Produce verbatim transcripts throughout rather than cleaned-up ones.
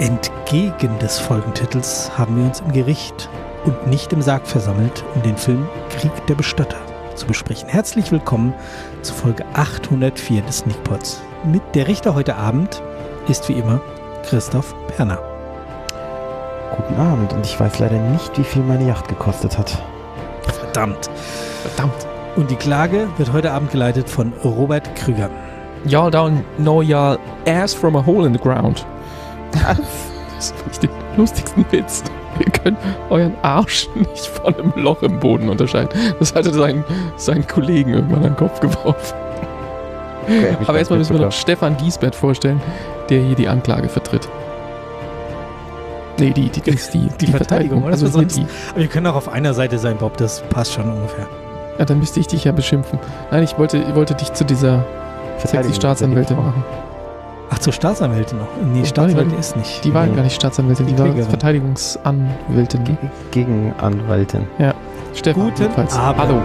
Entgegen des Folgentitels haben wir uns im Gericht und nicht im Sarg versammelt, um den Film Krieg der Bestatter zu besprechen. Herzlich willkommen zu Folge achthundertvier des Sneakpods. Mit der Richter heute Abend ist wie immer Christoph Perner. Guten Abend, und ich weiß leider nicht, wie viel meine Yacht gekostet hat. Verdammt. Verdammt. Und die Klage wird heute Abend geleitet von Robert Krüger. Y'all don't know y'all ass from a hole in the ground. Das ist nicht den lustigsten Witz. Ihr könnt euren Arsch nicht von einem Loch im Boden unterscheiden. Das hatte seinen, seinen Kollegen irgendwann an den Kopf geworfen. Okay, aber erstmal müssen wir noch Stefan Giesbert vorstellen, der hier die Anklage vertritt. Nee, die, die, die, die, die, die Verteidigung. Also sonst, die. Aber wir können auch auf einer Seite sein, Bob, das passt schon ungefähr. Ja, dann müsste ich dich ja beschimpfen. Nein, ich wollte, ich wollte dich zu dieser sexy Staatsanwältin machen. Ach, zur Staatsanwältin noch? Nee, Staatsanwältin ist nicht. Die war nee. gar nicht Staatsanwältin, die, die war Verteidigungsanwältin. Ge- Gegenanwältin. Ja. Stefan, Guten jedenfalls. Abend. Hallo.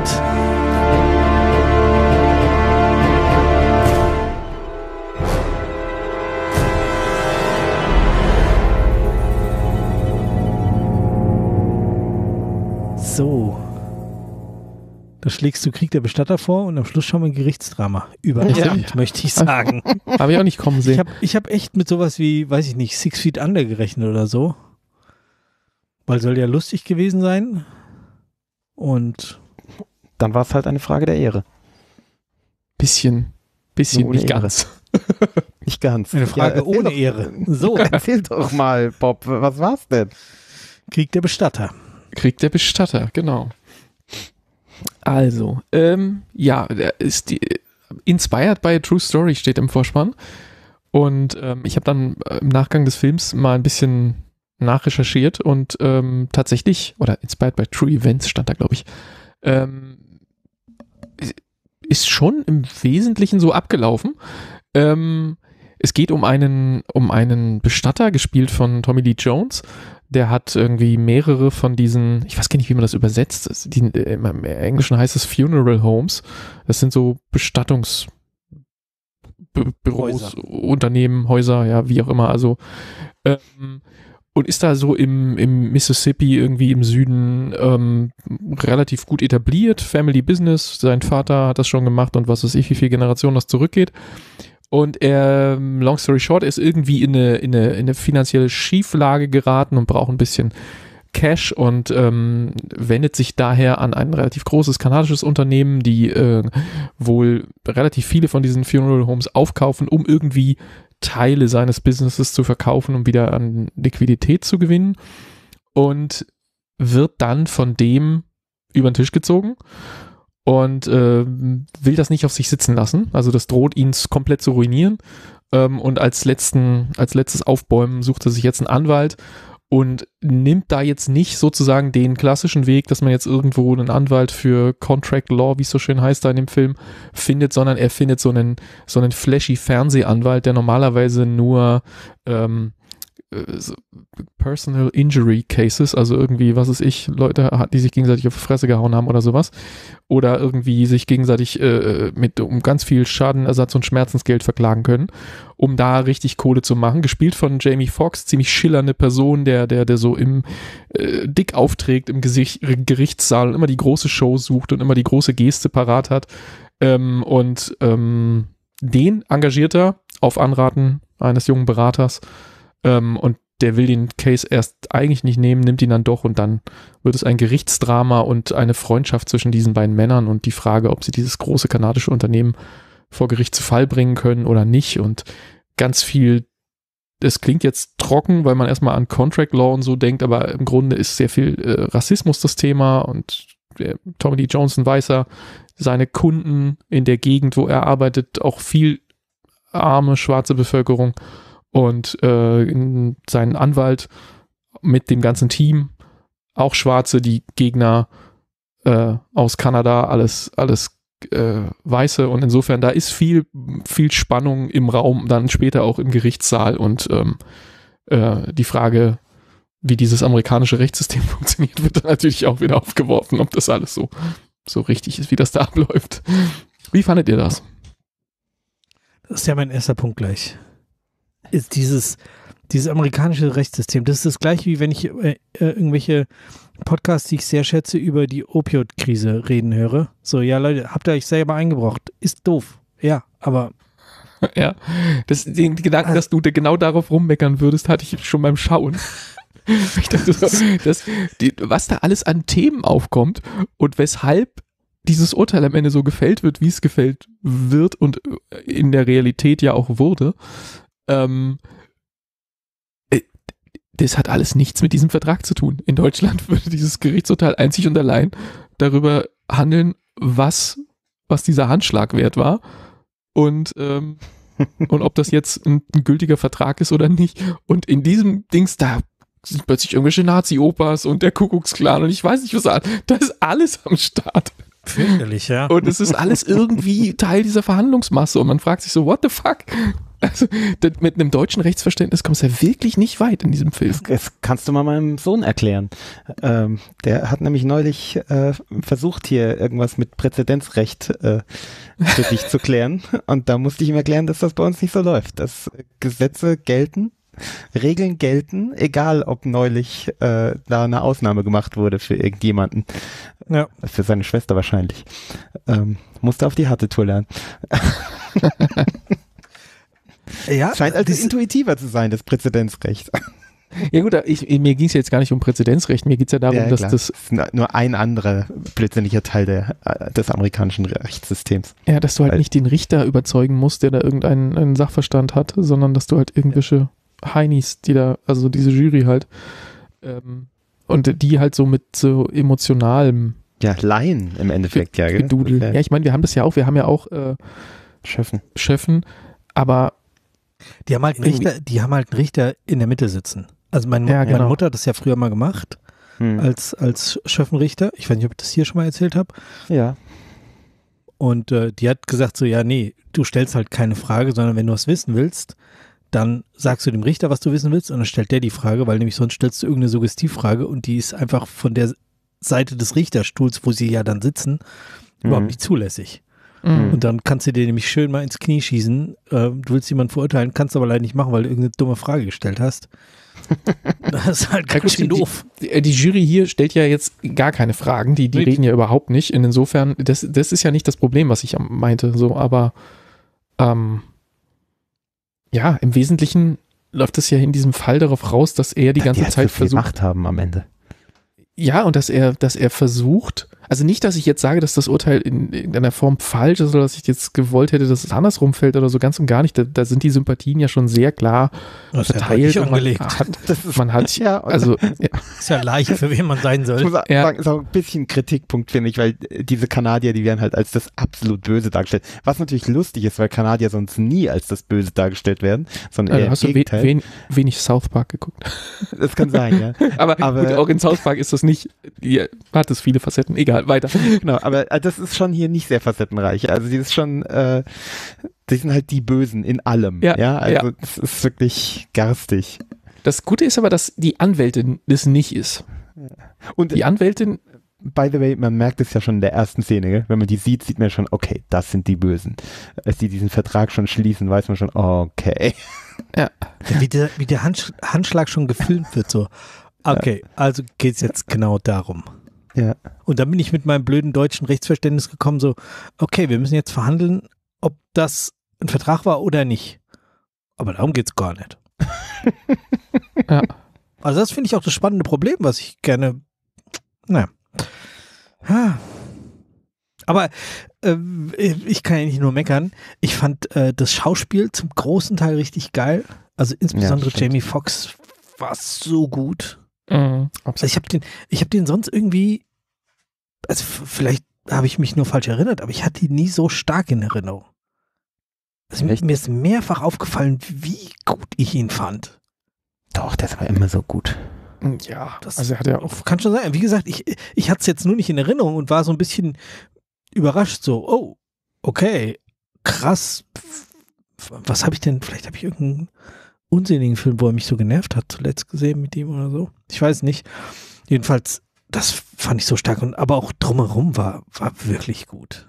So. Da schlägst du Krieg der Bestatter vor und am Schluss schauen wir ein Gerichtsdrama. Überraschend, ja. möchte ich sagen. Habe ich auch nicht kommen sehen. Ich habe ich hab echt mit sowas wie, weiß ich nicht, Six Feet Under gerechnet oder so. Weil soll ja lustig gewesen sein. Und dann war es halt eine Frage der Ehre. Bisschen. Bisschen, nicht Ehre. ganz. Nicht ganz. Eine Frage ja, ohne doch, Ehre. So. Erzähl doch mal, Bob, was war's denn? Krieg der Bestatter. Krieg der Bestatter, genau. Also, ähm, ja, ist die, inspired by a true story steht im Vorspann. Und ähm, ich habe dann im Nachgang des Films mal ein bisschen nachrecherchiert und ähm, tatsächlich, oder inspired by true events stand da, glaube ich, ähm, ist schon im Wesentlichen so abgelaufen. Ähm, es geht um einen, um einen Bestatter, gespielt von Tommy Lee Jones. Der hat irgendwie mehrere von diesen, ich weiß gar nicht, wie man das übersetzt. Die, im Englischen heißt es Funeral Homes. Das sind so Bestattungsbüros, Häuser. Unternehmen, Häuser, ja, wie auch immer. Also ähm, und ist da so im, im Mississippi irgendwie im Süden ähm, relativ gut etabliert. Family Business, sein Vater hat das schon gemacht und was weiß ich, wie viele Generationen das zurückgeht. Und er, long story short, ist irgendwie in eine, in eine, in eine finanzielle Schieflage geraten und braucht ein bisschen Cash und ähm, wendet sich daher an ein relativ großes kanadisches Unternehmen, die äh, wohl relativ viele von diesen Funeral Homes aufkaufen, um irgendwie Teile seines Businesses zu verkaufen, um wieder an Liquidität zu gewinnen, und wird dann von dem über den Tisch gezogen. Und äh, will das nicht auf sich sitzen lassen. Also das droht ihn komplett zu ruinieren. Ähm, und als letzten, als letztes Aufbäumen sucht er sich jetzt einen Anwalt und nimmt da jetzt nicht sozusagen den klassischen Weg, dass man jetzt irgendwo einen Anwalt für Contract Law, wie es so schön heißt da in dem Film, findet, sondern er findet so einen, so einen flashy Fernsehanwalt, der normalerweise nur ähm, So Personal Injury Cases, also irgendwie, was weiß ich, Leute hat, die sich gegenseitig auf die Fresse gehauen haben oder sowas, oder irgendwie sich gegenseitig äh, mit um ganz viel Schadenersatz und Schmerzensgeld verklagen können, um da richtig Kohle zu machen. Gespielt von Jamie Foxx, ziemlich schillernde Person, der der der so im äh, dick aufträgt im Gesicht, Gerichtssaal und immer die große Show sucht und immer die große Geste parat hat, ähm, und ähm, den engagiert er auf Anraten eines jungen Beraters. Ähm, und der will den Case erst eigentlich nicht nehmen, nimmt ihn dann doch, und dann wird es ein Gerichtsdrama und eine Freundschaft zwischen diesen beiden Männern und die Frage, ob sie dieses große kanadische Unternehmen vor Gericht zu Fall bringen können oder nicht, und ganz viel, das klingt jetzt trocken, weil man erstmal an Contract Law und so denkt, aber im Grunde ist sehr viel äh, Rassismus das Thema, und der Tommy Lee Jones, ein Weißer, seine Kunden in der Gegend, wo er arbeitet, auch viel arme, schwarze Bevölkerung. Und äh, sein Anwalt mit dem ganzen Team, auch Schwarze, die Gegner äh, aus Kanada, alles, alles äh, Weiße. Und insofern, da ist viel, viel Spannung im Raum, dann später auch im Gerichtssaal. Und ähm, äh, die Frage, wie dieses amerikanische Rechtssystem funktioniert, wird dann natürlich auch wieder aufgeworfen, ob das alles so, so richtig ist, wie das da abläuft. Wie fandet ihr das? Das ist ja mein erster Punkt gleich. Ist dieses, dieses amerikanische Rechtssystem, das ist das gleiche, wie wenn ich äh, äh, irgendwelche Podcasts, die ich sehr schätze, über die Opioid-Krise reden höre. So, ja Leute, habt ihr euch selber eingebrockt? Ist doof. Ja, aber Ja, das, den Gedanken, dass du genau darauf rummeckern würdest, hatte ich schon beim Schauen. Ich dachte so, dass die, was da alles an Themen aufkommt und weshalb dieses Urteil am Ende so gefällt wird, wie es gefällt wird und in der Realität ja auch wurde, ähm, das hat alles nichts mit diesem Vertrag zu tun. In Deutschland würde dieses Gerichtsurteil einzig und allein darüber handeln, was, was dieser Handschlag wert war und, ähm, und ob das jetzt ein, ein gültiger Vertrag ist oder nicht. Und in diesem Dings, da sind plötzlich irgendwelche Nazi-Opas und der Kuckucksklan und ich weiß nicht was. Da ist alles am Start. fürchterlich, ja. Und es ist alles irgendwie Teil dieser Verhandlungsmasse und man fragt sich so, what the fuck? Also mit einem deutschen Rechtsverständnis kommst du ja wirklich nicht weit in diesem Film. Das, das kannst du mal meinem Sohn erklären. Ähm, der hat nämlich neulich äh, versucht, hier irgendwas mit Präzedenzrecht äh, für dich zu klären. Und da musste ich ihm erklären, dass das bei uns nicht so läuft. Dass Gesetze gelten, Regeln gelten, egal ob neulich äh, da eine Ausnahme gemacht wurde für irgendjemanden. Ja. Für seine Schwester wahrscheinlich. Ähm, musste auf die harte Tour lernen. Ja, Scheint also das- intuitiver zu sein, das Präzedenzrecht. Ja gut, ich, mir ging es jetzt gar nicht um Präzedenzrecht, mir geht es ja darum, Ja, dass klar. das, ist nur- nur ein anderer blödsinniger Teil der, äh, des amerikanischen Rechtssystems. ja, dass du halt Weil- nicht den Richter überzeugen musst, der da irgendeinen einen Sachverstand hat, sondern dass du halt irgendwelche Heinis, die da, also diese Jury halt, ähm, und die halt so mit so emotionalem Ja, Laien im Endeffekt, ja. gell? Gedudel. Ja, Ja, ich meine, wir haben das ja auch, wir haben ja auch äh, Schöffen. Schöffen, aber Die haben halt einen Irgendwie- Richter, die haben halt einen Richter in der Mitte sitzen. Also meine, Mu- Ja, meine genau. Mutter hat das ja früher mal gemacht, Hm. als, als Schöffenrichter. Ich weiß nicht, ob ich das hier schon mal erzählt habe. Ja. Und äh, die hat gesagt so, ja, nee, du stellst halt keine Frage, sondern wenn du was wissen willst, dann sagst du dem Richter, was du wissen willst und dann stellt der die Frage, weil nämlich sonst stellst du irgendeine Suggestivfrage und die ist einfach von der Seite des Richterstuhls, wo sie ja dann sitzen, überhaupt Mhm. nicht zulässig. mh, Und dann kannst du dir nämlich schön mal ins Knie schießen. Äh, du willst jemanden verurteilen, kannst aber leider nicht machen, weil du irgendeine dumme Frage gestellt hast. Das ist halt Ja, ganz gut, schön die- doof. die, die Jury hier stellt ja jetzt gar keine Fragen, die, die Nee. reden ja überhaupt nicht. Und insofern, das, das ist ja nicht das Problem, was ich am- meinte, so, aber ähm, ja, im Wesentlichen läuft es ja in diesem Fall darauf raus, dass er die ganze halt Zeit so viel versucht, Macht haben am Ende. ja, und dass er, dass er versucht, also nicht, dass ich jetzt sage, dass das Urteil in irgendeiner Form falsch ist oder dass ich jetzt gewollt hätte, dass es andersrum fällt oder so, ganz und gar nicht. Da, da sind die Sympathien ja schon sehr klar Das ist ja verteilt. deutlich und man angelegt. hat, Das ist, man hat, ja, und also, ja, Ist ja leicht, für wen man sein ich soll. muss Ja. sagen, ist auch ein bisschen Kritikpunkt, finde ich, weil äh, diese Kanadier, die werden halt als das absolut Böse dargestellt. Was natürlich lustig ist, weil Kanadier sonst nie als das Böse dargestellt werden, sondern äh, eher hast im du we Gegenteil. wen, wenig South Park geguckt. Das kann sein, ja. Aber, Aber- gut, auch in South Park ist das nicht, die, hat es viele Facetten. Egal, weiter. Genau, aber äh, das ist schon hier nicht sehr facettenreich. Also die ist schon, äh, die sind halt die Bösen in allem. Ja, Ja, also ja. das ist wirklich garstig. Das Gute ist aber, dass die Anwältin das nicht ist. Und Die Anwältin, by the way, man merkt es ja schon in der ersten Szene, gell? Wenn man die sieht, sieht man schon, okay, das sind die Bösen. Als die diesen Vertrag schon schließen, weiß man schon, okay. Wie der, wie der Handsch Handschlag schon gefilmt wird, so. Okay, also geht's jetzt genau darum. Ja. Und dann bin ich mit meinem blöden deutschen Rechtsverständnis gekommen, so, okay, wir müssen jetzt verhandeln, ob das ein Vertrag war oder nicht. Aber darum geht's gar nicht. ja. Also das finde ich auch das spannende Problem, was ich gerne, naja. Ha. Aber äh, ich kann ja nicht nur meckern. Ich fand äh, das Schauspiel zum großen Teil richtig geil. Also insbesondere stimmt. Jamie Foxx war so gut. Mhm, Also ich habe den, ich habe den sonst irgendwie, also f- vielleicht habe ich mich nur falsch erinnert, aber ich hatte ihn nie so stark in Erinnerung. Also mir, Echt? mir ist mehrfach aufgefallen, wie gut ich ihn fand. Doch, das war immer so gut. Ja, Das also er hat ja auch, kann schon sein. Wie gesagt, ich, ich hatte es jetzt nur nicht in Erinnerung und war so ein bisschen überrascht, so, oh, okay, krass. Was habe ich denn, vielleicht habe ich irgendeinen unsinnigen Film, wo er mich so genervt hat, zuletzt gesehen mit ihm oder so. Ich weiß nicht. Jedenfalls, das fand ich so stark und aber auch drumherum war, war wirklich gut.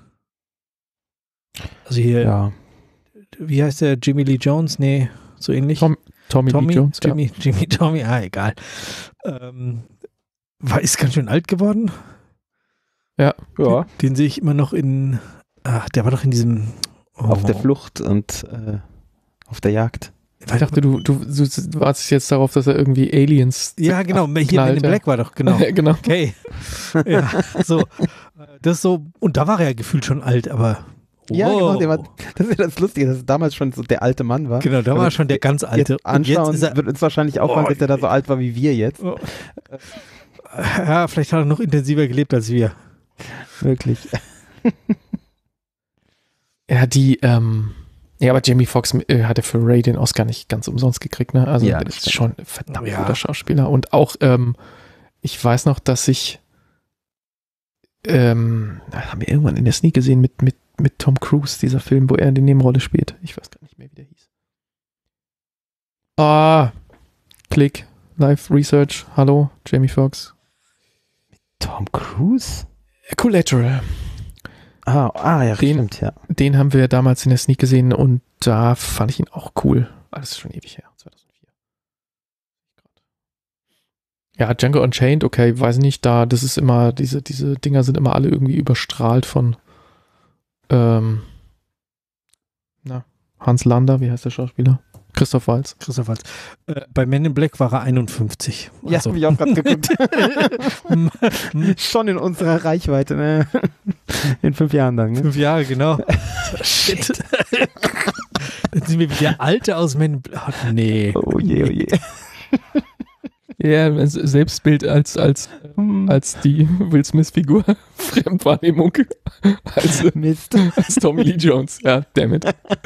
Also hier, Ja. wie heißt der, Jimmy Lee Jones? Nee, so ähnlich. Tom, Tommy, Tommy, Lee Jones. Jimmy, Jimmy, Tommy, ah, egal. Ähm, war, ist ganz schön alt geworden. Ja. Ja. Den, den sehe ich immer noch in, ach, der war doch in diesem... Oh, Auf der Flucht und äh, auf der Jagd. Ich dachte, du, du, du wartest jetzt darauf, dass er irgendwie Aliens. Ja, genau. Hier knallt, in ja. Black war doch, genau. genau. Okay. Ja, so. Das ist so, und da war er ja gefühlt schon alt, aber. Ja, wow. genau. Der war, das ist ja das Lustige, dass er damals schon so der alte Mann war. Genau, da war er schon der ganz alte. Jetzt anschauen und jetzt ist er, wird uns wahrscheinlich auffallen, Oh, dass er da so alt war wie wir jetzt. oh. Ja, vielleicht hat er noch intensiver gelebt als wir. Wirklich. Ja, die, ähm, ja, aber Jamie Foxx äh, hatte für Ray den Oscar nicht ganz umsonst gekriegt, ne? Also Ja, der das ist stimmt. schon ein verdammt Ja. guter Schauspieler. Und auch, ähm, ich weiß noch, dass ich, ähm, das haben wir irgendwann in der Sneak gesehen mit, mit, mit Tom Cruise, dieser Film, wo er die Nebenrolle spielt. Ich weiß gar nicht mehr, wie der hieß. Ah, Klick, Live Research, hallo, Jamie Foxx. Tom Cruise? Collateral. Ah, ah ja, Den- stimmt, ja. Den haben wir damals in der Sneak gesehen und da fand ich ihn auch cool. Ah, das ist schon ewig her, zweitausendvier. Ja, Django Unchained, okay, weiß nicht, da, das ist immer, diese, diese Dinger sind immer alle irgendwie überstrahlt von ähm, na, Hans Lander, wie heißt der Schauspieler? Christoph Waltz. Christoph Waltz. Äh, bei Men in Black war er einundfünfzig. Ja, Also, hab ich auch gerade geguckt. Schon in unserer Reichweite, ne? In fünf Jahren dann, ne? fünf Jahre, genau. Shit. Dann sind wir wie der Alte aus Men in Black. Oh, nee. Oh je, oh je. Ja, yeah, Selbstbild als, als, Hm. als die Will Smith-Figur. Fremdwahrnehmung. Als, Mist. als Tommy Lee Jones. Ja, dammit.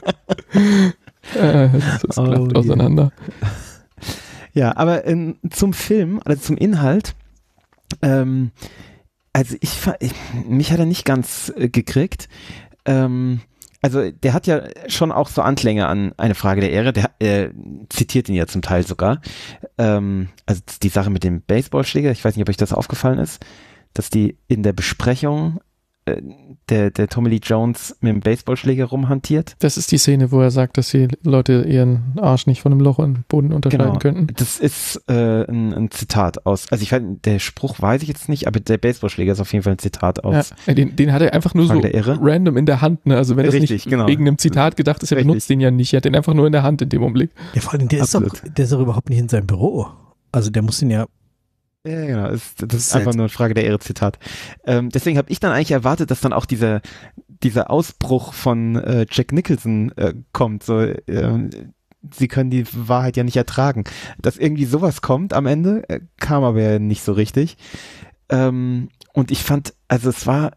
Äh, das das Oh, klafft je. auseinander. Ja, aber ähm, zum Film, also zum Inhalt, ähm, also ich, fa- ich, mich hat er nicht ganz äh, gekriegt. Ähm, also der hat ja schon auch so Anklänge an eine Frage der Ehre, der äh, zitiert ihn ja zum Teil sogar. Ähm, also die Sache mit dem Baseballschläger, ich weiß nicht, ob euch das aufgefallen ist, dass die in der Besprechung äh, der, der Tommy Lee Jones mit dem Baseballschläger rumhantiert. Das ist die Szene, wo er sagt, dass die Leute ihren Arsch nicht von einem Loch im Boden unterscheiden Genau. könnten. Das ist äh, ein, ein Zitat aus, also ich weiß, der Spruch weiß ich jetzt nicht, aber der Baseballschläger ist auf jeden Fall ein Zitat aus. Ja, den, den hat er einfach nur Frage so der Ehre. random in der Hand. Ne? Also wenn es Richtig, nicht genau. wegen einem Zitat gedacht ist, er Richtig. benutzt den ja nicht. Er hat den einfach nur in der Hand in dem Augenblick. Ja, vor allem, der ist, doch, Absolut. der ist doch überhaupt nicht in seinem Büro. Also der muss ihn ja. Ja, genau. Das, das ist Seltsam. einfach nur eine Frage der Ehre, Zitat. Ähm, deswegen habe ich dann eigentlich erwartet, dass dann auch dieser, dieser Ausbruch von äh, Jack Nicholson äh, kommt. So, äh, sie können die Wahrheit ja nicht ertragen. Dass irgendwie sowas kommt am Ende, äh, kam aber ja nicht so richtig. Ähm, und ich fand, also es war,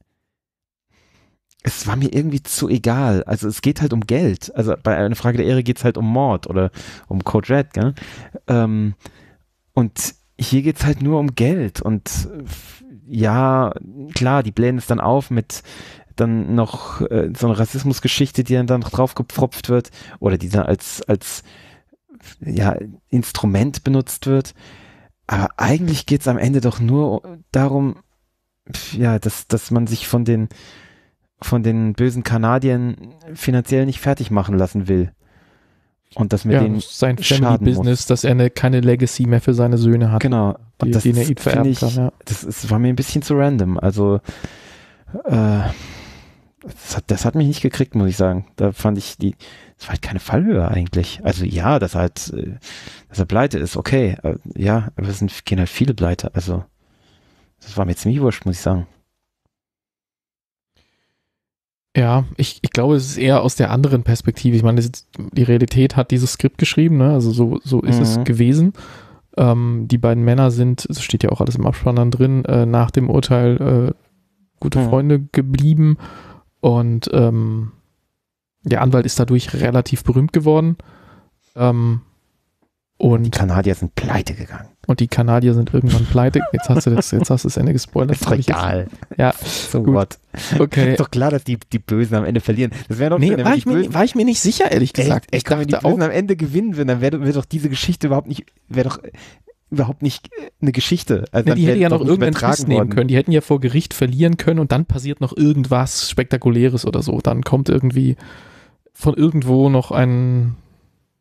es war mir irgendwie zu egal. Also es geht halt um Geld. Also bei einer Frage der Ehre geht es halt um Mord oder um Code Red, gell? Ähm, und hier geht's halt nur um Geld und äh, ja, klar, die blähen es dann auf mit dann noch äh, so eine Rassismusgeschichte, die dann, dann noch draufgepfropft wird oder die dann als, als ja, Instrument benutzt wird. Aber eigentlich geht's am Ende doch nur darum, ja, dass, dass man sich von den von den bösen Kanadiern finanziell nicht fertig machen lassen will. Und das mit ja, denen das ist sein schaden Family-Business, muss. dass er eine, keine Legacy mehr für seine Söhne hat, Genau. die, Und das die er ist, ihm finde vererbt ich, kann. Ja. das ist, war mir ein bisschen zu random. Also, äh, das hat, das hat mich nicht gekriegt, muss ich sagen. Da fand ich die, das war halt keine Fallhöhe eigentlich. Also ja, dass er halt, äh, dass er pleite ist, okay. Äh, ja, aber es sind, gehen halt viele pleite. Also, das war mir ziemlich wurscht, muss ich sagen. Ja, ich, ich glaube, es ist eher aus der anderen Perspektive. Ich meine, das ist, die Realität hat dieses Skript geschrieben, ne? Also so, so ist Mhm. es gewesen. Ähm, die beiden Männer sind, es steht ja auch alles im Abspann dann drin, äh, nach dem Urteil äh, gute Mhm. Freunde geblieben und ähm, der Anwalt ist dadurch relativ berühmt geworden. Ähm, Die und, Kanadier sind pleite gegangen. und die Kanadier sind irgendwann pleite. Jetzt hast du das, jetzt hast du das Ende gespoilert. Ist doch Hab ich jetzt- egal. Ja, So gut. what? okay. Ist doch klar, dass die, die Bösen am Ende verlieren. Das wäre doch Nee, schön, wenn war die ich, mir, Bösen, war ich mir nicht sicher, ehrlich gesagt. Echt, echt, wenn die dachte Bösen am Ende gewinnen würden, dann wäre wär doch diese Geschichte überhaupt nicht, wäre doch überhaupt nicht äh, eine Geschichte. Also Ne, dann die hätte wäre ja doch noch nicht irgendeinen übertragen Twist nehmen worden. können. Die hätten ja vor Gericht verlieren können und dann passiert noch irgendwas Spektakuläres oder so. Dann kommt irgendwie von irgendwo noch ein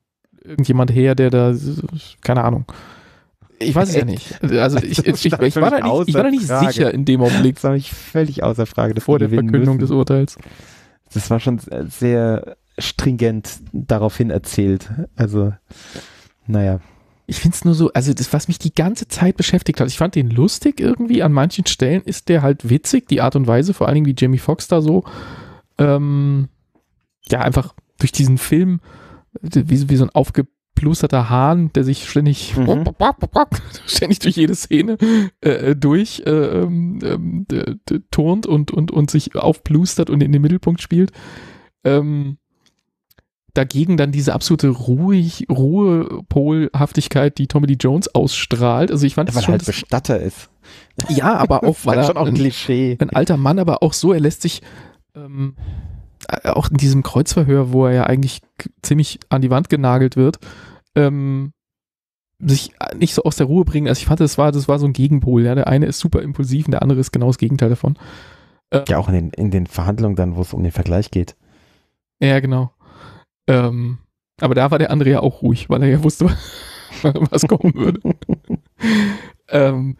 irgendjemand her, der da, keine Ahnung. Ich weiß es ja nicht. Also ich, ich, ich, ich, war, da nicht, ich war da nicht sicher in dem Augenblick. Das war mich völlig außer Frage. Vor der Verkündung des Urteils. Das war schon sehr stringent daraufhin erzählt. Also, naja. Ich finde es nur so, also das, was mich die ganze Zeit beschäftigt hat, ich fand den lustig irgendwie, an manchen Stellen ist der halt witzig, die Art und Weise, vor allen Dingen wie Jamie Foxx da so, ähm, ja, einfach durch diesen Film, wie, wie so ein aufgeplusterter Hahn, der sich ständig, mhm. ständig durch jede Szene äh, durch äh, ähm, äh, turnt und, und, und sich aufplustert und in den Mittelpunkt spielt. Ähm, Dagegen dann diese absolute ruhig, Ruhepolhaftigkeit, die Tommy Lee Jones ausstrahlt. Also ich fand das weil schon, er halt Bestatter ist. Ja, aber auch, weil er schon auch ein, ein, Klischee. ein alter Mann, aber auch so, er lässt sich ähm, auch in diesem Kreuzverhör, wo er ja eigentlich ziemlich an die Wand genagelt wird, ähm, sich nicht so aus der Ruhe bringen. Also ich fand, das war, das war so ein Gegenpol. Ja? Der eine ist super impulsiv und der andere ist genau das Gegenteil davon. Ähm, ja, auch in den, in den Verhandlungen dann, wo es um den Vergleich geht. Ja, genau. Ähm, aber da war der andere ja auch ruhig, weil er ja wusste, was kommen würde. ähm,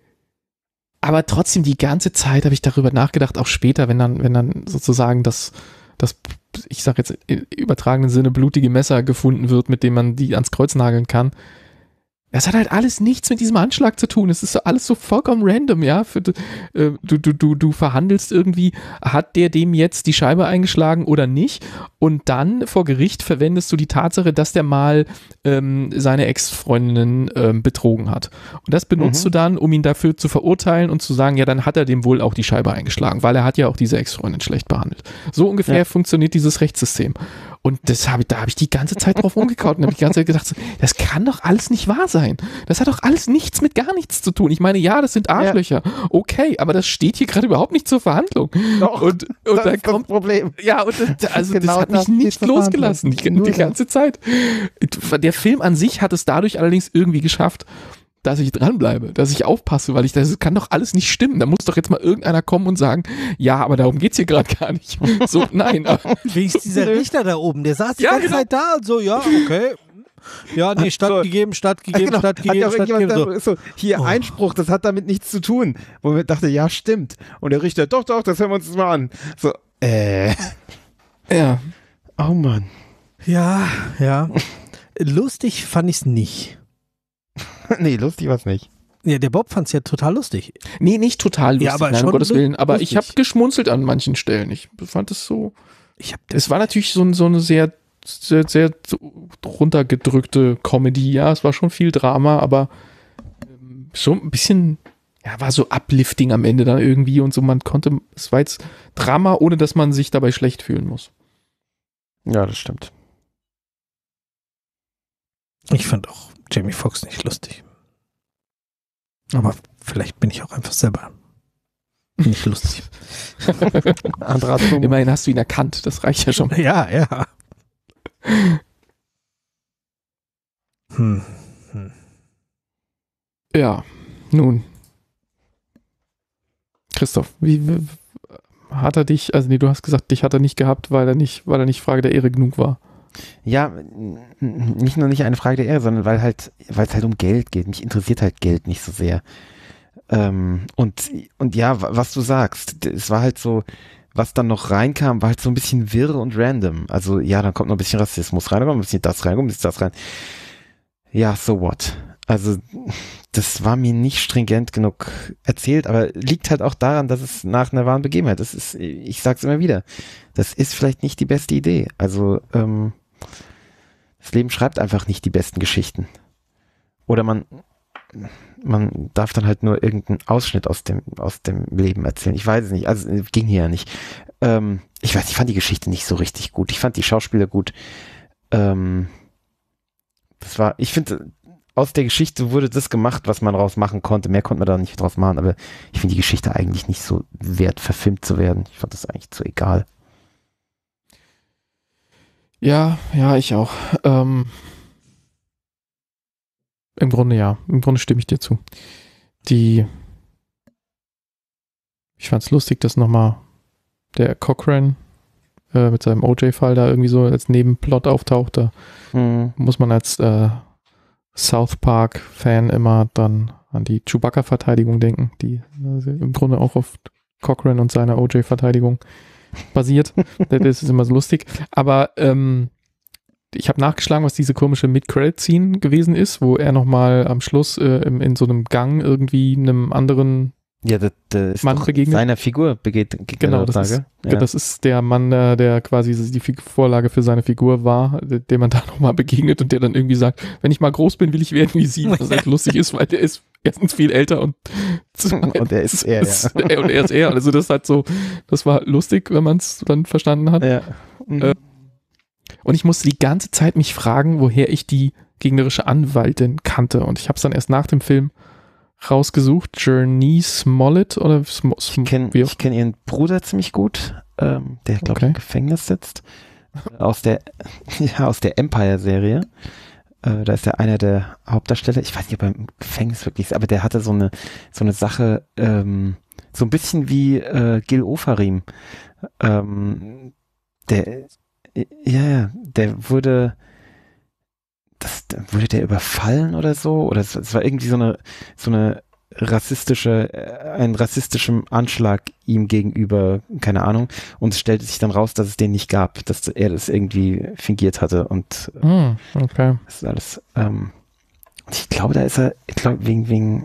aber trotzdem die ganze Zeit habe ich darüber nachgedacht, auch später, wenn dann, wenn dann sozusagen das, das, ich sag jetzt im übertragenen Sinne, blutige Messer gefunden wird, mit dem man die ans Kreuz nageln kann. Das hat halt alles nichts mit diesem Anschlag zu tun. Es ist so alles so vollkommen random, ja. Für, äh, du, du, du, du verhandelst irgendwie, hat der dem jetzt die Scheibe eingeschlagen oder nicht? Und dann vor Gericht verwendest du die Tatsache, dass der mal ähm, seine Ex-Freundin ähm, betrogen hat. Und das benutzt mhm. du dann, um ihn dafür zu verurteilen und zu sagen, ja, dann hat er dem wohl auch die Scheibe eingeschlagen, weil er hat ja auch diese Ex-Freundin schlecht behandelt. So ungefähr ja. funktioniert dieses Rechtssystem. Und das hab ich, da habe ich die ganze Zeit drauf rumgekaut und habe die ganze Zeit gedacht, so, das kann doch alles nicht wahr sein. Das hat doch alles nichts mit gar nichts zu tun. Ich meine, ja, das sind Arschlöcher. Ja. Okay, aber das steht hier gerade überhaupt nicht zur Verhandlung. Doch, und und das da ist kommt, das Problem. Ja, und das, also genau das hat mich nicht losgelassen, die, die ganze Zeit. Der Film an sich hat es dadurch allerdings irgendwie geschafft, dass ich dranbleibe, dass ich aufpasse, weil ich, das kann doch alles nicht stimmen. Da muss doch jetzt mal irgendeiner kommen und sagen, ja, aber darum geht's hier gerade gar nicht. So, nein. Wie ist dieser Richter da oben? Der saß die ja, ganze genau. Zeit da und so, ja, okay. Ja, nee, stattgegeben, stattgegeben, genau. stattgegeben, hat ja stattgegeben. So. So, hier oh. Einspruch, das hat damit nichts zu tun. Wo man dachte, ja, stimmt. Und der Richter, doch, doch, das hören wir uns mal an. So, äh. Ja. Oh Mann. Ja, ja. Lustig fand ich's nicht. Nee, lustig war's nicht. Ja, der Bob fand's ja total lustig. Nee, nicht total lustig, ja, aber nein, schon um Gottes Willen. Aber lustig. ich habe geschmunzelt an manchen Stellen. Ich fand es so. Ich hab es war natürlich so, so eine sehr, sehr, sehr runtergedrückte Comedy. Ja, es war schon viel Drama, aber ähm, schon ein bisschen, ja, war so uplifting am Ende dann irgendwie und so. Man konnte, es war jetzt Drama, ohne dass man sich dabei schlecht fühlen muss. Ja, das stimmt. Ich fand auch Jamie Foxx nicht lustig. Aber vielleicht bin ich auch einfach selber nicht lustig. Immerhin hast du ihn erkannt, das reicht ja schon. Ja, ja. Hm. Hm. Ja, nun. Christoph, wie, wie hat er dich, also nee, du hast gesagt, dich hat er nicht gehabt, weil er nicht, weil er nicht Frage der Ehre genug war. Ja, nicht nur nicht eine Frage der Ehre, sondern weil halt, weil es halt um Geld geht. Mich interessiert halt Geld nicht so sehr. Ähm, und, und ja, was du sagst, es war halt so, was dann noch reinkam, war halt so ein bisschen wirr und random. Also ja, dann kommt noch ein bisschen Rassismus rein, dann kommt ein bisschen das rein, kommt ein bisschen das rein. Ja, so what? Also das war mir nicht stringent genug erzählt, aber liegt halt auch daran, dass es nach einer wahren Begebenheit ist. Das ist, ich sag's immer wieder, das ist vielleicht nicht die beste Idee. Also ähm, das Leben schreibt einfach nicht die besten Geschichten. Oder man man darf dann halt nur irgendeinen Ausschnitt aus dem aus dem Leben erzählen. Ich weiß es nicht, also ging hier ja nicht. Ähm, ich weiß, ich fand die Geschichte nicht so richtig gut. Ich fand die Schauspieler gut. Ähm, das war, ich finde, aus der Geschichte wurde das gemacht, was man draus machen konnte. Mehr konnte man da nicht draus machen, aber ich finde die Geschichte eigentlich nicht so wert, verfilmt zu werden. Ich fand das eigentlich zu egal. Ja, ja, ich auch. Ähm, Im Grunde ja. Im Grunde stimme ich dir zu. Die ich fand es lustig, dass nochmal der Cochran äh, mit seinem O J-Fall da irgendwie so als Nebenplot auftaucht. Da Mhm. muss man als äh, South Park-Fan immer dann an die Chewbacca-Verteidigung denken, die äh, im Grunde auch auf Cochran und seiner O J-Verteidigung basiert. Das ist immer so lustig. Aber ähm, ich habe nachgeschlagen, was diese komische Mid-Credit-Scene gewesen ist, wo er nochmal am Schluss äh, im, in so einem Gang irgendwie einem anderen Ja, das, das ist Mann doch begegnet. seiner Figur begeht. begegnet Genau, er das da, ist, gell? Ja. das ist der Mann, der, der quasi die Fig- Vorlage für seine Figur war, dem man da nochmal begegnet und der dann irgendwie sagt, wenn ich mal groß bin, will ich werden wie sie, was halt lustig ist, weil der ist erstens viel älter und Und er ist er, ja. und er ist er. Also das hat so, das war lustig, wenn man es dann verstanden hat. Ja. Mhm. Äh, Und ich musste die ganze Zeit mich fragen, woher ich die gegnerische Anwältin kannte. Und ich habe es dann erst nach dem Film rausgesucht. Journey Smollett oder Sm Sm Ich kenne wie auch- kenn ihren Bruder ziemlich gut, ähm, der, glaube Okay. ich, im Gefängnis sitzt. Aus der, ja, aus der Empire-Serie. Äh, da ist er einer der Hauptdarsteller. Ich weiß nicht, ob er im Gefängnis wirklich ist, aber der hatte so eine, so eine Sache, ähm, so ein bisschen wie äh, Gil Ofarim. Ähm, der, ja, ja, der wurde, das, wurde der überfallen oder so? Oder es, es war irgendwie so eine, so eine rassistische, äh, ein rassistischem Anschlag ihm gegenüber, keine Ahnung. Und es stellte sich dann raus, dass es den nicht gab, dass er das irgendwie fingiert hatte und äh, Hm, okay. das ist alles. Ähm, und ich glaube, da ist er, ich glaube, wegen, wegen,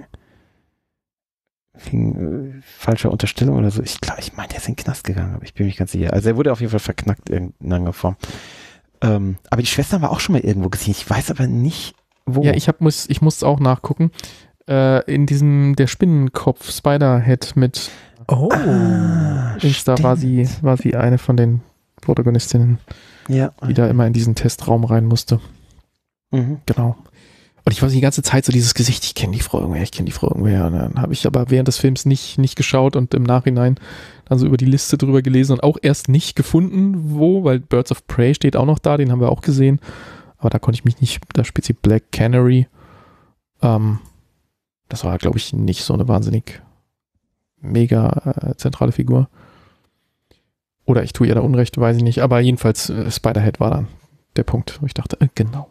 wegen äh, falscher Unterstellung oder so. Ich glaube, ich meine, der ist in den Knast gegangen, aber ich bin mir nicht ganz sicher. Also er wurde auf jeden Fall verknackt in irgendeiner Form. Ähm, aber die Schwester haben wir auch schon mal irgendwo gesehen. Ich weiß aber nicht, wo. Ja, ich hab, muss ich muss auch nachgucken. Äh, in diesem, der Spinnenkopf Spider-Head mit Oh. Ah, Insta war sie, stimmt. war sie eine von den Protagonistinnen, Ja. die da immer in diesen Testraum rein musste. Mhm. Genau. Und ich war die ganze Zeit so dieses Gesicht, ich kenne die Frau irgendwer, ich kenne die Frau irgendwer. Und dann habe ich aber während des Films nicht, nicht geschaut und im Nachhinein dann so über die Liste drüber gelesen und auch erst nicht gefunden, wo, weil Birds of Prey steht auch noch da, den haben wir auch gesehen. Aber da konnte ich mich nicht, da spielt sie Black Canary. Ähm, das war, glaube ich, nicht so eine wahnsinnig mega äh, zentrale Figur. Oder ich tue ihr da Unrecht, weiß ich nicht. Aber jedenfalls, äh, Spider-Head war dann der Punkt, wo ich dachte, äh, genau.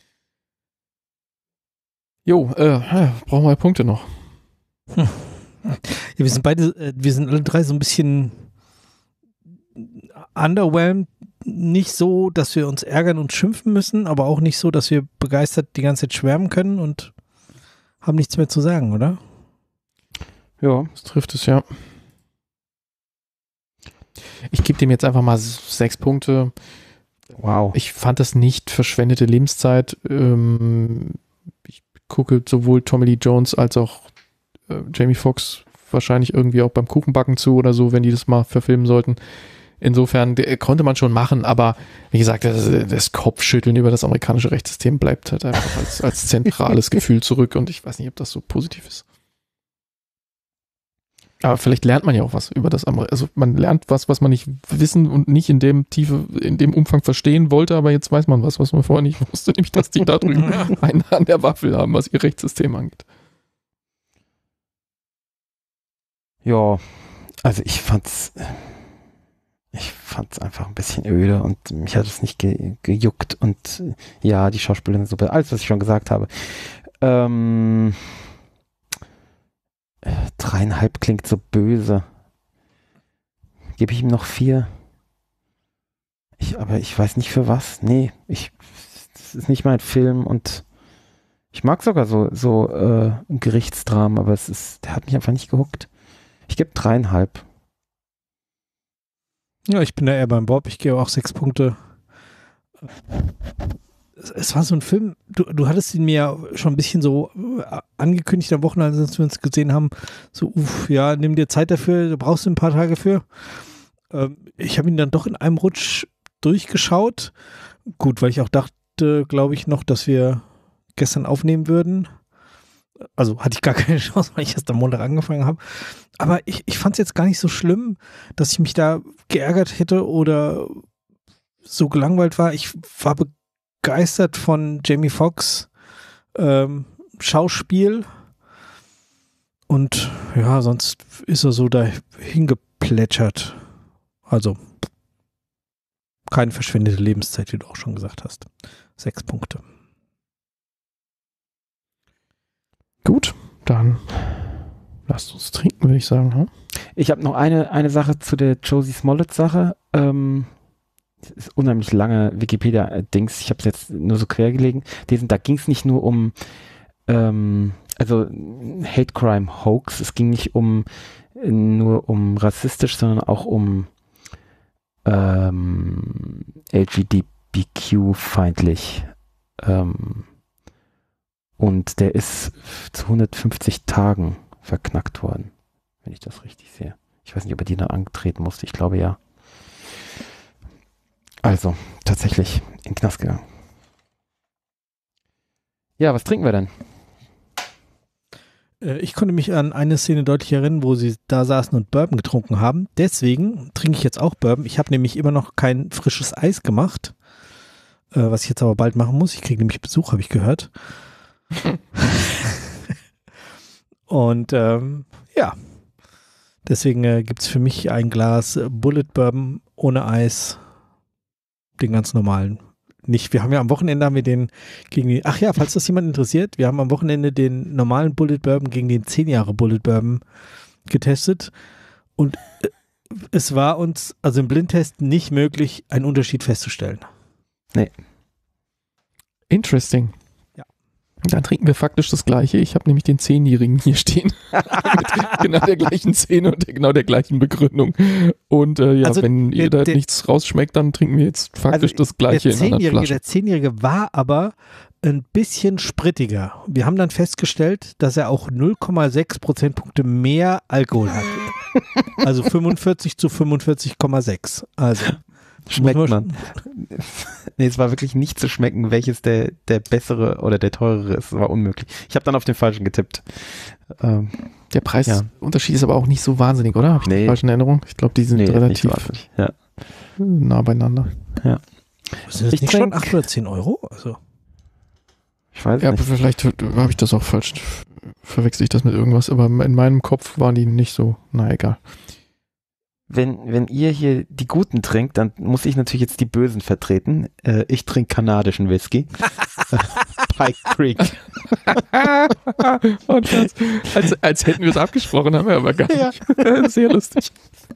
Jo, äh, brauchen wir Punkte noch. Ja, wir sind beide, äh, wir sind alle drei so ein bisschen underwhelmed. Nicht so, dass wir uns ärgern und schimpfen müssen, aber auch nicht so, dass wir begeistert die ganze Zeit schwärmen können und haben nichts mehr zu sagen, oder? Ja, das trifft es, ja. Ich gebe dem jetzt einfach mal s- sechs Punkte. Wow. Ich fand das nicht verschwendete Lebenszeit. Ähm, ich gucke sowohl Tommy Lee Jones als auch äh, Jamie Foxx wahrscheinlich irgendwie auch beim Kuchenbacken zu oder so, wenn die das mal verfilmen sollten. Insofern der, konnte man schon machen, aber wie gesagt, das, das Kopfschütteln über das amerikanische Rechtssystem bleibt halt einfach als, als zentrales Gefühl zurück und ich weiß nicht, ob das so positiv ist. Aber vielleicht lernt man ja auch was über das Amer- also man lernt was, was man nicht wissen und nicht in dem Tiefe, in dem Umfang verstehen wollte, aber jetzt weiß man was, was man vorher nicht wusste, nämlich, dass die da drüben einen an der Waffel haben, was ihr Rechtssystem angeht. Ja, also ich fand's, ich fand's einfach ein bisschen öde und mich hat es nicht ge gejuckt und äh, ja, die Schauspielerin ist super, alles, was ich schon gesagt habe. Ähm, äh, dreieinhalb klingt so böse. Gebe ich ihm noch vier? Ich, aber ich weiß nicht für was. Nee, ich, das ist nicht mein Film und ich mag sogar so, so äh, Gerichtsdramen, aber es ist, der hat mich einfach nicht gehuckt. Ich gebe dreieinhalb. Ja, ich bin da eher beim Bob. Ich gebe auch sechs Punkte. Es, es war so ein Film, du, du hattest ihn mir ja schon ein bisschen so äh, angekündigt am Wochenende, als wir uns gesehen haben. So, uff, ja, nimm dir Zeit dafür, da brauchst du ein paar Tage für. Ähm, ich habe ihn dann doch in einem Rutsch durchgeschaut. Gut, weil ich auch dachte, glaube ich, noch, dass wir gestern aufnehmen würden. Also hatte ich gar keine Chance, weil ich erst am Montag angefangen habe. Aber ich, ich fand es jetzt gar nicht so schlimm, dass ich mich da geärgert hätte oder so gelangweilt war. Ich war begeistert von Jamie Foxx ähm, Schauspiel und ja, sonst ist er so da hingeplätschert. Also keine verschwendete Lebenszeit, wie du auch schon gesagt hast. Sechs Punkte. Gut, dann lasst uns trinken, würde ich sagen. Hm? Ich habe noch eine, eine Sache zu der Josie Smollett-Sache. Ähm, das ist unheimlich lange Wikipedia-Dings. Ich habe es jetzt nur so quer gelegen. Lesen, da ging es nicht nur um ähm, also Hate Crime Hoax. Es ging nicht um nur um rassistisch, sondern auch um ähm, L G B T Q-feindlich. Ähm, und der ist zu hundertfünfzig Tagen verknackt worden, wenn ich das richtig sehe. Ich weiß nicht, ob er die noch antreten musste. Ich glaube ja. Also, tatsächlich in den Knast gegangen. Ja, was trinken wir denn? Äh, ich konnte mich an eine Szene deutlich erinnern, wo sie da saßen und Bourbon getrunken haben. Deswegen trinke ich jetzt auch Bourbon. Ich habe nämlich immer noch kein frisches Eis gemacht, äh, was ich jetzt aber bald machen muss. Ich kriege nämlich Besuch, habe ich gehört. Und ähm, ja, deswegen äh, gibt es für mich ein Glas Bullet Bourbon ohne Eis, den ganz normalen. Nicht, wir haben ja am Wochenende haben wir den gegen die, ach ja, falls das jemand interessiert, wir haben am Wochenende den normalen Bullet Bourbon gegen den zehn Jahre Bullet Bourbon getestet und äh, es war uns, also im Blindtest, nicht möglich, einen Unterschied festzustellen. Nee. Interesting. Ja. Dann trinken wir faktisch das Gleiche. Ich habe nämlich den Zehnjährigen hier stehen. Mit genau der gleichen Szene und genau der gleichen Begründung. Und äh, ja, Also wenn der, ihr da der, nichts rausschmeckt, dann trinken wir jetzt faktisch also das Gleiche der in einer Flasche. Der Zehnjährige war aber ein bisschen sprittiger. Wir haben dann festgestellt, dass er auch null Komma sechs Prozentpunkte mehr Alkohol hat. Also fünfundvierzig zu fünfundvierzig Komma sechs. Also schmeckt man. man. Nee, es war wirklich nicht zu schmecken, welches der, der bessere oder der teurere ist. Es war unmöglich. Ich habe dann auf den falschen getippt. Ähm, der Preisunterschied ja. ist aber auch nicht so wahnsinnig, oder? Habe ich nee. die falsche Erinnerung? Ich glaube, die sind nee, relativ so ja. nah beieinander. Ja. Sind das ich nicht schon acht oder zehn Euro? Also. Ich weiß ja, nicht. Aber vielleicht habe ich das auch falsch, verwechsel ich das mit irgendwas, aber in meinem Kopf waren die nicht so, na egal. Wenn, wenn ihr hier die Guten trinkt, dann muss ich natürlich jetzt die Bösen vertreten. Äh, ich trinke kanadischen Whisky. Pike Creek. Und das, als, als hätten wir es abgesprochen, haben wir aber gar nicht. Ja. Sehr lustig.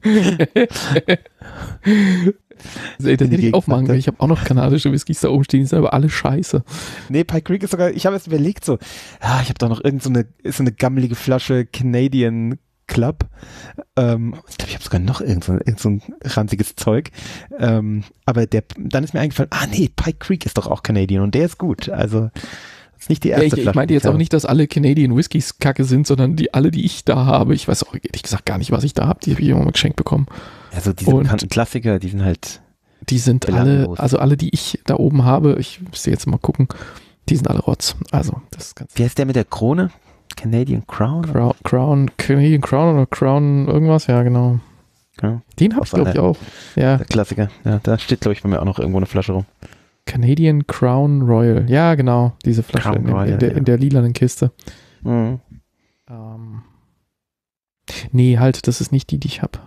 Das hätte ich aufmachen können. Ich habe auch noch kanadische Whiskys da oben stehen, die sind aber alle scheiße. Nee, Pike Creek ist sogar, ich habe es überlegt so, ah, ich habe da noch irgend so eine, so eine gammelige Flasche Canadian Club. Ähm, ich glaube, ich habe sogar noch irgend so, irgend so ein ranziges Zeug. Ähm, aber der, dann ist mir eingefallen, ah nee, Pike Creek ist doch auch Canadian und der ist gut. Also das ist nicht die erste ja, ich, Flasche. Ich meinte jetzt auch nicht, dass alle Canadian Whiskys kacke sind, sondern die alle, die ich da habe. Ich weiß auch ehrlich gesagt gar nicht, was ich da habe. Die habe ich immer mal geschenkt bekommen. Also diese und bekannten Klassiker, die sind halt die sind alle, also alle, die ich da oben habe, ich müsste jetzt mal gucken, die sind alle Rotz. Also das ist ganz. Wie heißt der mit der Krone? Canadian Crown? Crown, Crown, Canadian Crown oder Crown irgendwas, ja genau. Ja. Den habe ich glaube ich auch. Ja. Der Klassiker, ja, da steht glaube ich bei mir auch noch irgendwo eine Flasche rum. Canadian Crown Royal, ja genau, diese Flasche Crown in, Royal, in, der, ja. in der lilanen Kiste. Mhm. Ähm. Nee, halt, das ist nicht die, die ich habe.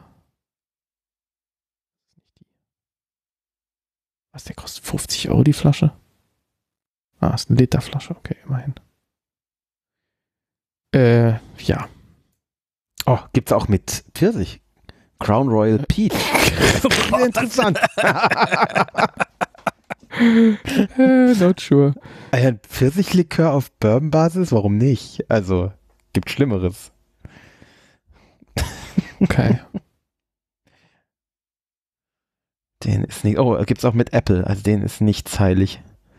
Was, der kostet fünfzig Euro die Flasche? Ah, ist eine Literflasche, okay, immerhin. Äh, ja. Oh, gibt's auch mit Pfirsich. Crown Royal Peach. Interessant. äh, not sure. Ein Pfirsichlikör auf Bourbon-Basis? Warum nicht? Also, gibt Schlimmeres. Okay. Den ist nicht, oh, gibt's auch mit Apple, also den ist nichts heilig.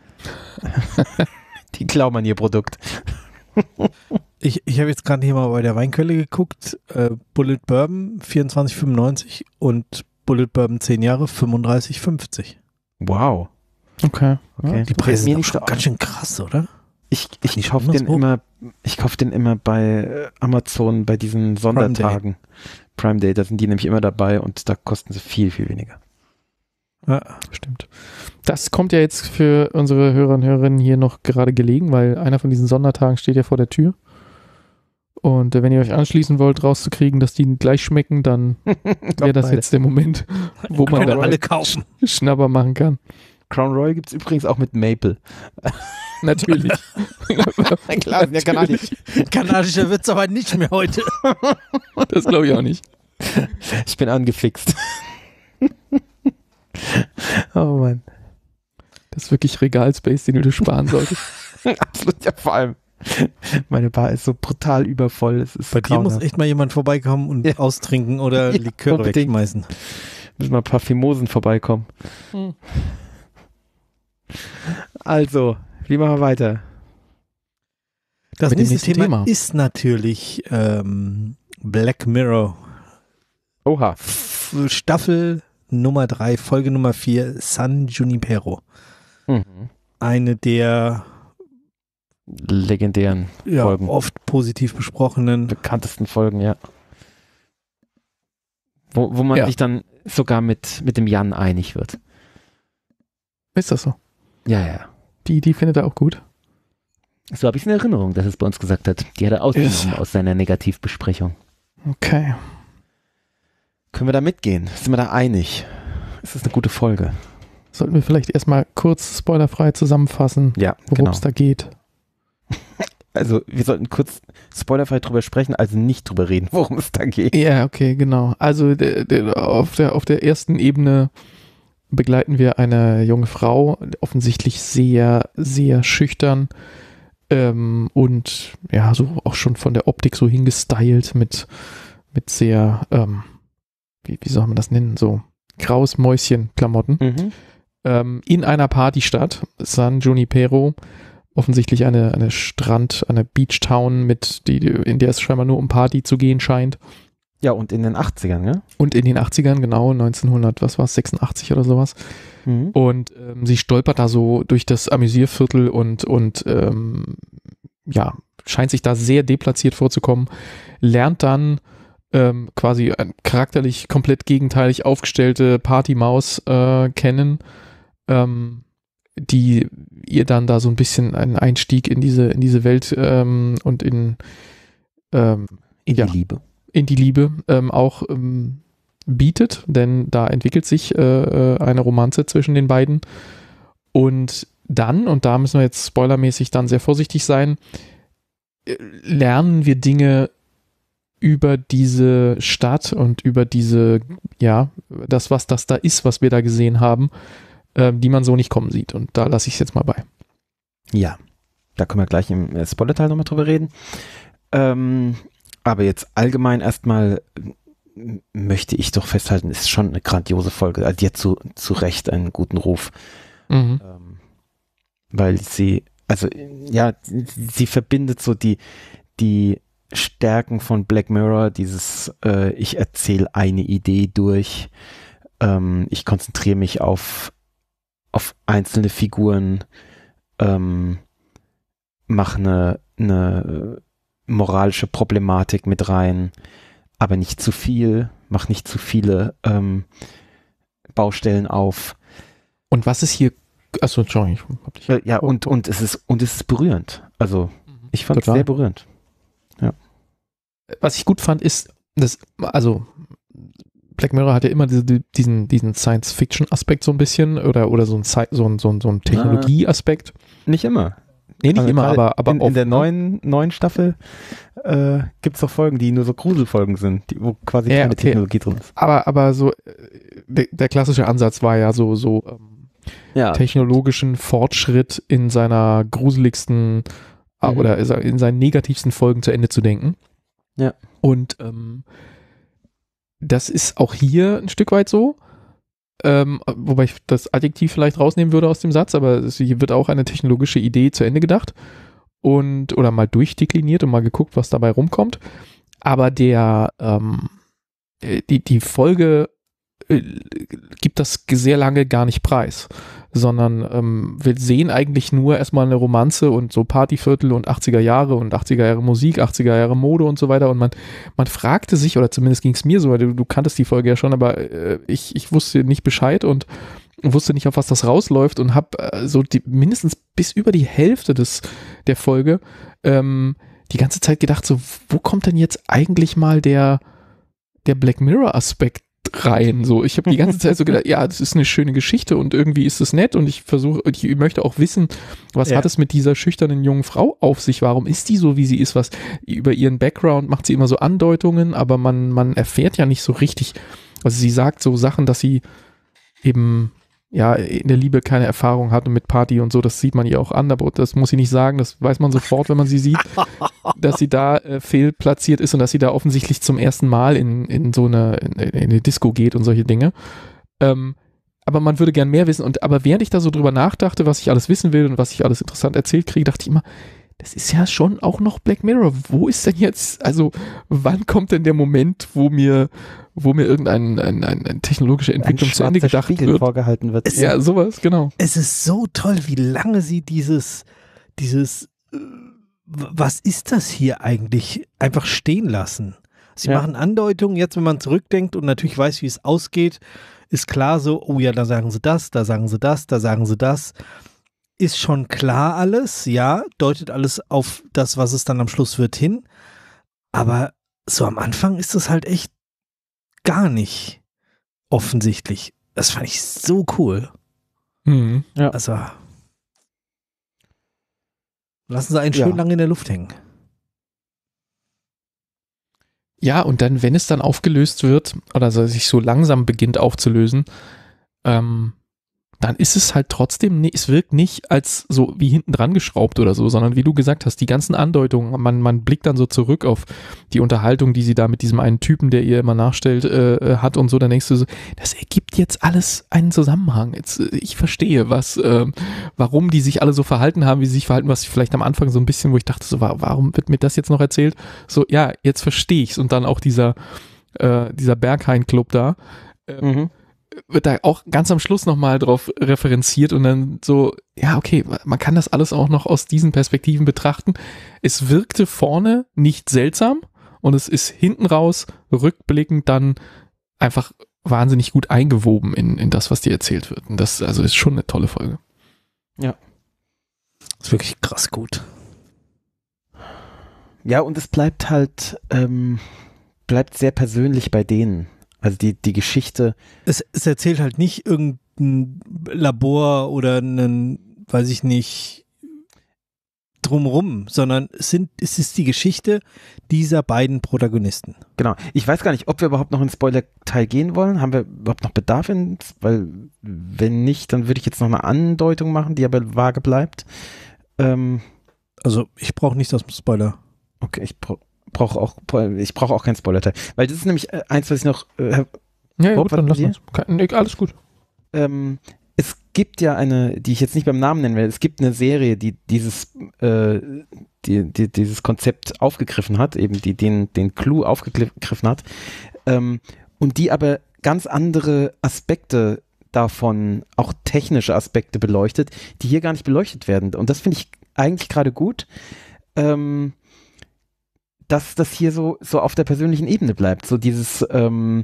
Die klauen man ihr Produkt. Ich, ich habe jetzt gerade hier mal bei der Weinquelle geguckt. Äh, Bullet Bourbon vierundzwanzig fünfundneunzig und Bullet Bourbon zehn Jahre fünfunddreißig fünfzig. Wow. Okay. okay. Die Preise sind schon ganz schön krass, oder? Ich, ich, ich kaufe den immer, ich kaufe den immer bei Amazon bei diesen Sondertagen. Prime Day. Prime Day, da sind die nämlich immer dabei und da kosten sie viel, viel weniger. Ja, stimmt. Das kommt ja jetzt für unsere Hörer und Hörerinnen hier noch gerade gelegen, weil einer von diesen Sondertagen steht ja vor der Tür. Und äh, wenn ihr euch anschließen wollt, rauszukriegen, dass die gleich schmecken, dann wäre das beide. jetzt der Moment, wo man Können da alle kaufen. Schnapper machen kann. Crown Royal gibt es übrigens auch mit Maple. Natürlich. Klar, ja, kanadisch. Kanadischer wird's aber nicht mehr heute. Das glaube ich auch nicht. Ich bin angefixt. Oh Mann. Das ist wirklich Regalspace, den du dir sparen solltest. Absolut, ja, vor allem. Meine Bar ist so brutal übervoll. Es ist Bei dir muss grauenhaft. echt mal jemand vorbeikommen und Ja. austrinken oder Ja, Liköre unbedingt. wegschmeißen. Müssen mal ein paar Fimosen vorbeikommen. Hm. Also, wie machen wir weiter? Das Mit dem nächste nächsten Thema, Thema. ist natürlich ähm, Black Mirror. Oha. F- Staffel Nummer drei, Folge Nummer vier, San Junipero. Mhm. Eine der Legendären ja, Folgen. oft positiv besprochenen. Bekanntesten Folgen, ja. Wo, wo man Ja. sich dann sogar mit, mit dem Jan einig wird. Ist das so? Ja, ja. Die, die findet er auch gut. So habe ich es in Erinnerung, dass es bei uns gesagt hat. Die hat er ausgenommen Ist- aus seiner Negativbesprechung. Okay. Können wir da mitgehen? Sind wir da einig? Ist das eine gute Folge? Sollten wir vielleicht erstmal kurz spoilerfrei zusammenfassen, Ja, worum genau. es da geht. Also wir sollten kurz spoilerfrei drüber sprechen, also nicht drüber reden, worum es da geht. Ja, okay, genau. Also der, der, auf, der, auf der ersten Ebene begleiten wir eine junge Frau, offensichtlich sehr, sehr schüchtern ähm, und ja, so auch schon von der Optik so hingestylt mit, mit sehr, ähm, wie, wie soll man das nennen, so graues Mäuschen-Klamotten. Mhm. Ähm, in einer Partystadt, San Junipero, offensichtlich eine, eine Strand, eine Beachtown, mit die, in der es scheinbar nur um Party zu gehen scheint. Ja, und in den achtzigern, ja? Und in den achtzigern, genau, neunzehnhundert, was war es, sechsundachtzig oder sowas. Mhm. Und ähm, sie stolpert da so durch das Amüsierviertel und, und ähm, ja, scheint sich da sehr deplatziert vorzukommen, lernt dann ähm, quasi ein charakterlich komplett gegenteilig aufgestellte Partymaus äh, kennen, ähm, die ihr dann da so ein bisschen einen Einstieg in diese, in diese Welt ähm, und in, ähm, In ja. die Liebe. in die Liebe ähm, auch ähm, bietet, denn da entwickelt sich äh, äh, eine Romanze zwischen den beiden. Und dann, und da müssen wir jetzt spoilermäßig dann sehr vorsichtig sein, äh, lernen wir Dinge über diese Stadt und über diese, ja, das, was das da ist, was wir da gesehen haben, äh, die man so nicht kommen sieht. Und da lasse ich es jetzt mal bei. Ja, da können wir gleich im äh, Spoiler-Teil nochmal drüber reden. Ähm, aber jetzt allgemein erstmal m- möchte ich doch festhalten, ist schon eine grandiose Folge. Also die hat zu, zu Recht einen guten Ruf. Mhm. Ähm, weil sie, also ja, sie, sie verbindet so die, die Stärken von Black Mirror, dieses äh, ich erzähle eine Idee durch, ähm, ich konzentriere mich auf, auf einzelne Figuren, ähm, mache eine, eine moralische Problematik mit rein, aber nicht zu viel, mach nicht zu viele ähm, Baustellen auf. Und was ist hier, achso, Entschuldigung, ich hab dich. Ja, ja, und, und es ist, und es ist berührend. Also, ich fand es Total. sehr berührend. Was ich gut fand, ist, dass, also Black Mirror hat ja immer diese, diesen, diesen Science-Fiction-Aspekt so ein bisschen oder, oder so ein, Sci- so ein, so ein, so ein Technologie-Aspekt. Nicht immer. Nee, nicht Also immer, gerade aber, aber in, in oft, der ne? neuen, neuen Staffel äh, gibt es doch Folgen, die nur so Gruselfolgen sind, die, wo quasi Ja, keine okay. Technologie drin ist. Aber, aber so, äh, der, der klassische Ansatz war ja so, so ähm, Ja, technologischen Fortschritt in seiner gruseligsten äh, Mhm. oder in seinen negativsten Folgen zu Ende zu denken. Ja. Und ähm, das ist auch hier ein Stück weit so. Ähm, wobei ich das Adjektiv vielleicht rausnehmen würde aus dem Satz, aber es, hier wird auch eine technologische Idee zu Ende gedacht und oder mal durchdekliniert und mal geguckt, was dabei rumkommt. Aber der ähm, äh, die, die Folge äh, gibt das sehr lange gar nicht preis, sondern ähm, wir sehen eigentlich nur erstmal eine Romanze und so Partyviertel und achtziger Jahre und achtziger Jahre Musik, achtziger Jahre Mode und so weiter und man, man fragte sich, oder zumindest ging es mir so, weil du, du kanntest die Folge ja schon, aber äh, ich, ich wusste nicht Bescheid und wusste nicht, auf was das rausläuft und habe äh, so die, mindestens bis über die Hälfte des, der Folge ähm, die ganze Zeit gedacht, so, wo kommt denn jetzt eigentlich mal der, der Black Mirror-Aspekt rein? So, ich habe die ganze Zeit so gedacht, ja, das ist eine schöne Geschichte und irgendwie ist es nett und ich versuche, ich möchte auch wissen, was Ja. hat es mit dieser schüchternen jungen Frau auf sich? Warum ist die so, wie sie ist? Was über ihren Background macht sie immer so Andeutungen, aber man, man erfährt ja nicht so richtig. Also sie sagt so Sachen, dass sie eben ja in der Liebe keine Erfahrung hatte mit Party und so, das sieht man ihr auch an, aber das muss sie nicht sagen, das weiß man sofort, wenn man sie sieht, dass sie da äh, fehlplatziert ist und dass sie da offensichtlich zum ersten Mal in, in so eine, in, in eine Disco geht und solche Dinge. Ähm, aber man würde gern mehr wissen und aber während ich da so drüber nachdachte, was ich alles wissen will und was ich alles interessant erzählt kriege, dachte ich immer, das ist ja schon auch noch Black Mirror. Wo ist denn jetzt, also wann kommt denn der Moment, wo mir, wo mir irgendein ein, ein, ein technologische Entwicklung Ein zu Ende schwarzer gedacht Spiegel wird? vorgehalten wird. Es- Ja, sowas, genau. Es ist so toll, wie lange sie dieses, dieses, äh, w- was ist das hier eigentlich, einfach stehen lassen. Sie Ja. machen Andeutungen, jetzt wenn man zurückdenkt und natürlich weiß, wie es ausgeht, ist klar so, oh ja, da sagen sie das, da sagen sie das, da sagen sie das. Ist schon klar alles, ja, deutet alles auf das, was es dann am Schluss wird, hin. Aber so am Anfang ist es halt echt gar nicht offensichtlich. Das fand ich so cool. Mhm. Also, lassen sie einen schön Ja. lange in der Luft hängen. Ja, und dann, wenn es dann aufgelöst wird, oder so sich so langsam beginnt aufzulösen, ähm, dann ist es halt trotzdem, ni- es wirkt nicht als so wie hinten dran geschraubt oder so, sondern wie du gesagt hast, die ganzen Andeutungen, man, man blickt dann so zurück auf die Unterhaltung, die sie da mit diesem einen Typen, der ihr immer nachstellt, äh, hat und so, dann denkst du so, das ergibt jetzt alles einen Zusammenhang. Jetzt, äh, ich verstehe, was, äh, warum die sich alle so verhalten haben, wie sie sich verhalten, was ich vielleicht am Anfang so ein bisschen, wo ich dachte, so, wa- warum wird mir das jetzt noch erzählt? So, ja, jetzt verstehe ich's. Und dann auch dieser, äh, dieser Berghain-Club da, äh, Mhm. wird da auch ganz am Schluss nochmal drauf referenziert und dann so, ja, okay, man kann das alles auch noch aus diesen Perspektiven betrachten. Es wirkte vorne nicht seltsam und es ist hinten raus, rückblickend dann einfach wahnsinnig gut eingewoben in, in das, was dir erzählt wird. Und das also ist schon eine tolle Folge. Ist wirklich krass gut. Ja, und es bleibt halt, ähm, bleibt sehr persönlich bei denen. Also die, die Geschichte. Es, es erzählt halt nicht irgendein Labor oder einen, weiß ich nicht, drumrum, sondern es, sind, es ist die Geschichte dieser beiden Protagonisten. Genau. Ich weiß gar nicht, ob wir überhaupt noch in Spoiler-Teil gehen wollen. Haben wir überhaupt noch Bedarf in, weil wenn nicht, dann würde ich jetzt noch eine Andeutung machen, die aber vage bleibt. Ähm, Also ich brauche nicht das Spoiler. okay, ich bra brauche auch, ich brauche auch keinen Spoiler-Teil. Weil das ist nämlich äh, eins, was ich noch, äh, Ja, ja Bob, gut, was dann mit lass dir? uns. Kein, nee, alles gut. ähm, es gibt ja eine, die ich jetzt nicht beim Namen nennen will, es gibt eine Serie, die dieses, äh, die, die, dieses Konzept aufgegriffen hat, eben die den, den Clou aufgegriffen hat, ähm, und die aber ganz andere Aspekte davon, auch technische Aspekte beleuchtet, die hier gar nicht beleuchtet werden. Und das finde ich eigentlich gerade gut, ähm, dass das hier so, so auf der persönlichen Ebene bleibt. So dieses, ähm,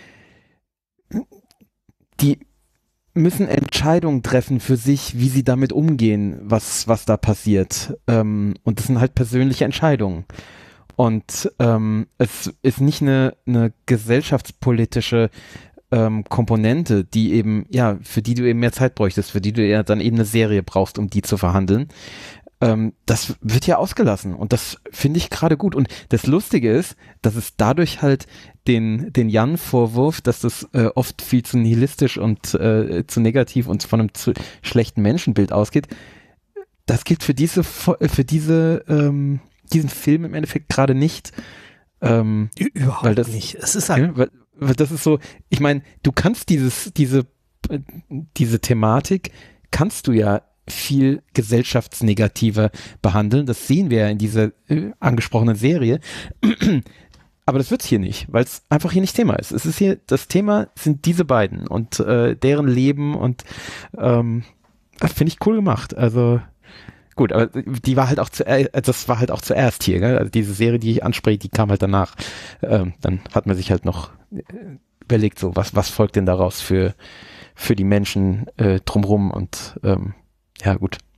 die müssen Entscheidungen treffen für sich, wie sie damit umgehen, was, was da passiert. Ähm, und das sind halt persönliche Entscheidungen. Und ähm, es ist nicht eine, eine gesellschaftspolitische ähm, Komponente, die eben, ja, für die du eben mehr Zeit bräuchtest, für die du ja dann eben eine Serie brauchst, um die zu verhandeln. Ähm, das wird ja ausgelassen und das finde ich gerade gut. Und das Lustige ist, dass es dadurch halt den, den Jan-Vorwurf, dass das äh, oft viel zu nihilistisch und äh, zu negativ und von einem zu schlechten Menschenbild ausgeht, das gilt für diese, für diese, ähm, diesen Film im Endeffekt gerade nicht. Ähm, Überhaupt weil das, nicht. Es ist halt, ja, weil, weil das ist so, ich meine, du kannst dieses, diese, äh, diese Thematik, kannst du ja viel gesellschaftsnegativer behandeln. Das sehen wir ja in dieser äh, angesprochenen Serie. Aber das wird's hier nicht, weil es einfach hier nicht Thema ist. Es ist hier, das Thema sind diese beiden und äh, deren Leben und ähm, das finde ich cool gemacht. Also gut, aber die war halt auch zuerst, das war halt auch zuerst hier, gell? Also diese Serie, die ich anspreche, die kam halt danach. Ähm, dann hat man sich halt noch äh, überlegt, so was, was folgt denn daraus für, für die Menschen äh, drumrum und ähm, ja, gut.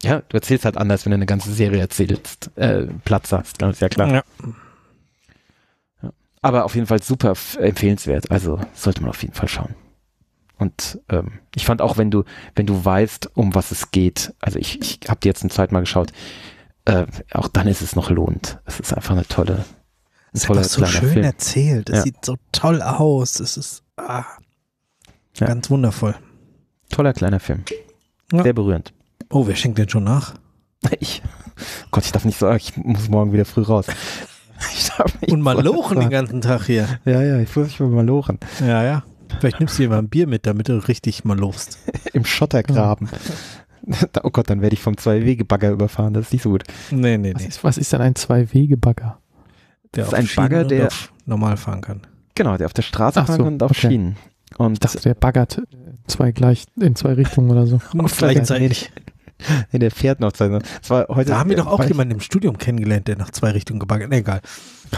Ja, du erzählst halt anders, wenn du eine ganze Serie erzählst, äh, Platz hast, ist ja klar. Ja. Ja. Aber auf jeden Fall super f- empfehlenswert, also sollte man auf jeden Fall schauen. Und ähm, ich fand auch, wenn du, wenn du weißt, um was es geht, also ich, ich habe die jetzt ein zweites Mal geschaut, äh, auch dann ist es noch lohnend. Es ist einfach eine tolle, ein Es ist toller einfach so kleiner schön Film. erzählt. Es Ja. sieht so toll aus. Es ist ah, Ja. ganz wundervoll. Toller kleiner Film. Ja. Sehr berührend. Oh, wer schenkt denn schon nach? Ich, Gott, ich darf nicht sagen, ich muss morgen wieder früh raus. Ich darf nicht Und mal sagen. lochen den ganzen Tag hier. Ja, ja, ich muss mich mal lochen. Ja, ja. Vielleicht nimmst du dir mal ein Bier mit, damit du richtig mal lofst. Im Schottergraben. Oh Gott, dann werde ich vom Zwei-Wege-Bagger überfahren, das ist nicht so gut. Nee, nee, Was nee. ist, was ist denn ein Zwei-Wege-Bagger? Der Das ist auf ein Schienen Bagger, und der- auf normal fahren kann. Genau, der auf der Straße Ach fahren so, und auf okay. Schienen. Und Ich dachte, der baggert äh, zwei gleich, in zwei Richtungen oder so. Auf Gleichzeitig. nee, der fährt noch zwei. Das war heute, Da haben wir doch auch war ich- jemanden im Studium kennengelernt, der nach zwei Richtungen gebaggert. Nee, egal.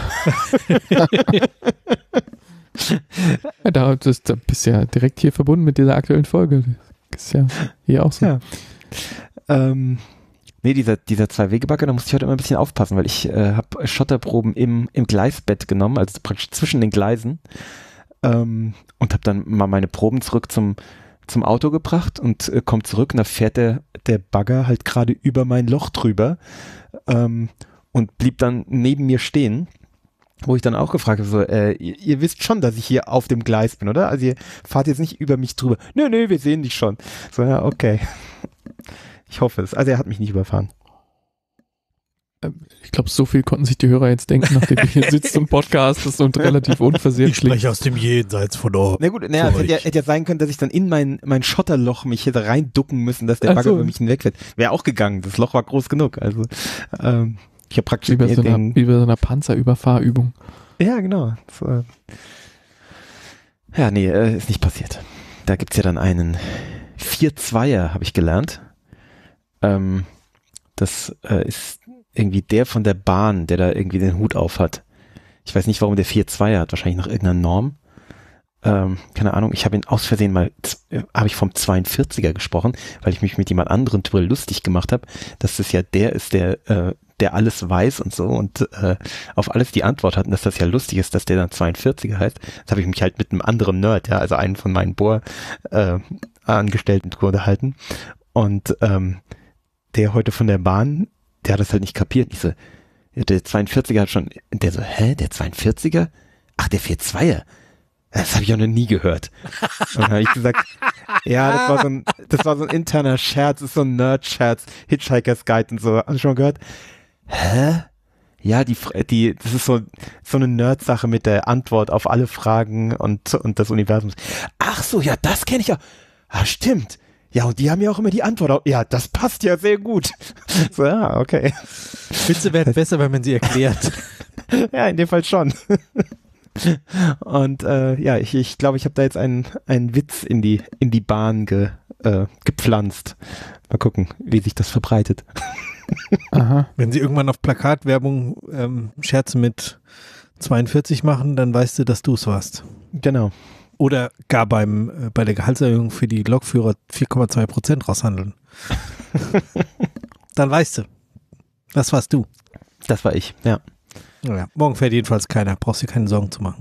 Ja, da, das, da bist du ja direkt hier verbunden mit dieser aktuellen Folge. Das ist ja hier auch so. Ja. Ähm, nee, dieser, dieser Zwei-Wege-Bagger, da musste ich heute immer ein bisschen aufpassen, weil ich äh, habe Schotterproben im, im Gleisbett genommen, also praktisch zwischen den Gleisen, ähm, und habe dann mal meine Proben zurück zum, zum Auto gebracht und äh, komme zurück und da fährt der, der Bagger halt gerade über mein Loch drüber ähm, und blieb dann neben mir stehen. Wo ich dann auch gefragt habe, so, äh, ihr, ihr wisst schon, dass ich hier auf dem Gleis bin, oder? Also ihr fahrt jetzt nicht über mich drüber. Nö, nö, wir sehen dich schon. So, ja, okay. Ich hoffe es. Also er hat mich nicht überfahren. Ich glaube, so viel konnten sich die Hörer jetzt denken, nachdem du hier sitzt und podcastest und relativ unversehrt klingst. aus dem Jenseits von oben. Na gut, naja, es hätte ja, hätte ja sein können, dass ich dann in mein, mein Schotterloch mich hätte reinducken müssen, dass der Ach Bagger so. über mich hinwegfährt. Wäre auch gegangen. Das Loch war groß genug. Also ähm, ich habe praktisch Wie bei, so einer, den, wie bei so einer Panzerüberfahrübung. ja, genau. So, äh, ja, nee, äh, ist nicht passiert. Da gibt's ja dann einen Vier-Zweier, habe ich gelernt. Ähm, das äh, ist irgendwie der von der Bahn, der da irgendwie den Hut auf hat. Ich weiß nicht, warum der Vier-Zweier hat. Wahrscheinlich nach irgendeiner Norm. Ähm, keine Ahnung. Ich habe ihn aus Versehen mal, äh, habe ich vom zweiundvierziger gesprochen, weil ich mich mit jemand anderem drüber lustig gemacht habe, dass das ja der ist, der äh, der alles weiß und so und äh, auf alles die Antwort hat und dass das ja lustig ist, dass der dann zweiundvierziger heißt. Das habe ich mich halt mit einem anderen Nerd, ja, also einen von meinen Bohr-Angestellten äh, unterhalten und ähm, der heute von der Bahn, der hat das halt nicht kapiert. Ich so, ja, der zweiundvierziger hat schon, der so, hä, der zweiundvierziger? Ach, der Vier-Zweier? Das habe ich auch noch nie gehört. Und dann habe ich gesagt, ja, das war so ein, das war so ein interner Scherz, das ist so ein Nerd-Scherz, Hitchhiker's Guide und so. Hast du schon mal gehört? Hä? Ja, die, die, das ist so, so eine Nerd-Sache mit der Antwort auf alle Fragen und, und das Universum. Ach so, ja, das kenne ich ja. Ah, stimmt. Ja, und die haben ja auch immer die Antwort. Auf, ja, das passt ja sehr gut. So, ja, okay. Witze werden besser, wenn man sie erklärt. Ja, in dem Fall schon. Und äh, ja, ich ich, glaube, ich habe da jetzt einen, einen Witz in die, in die Bahn ge, äh, gepflanzt. Mal gucken, wie sich das verbreitet. Aha. Wenn sie irgendwann auf Plakatwerbung ähm, Scherze mit zweiundvierzig machen, dann weißt du, dass du es warst. Genau. Oder gar beim äh, bei der Gehaltserhöhung für die Lokführer vier Komma zwei Prozent raushandeln. Dann weißt du, das warst du. Das war ich, ja. Ja, morgen fährt jedenfalls keiner, brauchst dir keine Sorgen zu machen.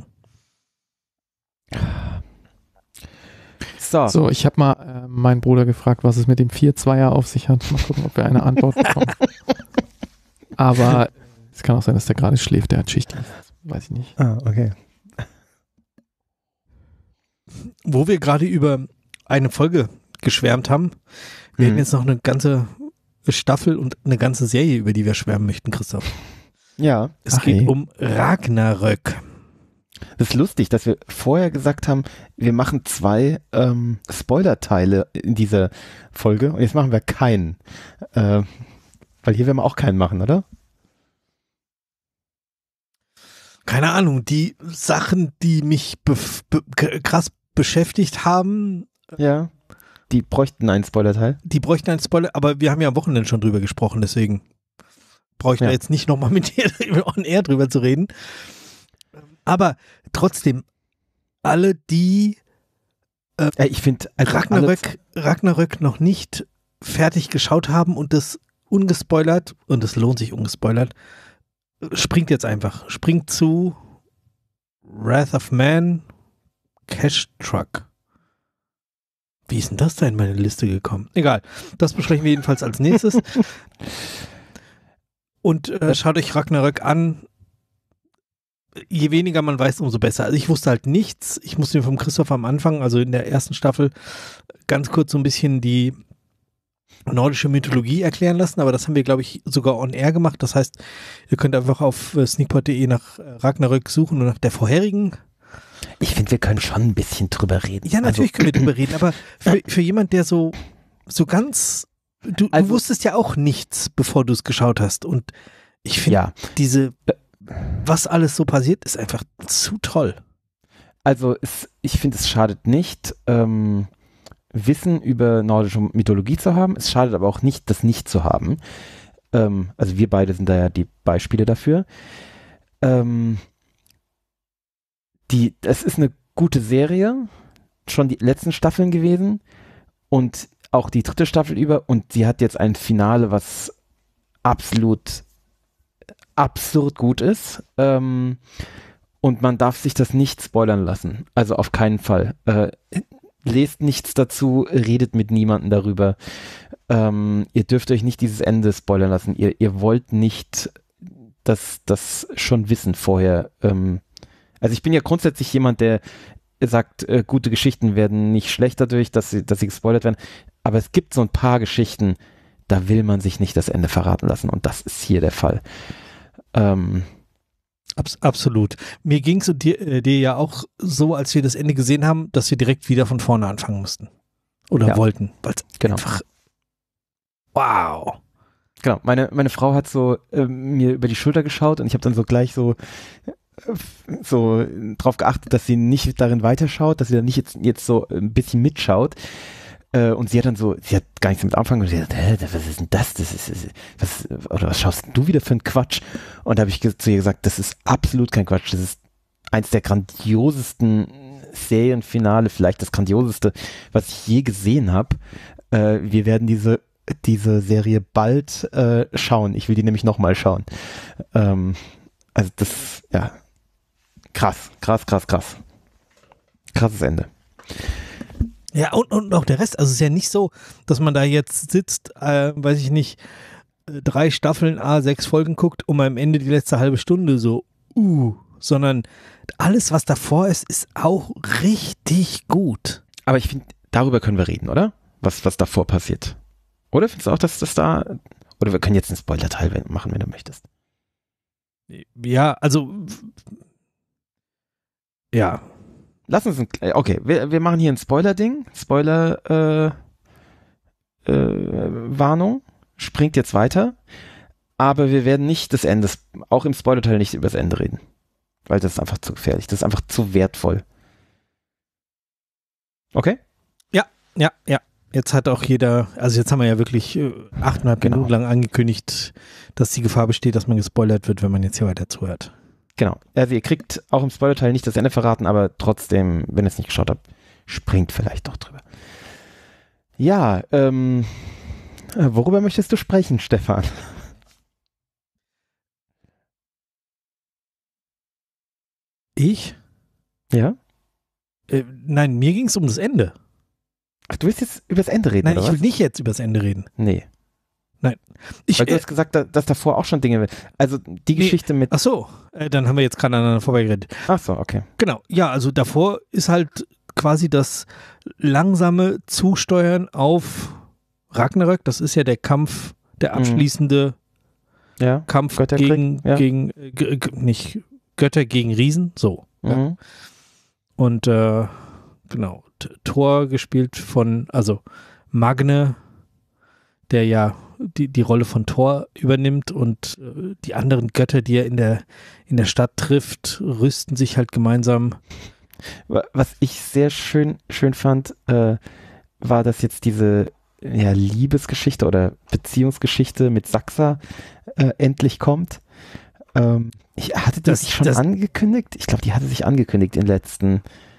So, So, ich habe mal äh, meinen Bruder gefragt, was es mit dem Vier-Zweier auf sich hat. Mal gucken, ob wir eine Antwort bekommen. Aber es kann auch sein, dass der gerade schläft, der hat Schichtdienst. Weiß ich nicht. ah, okay. Wo wir gerade über eine Folge geschwärmt haben, wir Mhm. hätten jetzt noch eine ganze Staffel und eine ganze Serie, über die wir schwärmen möchten, Christoph. Ja, Es Ach, geht hey. um Ragnarök. das ist lustig, dass wir vorher gesagt haben, wir machen zwei ähm, Spoiler-Teile in dieser Folge und jetzt machen wir keinen. Äh, weil hier werden wir auch keinen machen, oder? Keine Ahnung, die Sachen, die mich bef- be- k- krass beschäftigt haben, Ja. Die bräuchten einen Spoiler-Teil. die bräuchten einen Spoiler, aber wir haben ja am Wochenende schon drüber gesprochen, deswegen brauche ich Ja. da jetzt nicht nochmal mit dir on air drüber zu reden. Aber trotzdem, alle, die Äh, ich finde, also alle- Ragnarök, Ragnarök noch nicht fertig geschaut haben und das ungespoilert, und es lohnt sich ungespoilert, springt jetzt einfach. Springt zu Wrath of Man, Cash Truck. Wie ist denn das da in meine Liste gekommen? Egal, das besprechen wir jedenfalls als nächstes. Und äh, schaut euch Ragnarök an. Je weniger man weiß, umso besser. Also ich wusste halt nichts. Ich musste mir vom Christoph am Anfang, also in der ersten Staffel, ganz kurz so ein bisschen die nordische Mythologie erklären lassen, aber das haben wir, glaube ich, sogar on air gemacht. Das heißt, ihr könnt einfach auf sneakpot punkt de nach Ragnarök suchen und nach der vorherigen. Ich finde, wir können schon ein bisschen drüber reden. Ja, natürlich also, können wir drüber reden, aber für, für jemand, der so, so ganz, du, also, du wusstest ja auch nichts, bevor du es geschaut hast, und ich finde, ja. diese, was alles so passiert, ist einfach zu toll. Also es, ich finde, es schadet nicht, ähm, Wissen über nordische Mythologie zu haben. Es schadet aber auch nicht, das nicht zu haben. Ähm, also wir beide sind da ja die Beispiele dafür. Ähm, die, es ist eine gute Serie, schon die letzten Staffeln gewesen und auch die dritte Staffel über, und sie hat jetzt ein Finale, was absolut absurd gut ist. Ähm, und man darf sich das nicht spoilern lassen. Also auf keinen Fall. Äh, Lest nichts dazu, redet mit niemandem darüber. Ähm, ihr dürft euch nicht dieses Ende spoilern lassen. Ihr, ihr wollt nicht das, das schon wissen vorher. Ähm, also ich bin ja grundsätzlich jemand, der sagt, äh, gute Geschichten werden nicht schlecht dadurch, dass sie, dass sie gespoilert werden. Aber es gibt so ein paar Geschichten, da will man sich nicht das Ende verraten lassen. Und das ist hier der Fall. Ähm, Abs- absolut. Mir ging es dir, äh, dir ja auch so, als wir das Ende gesehen haben, dass wir direkt wieder von vorne anfangen mussten. Oder ja. wollten. Weil genau. einfach wow. Genau, meine, meine Frau hat so äh, mir über die Schulter geschaut und ich habe dann so gleich so äh, so drauf geachtet, dass sie nicht darin weiterschaut, dass sie dann nicht jetzt, jetzt so ein bisschen mitschaut. Äh, und sie hat dann so, sie hat gar nichts damit angefangen und sie hat gesagt, hä, was ist denn das? Das ist, ist was, oder was schaust du wieder für einen Quatsch? Und da habe ich ge- zu ihr gesagt, das ist absolut kein Quatsch. Das ist eins der grandiosesten Serienfinale, vielleicht das grandioseste, was ich je gesehen habe. Äh, wir werden diese diese Serie bald äh, schauen. Ich will die nämlich nochmal schauen. Ähm, also das, ja, krass, krass, krass, krass. Krasses Ende. Ja, und, und auch der Rest. Also es ist ja nicht so, dass man da jetzt sitzt, äh, weiß ich nicht, drei Staffeln, a sechs Folgen guckt, um am Ende die letzte halbe Stunde so, uh, sondern alles, was davor ist, ist auch richtig gut. Aber ich finde, darüber können wir reden, oder? Was, was davor passiert. Oder findest du auch, dass das da, oder wir können jetzt einen Spoiler-Teil machen, wenn du möchtest. Ja, also, ja. Lass uns, ein, okay, wir, wir machen hier ein Spoiler-Ding, Spoiler, äh, äh, Warnung, springt jetzt weiter, aber wir werden nicht das Ende, auch im Spoiler-Teil nicht über das Ende reden, weil das ist einfach zu gefährlich, das ist einfach zu wertvoll. Okay? Ja, ja, ja. Jetzt hat auch jeder, also jetzt haben wir ja wirklich äh, achteinhalb genau. Minuten lang angekündigt, dass die Gefahr besteht, dass man gespoilert wird, wenn man jetzt hier weiter zuhört. Genau. Also ihr kriegt auch im Spoiler-Teil nicht das Ende verraten, aber trotzdem, wenn ihr es nicht geschaut habt, springt vielleicht doch drüber. Ja, ähm, worüber möchtest du sprechen, Stefan? Ich? Ja? Äh, nein, mir ging es um das Ende. Ach, du willst jetzt über das Ende reden, Nein, oder ich was? will nicht jetzt über das Ende reden. Nee. Nein. Ich, Weil du äh, hast gesagt, dass, dass davor auch schon Dinge, also die nee, Geschichte mit... Ach so, äh, dann haben wir jetzt gerade aneinander vorbeigeredet. Ach so, okay. Genau, ja, also davor ist halt quasi das langsame Zusteuern auf Ragnarök. Das ist ja der Kampf, der abschließende mhm. ja. Kampf Götterkrieg, gegen, ja. gegen äh, g- g- nicht Götter gegen Riesen, so. Mhm. Ja. Und äh, genau, T- Thor gespielt von, also Magne, der ja die, die Rolle von Thor übernimmt, und äh, die anderen Götter, die er in der, in der Stadt trifft, rüsten sich halt gemeinsam. Was ich sehr schön, schön fand, äh, war, dass jetzt diese ja, Liebesgeschichte oder Beziehungsgeschichte mit Saxa äh, endlich kommt. Ähm, ich hatte die Das- sich schon das- angekündigt? Ich glaube, die hatte sich angekündigt in, letzten, in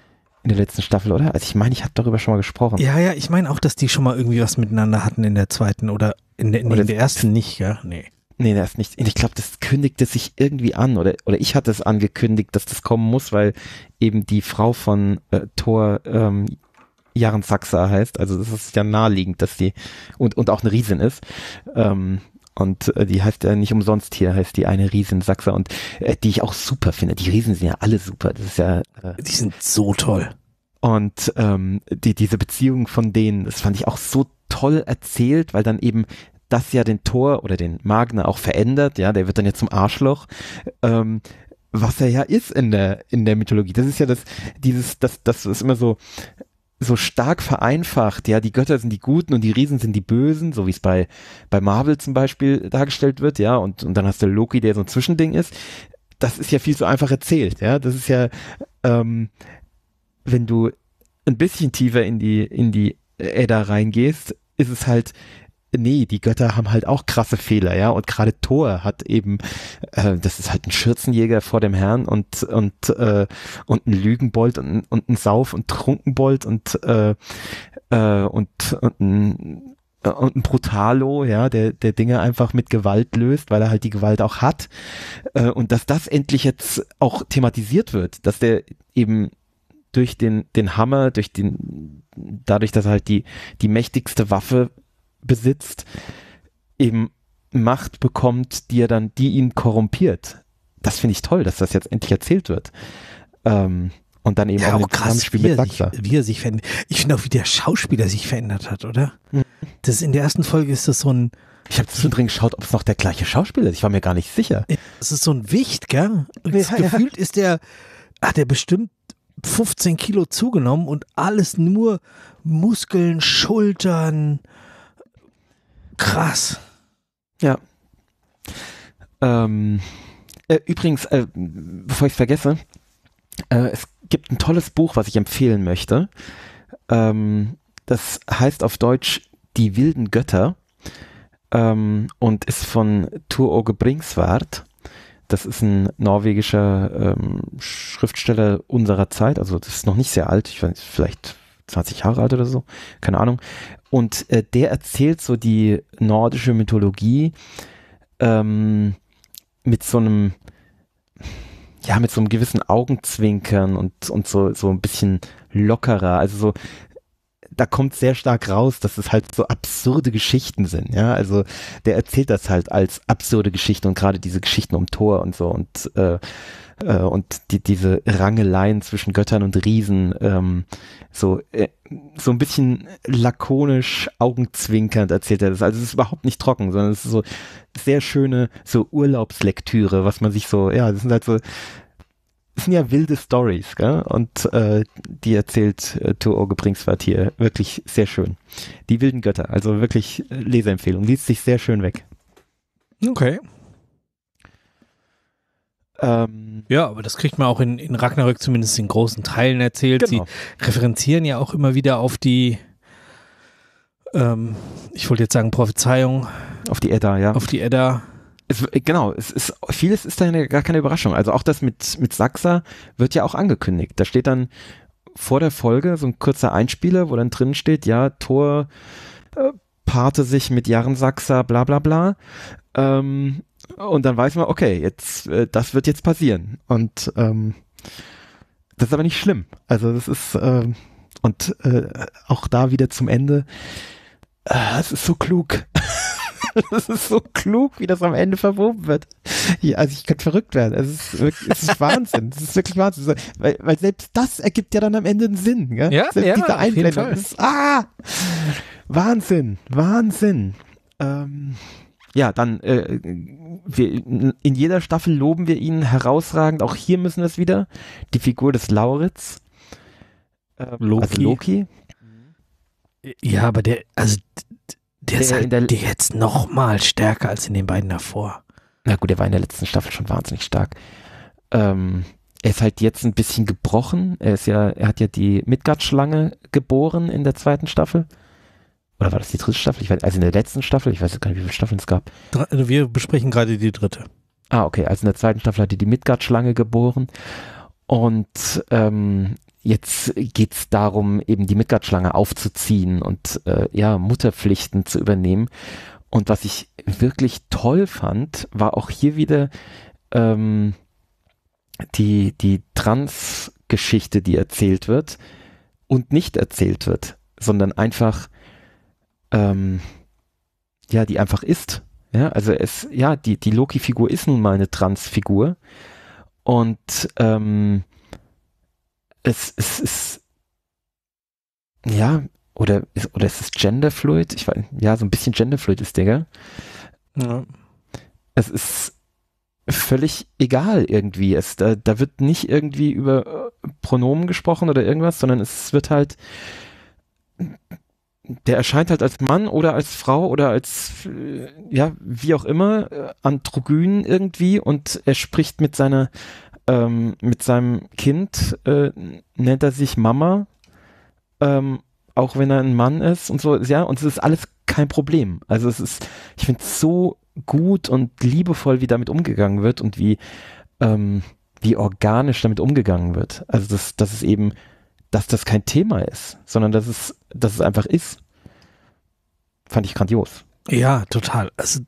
in der letzten Staffel, oder? Also ich meine, ich habe darüber schon mal gesprochen. Ja, ja, ich meine auch, dass die schon mal irgendwie was miteinander hatten in der zweiten oder in der, in Oder der ersten nicht, ja? Nee. Nee, das nicht. Ich glaube, das kündigte sich irgendwie an oder oder ich hatte es angekündigt, dass das kommen muss, weil eben die Frau von äh, Thor ähm, Jaren Saxa heißt. Also das ist ja naheliegend, dass die und und auch eine Riesin ist. Ähm, und äh, die heißt ja nicht umsonst hier, heißt die eine Riesin Saxa und äh, die ich auch super finde. Die Riesen sind ja alle super. Das ist ja äh, Die sind so toll. Und ähm, die diese Beziehung von denen, das fand ich auch so toll erzählt, weil dann eben das ja den Thor oder den Magner auch verändert, ja, der wird dann ja zum Arschloch, ähm, was er ja ist in der in der Mythologie. Das ist ja das dieses das das ist immer so so stark vereinfacht, ja, die Götter sind die Guten und die Riesen sind die Bösen, so wie es bei bei Marvel zum Beispiel dargestellt wird, ja, und und dann hast du Loki, der so ein Zwischending ist. Das ist ja viel zu einfach erzählt, ja, das ist ja ähm, wenn du ein bisschen tiefer in die in die Edda reingehst, ist es halt nee, die Götter haben halt auch krasse Fehler, ja, und gerade Thor hat eben, äh, das ist halt ein Schürzenjäger vor dem Herrn und und äh, und ein Lügenbold und, und ein Sauf- und Trunkenbold und äh, äh, und, und ein und ein Brutalo, ja, der der Dinge einfach mit Gewalt löst, weil er halt die Gewalt auch hat, äh, und dass das endlich jetzt auch thematisiert wird, dass der eben durch den den Hammer, durch den dadurch, dass er halt die die mächtigste Waffe besitzt, eben Macht bekommt, die er dann, die ihn korrumpiert. Das finde ich toll, dass das jetzt endlich erzählt wird. Ähm, und dann eben Ja, auch, auch im krass, Zusammenspiel wie mit er, sich, Saxa. wie er sich verändert. Ich finde auch, wie der Schauspieler sich verändert hat, oder? Mhm. Das ist in der ersten Folge ist das so ein, Ich habe zwischendrin geschaut, ob es noch der gleiche Schauspieler ist. Ich war mir gar nicht sicher. das ist so ein Wicht, gell? Und Ja, das ja. gefühlt ist der, hat er bestimmt fünfzehn Kilo zugenommen und alles nur Muskeln, Schultern. Krass. Ja. Ähm, äh, übrigens, äh, bevor ich es vergesse, äh, es gibt ein tolles Buch, was ich empfehlen möchte. Ähm, das heißt auf Deutsch Die wilden Götter ähm, und ist von Tor Åge Bringsvard. Das ist ein norwegischer ähm, Schriftsteller unserer Zeit, also das ist noch nicht sehr alt, ich weiß, vielleicht zwanzig Jahre alt oder so, keine Ahnung. Und äh, der erzählt so die nordische Mythologie ähm, mit so einem, ja, mit so einem gewissen Augenzwinkern und, und so, so ein bisschen lockerer. Also so, da kommt sehr stark raus, dass es halt so absurde Geschichten sind, ja. Also der erzählt das halt als absurde Geschichten und gerade diese Geschichten um Thor und so und äh, äh, und die, diese Rangeleien zwischen Göttern und Riesen, ähm, so äh, so ein bisschen lakonisch, augenzwinkernd erzählt er das. Also es ist überhaupt nicht trocken, sondern es ist so sehr schöne so Urlaubslektüre, was man sich so, ja, das sind halt so das sind ja wilde Stories, gell? Und äh, die erzählt äh, Tor Åge Bringsvard hier wirklich sehr schön. Die wilden Götter, also wirklich äh, Leseempfehlung, liest sich sehr schön weg. Okay. Ähm, Ja, aber das kriegt man auch in, in Ragnarök zumindest in großen Teilen erzählt. Genau. Sie referenzieren ja auch immer wieder auf die, ähm, ich wollte jetzt sagen Prophezeiung, auf die Edda, ja. auf die Edda. Es, genau, es ist, vieles ist da gar keine Überraschung. Also auch das mit, mit Saxa wird ja auch angekündigt. Da steht dann vor der Folge so ein kurzer Einspieler, wo dann drin steht, ja, Thor äh, paarte sich mit Jaren Saxa, bla bla bla. Ähm, und dann weiß man, okay, jetzt, äh, das wird jetzt passieren. Und ähm, das ist aber nicht schlimm. Also das ist, äh, und äh, auch da wieder zum Ende, äh, es ist so klug. Das ist so klug, wie das am Ende verwoben wird. Ja, also ich könnte verrückt werden. Es ist wirklich, es ist Wahnsinn. Es ist wirklich Wahnsinn. Weil, weil selbst das ergibt ja dann am Ende einen Sinn. Gell? Ja, selbst ja, diese auf jeden Einblendung. Fall. Das ist, ah, Wahnsinn, Wahnsinn. Ähm, ja, dann äh, wir, in jeder Staffel loben wir ihn herausragend. Auch hier müssen wir es wieder. Die Figur des Lauritz. Ähm, Loki. Also Loki. Ja, aber der, also der, ist Der halt in der- der jetzt noch mal stärker als in den beiden davor. Na gut, er war in der letzten Staffel schon wahnsinnig stark. Ähm, er ist halt jetzt ein bisschen gebrochen. Er ist ja, er hat ja die Midgard-Schlange geboren in der zweiten Staffel. Oder war das die dritte Staffel? Ich weiß, also in der letzten Staffel, ich weiß gar nicht, wie viele Staffeln es gab. Dr- also Wir besprechen gerade die dritte. Ah, okay, also in der zweiten Staffel hat er die Midgard-Schlange geboren. Und ähm, jetzt geht's darum, eben die Midgard-Schlange aufzuziehen und äh, ja, Mutterpflichten zu übernehmen. Und was ich wirklich toll fand, war auch hier wieder ähm, die, die Trans-Geschichte, die erzählt wird und nicht erzählt wird, sondern einfach ähm, ja, die einfach ist. Ja, also es, ja, die, die Loki-Figur ist nun mal eine Trans-Figur und ähm, es, es ist ja, oder ist, oder ist es genderfluid? Ich weiß, ja, so ein bisschen genderfluid ist der, gell? Ja. Es ist völlig egal irgendwie. Es, da, da wird nicht irgendwie über Pronomen gesprochen oder irgendwas, sondern es wird halt, der erscheint halt als Mann oder als Frau oder als, äh, ja, wie auch immer, äh, androgyn irgendwie und er spricht mit seiner, ähm, mit seinem Kind, äh, nennt er sich Mama, ähm, auch wenn er ein Mann ist und so, ja, und es ist alles kein Problem. Also es ist, ich finde es so gut und liebevoll, wie damit umgegangen wird und wie, ähm, wie organisch damit umgegangen wird. Also das, das ist eben, dass das kein Thema ist, sondern dass es, dass es einfach ist. Fand ich grandios. Ja, total. Also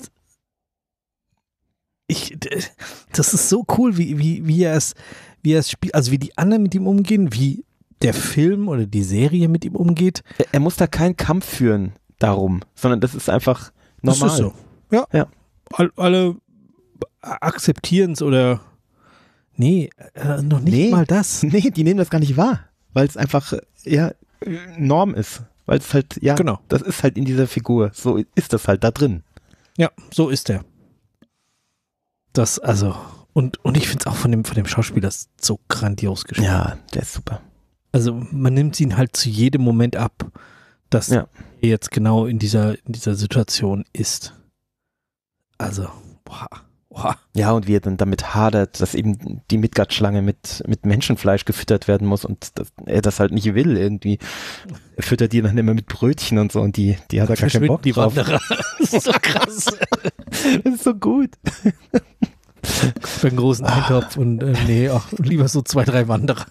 ich, das ist so cool, wie, wie, wie er es, wie er es spielt, also wie die anderen mit ihm umgehen, wie der Film oder die Serie mit ihm umgeht. Er, er muss da keinen Kampf führen darum, sondern das ist einfach normal. Das ist so. Ja. Ja. All, alle akzeptieren es oder nee, äh, noch nicht Nee. mal das. Nee, die nehmen das gar nicht wahr, weil es einfach, ja, Norm ist. Weil es halt, ja, Genau. das ist halt in dieser Figur. So ist das halt da drin. Ja, so ist er. Das, also, und, und ich finde es auch von dem, von dem Schauspieler so grandios gespielt. Ja, der ist super. Also man nimmt ihn halt zu jedem Moment ab, dass Ja. er jetzt genau in dieser, in dieser Situation ist. Also, boah, boah. Ja, und wie er dann damit hadert, dass eben die Midgard-Schlange mit, mit Menschenfleisch gefüttert werden muss und dass er das halt nicht will irgendwie. Er füttert die dann immer mit Brötchen und so und die, die hat er gar keinen Bock die drauf. Wanderer. Das ist so krass. Das ist so gut. Für einen großen Eintopf und äh, nee, ach, lieber so zwei, drei Wanderer.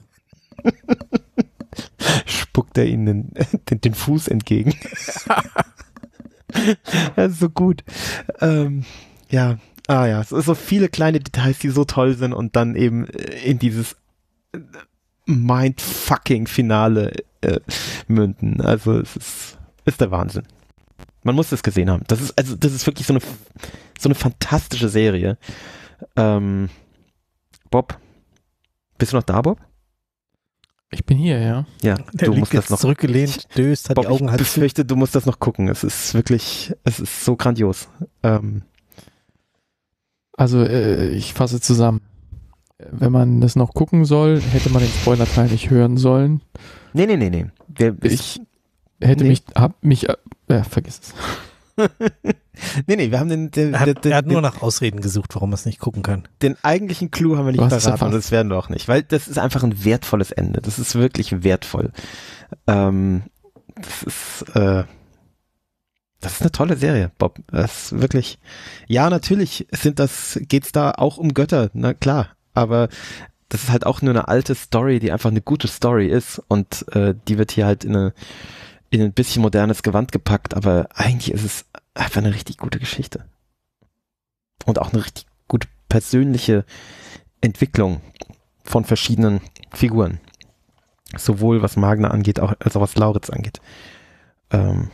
Spuckt er ihnen den, den, den Fuß entgegen. Das ist so gut. Ähm, ja, ah ja, es ist so viele kleine Details, die so toll sind und dann eben in dieses Mindfucking-Finale äh, münden. Also es ist, ist der Wahnsinn. Man muss das gesehen haben. Das ist, also das ist wirklich so eine, so eine fantastische Serie. Ähm, Bob, bist du noch da, Bob? Ich bin hier, ja. Ja, Der du liegt musst jetzt das noch zurückgelehnt, döst, hat Bob, die Augen ich halt zu. befürchte, du musst das noch gucken. Es ist wirklich, es ist so grandios. Ähm, Also äh, ich fasse zusammen. Wenn man das noch gucken soll, hätte man den Spoiler-Teil nicht hören sollen. nee, nee, nee, nee. Wir, Ich hätte nee. mich, hab mich, äh, ja, vergiss es. nee, nee, wir haben den, den, Er hat, den, er hat den, nur nach Ausreden gesucht, warum er es nicht gucken kann. den eigentlichen Clou haben wir nicht Du hast es verraten und erfasst. das werden wir auch nicht, weil das ist einfach ein wertvolles Ende. Das ist wirklich wertvoll. Ähm, das ist, äh, das ist eine tolle Serie, Bob. Das ist wirklich, ja, natürlich sind das, geht's da auch um Götter, na klar, aber das ist halt auch nur eine alte Story, die einfach eine gute Story ist und äh, die wird hier halt in eine in ein bisschen modernes Gewand gepackt, aber eigentlich ist es einfach eine richtig gute Geschichte. Und auch eine richtig gute persönliche Entwicklung von verschiedenen Figuren. Sowohl was Magner angeht, auch, als auch was Lauritz angeht. Ähm,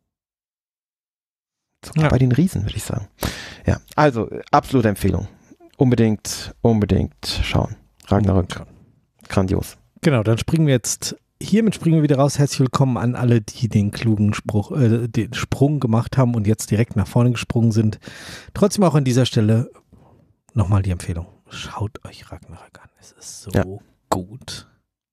sogar Ja. bei den Riesen, würde ich sagen. Ja, also absolute Empfehlung. Unbedingt, unbedingt schauen. Ragnarök, grandios. Genau, dann springen wir jetzt, hiermit springen wir wieder raus. Herzlich willkommen an alle, die den klugen Spruch, äh, den Sprung gemacht haben und jetzt direkt nach vorne gesprungen sind. Trotzdem auch an dieser Stelle nochmal die Empfehlung. Schaut euch Ragnarök an. Es ist so Ja. gut.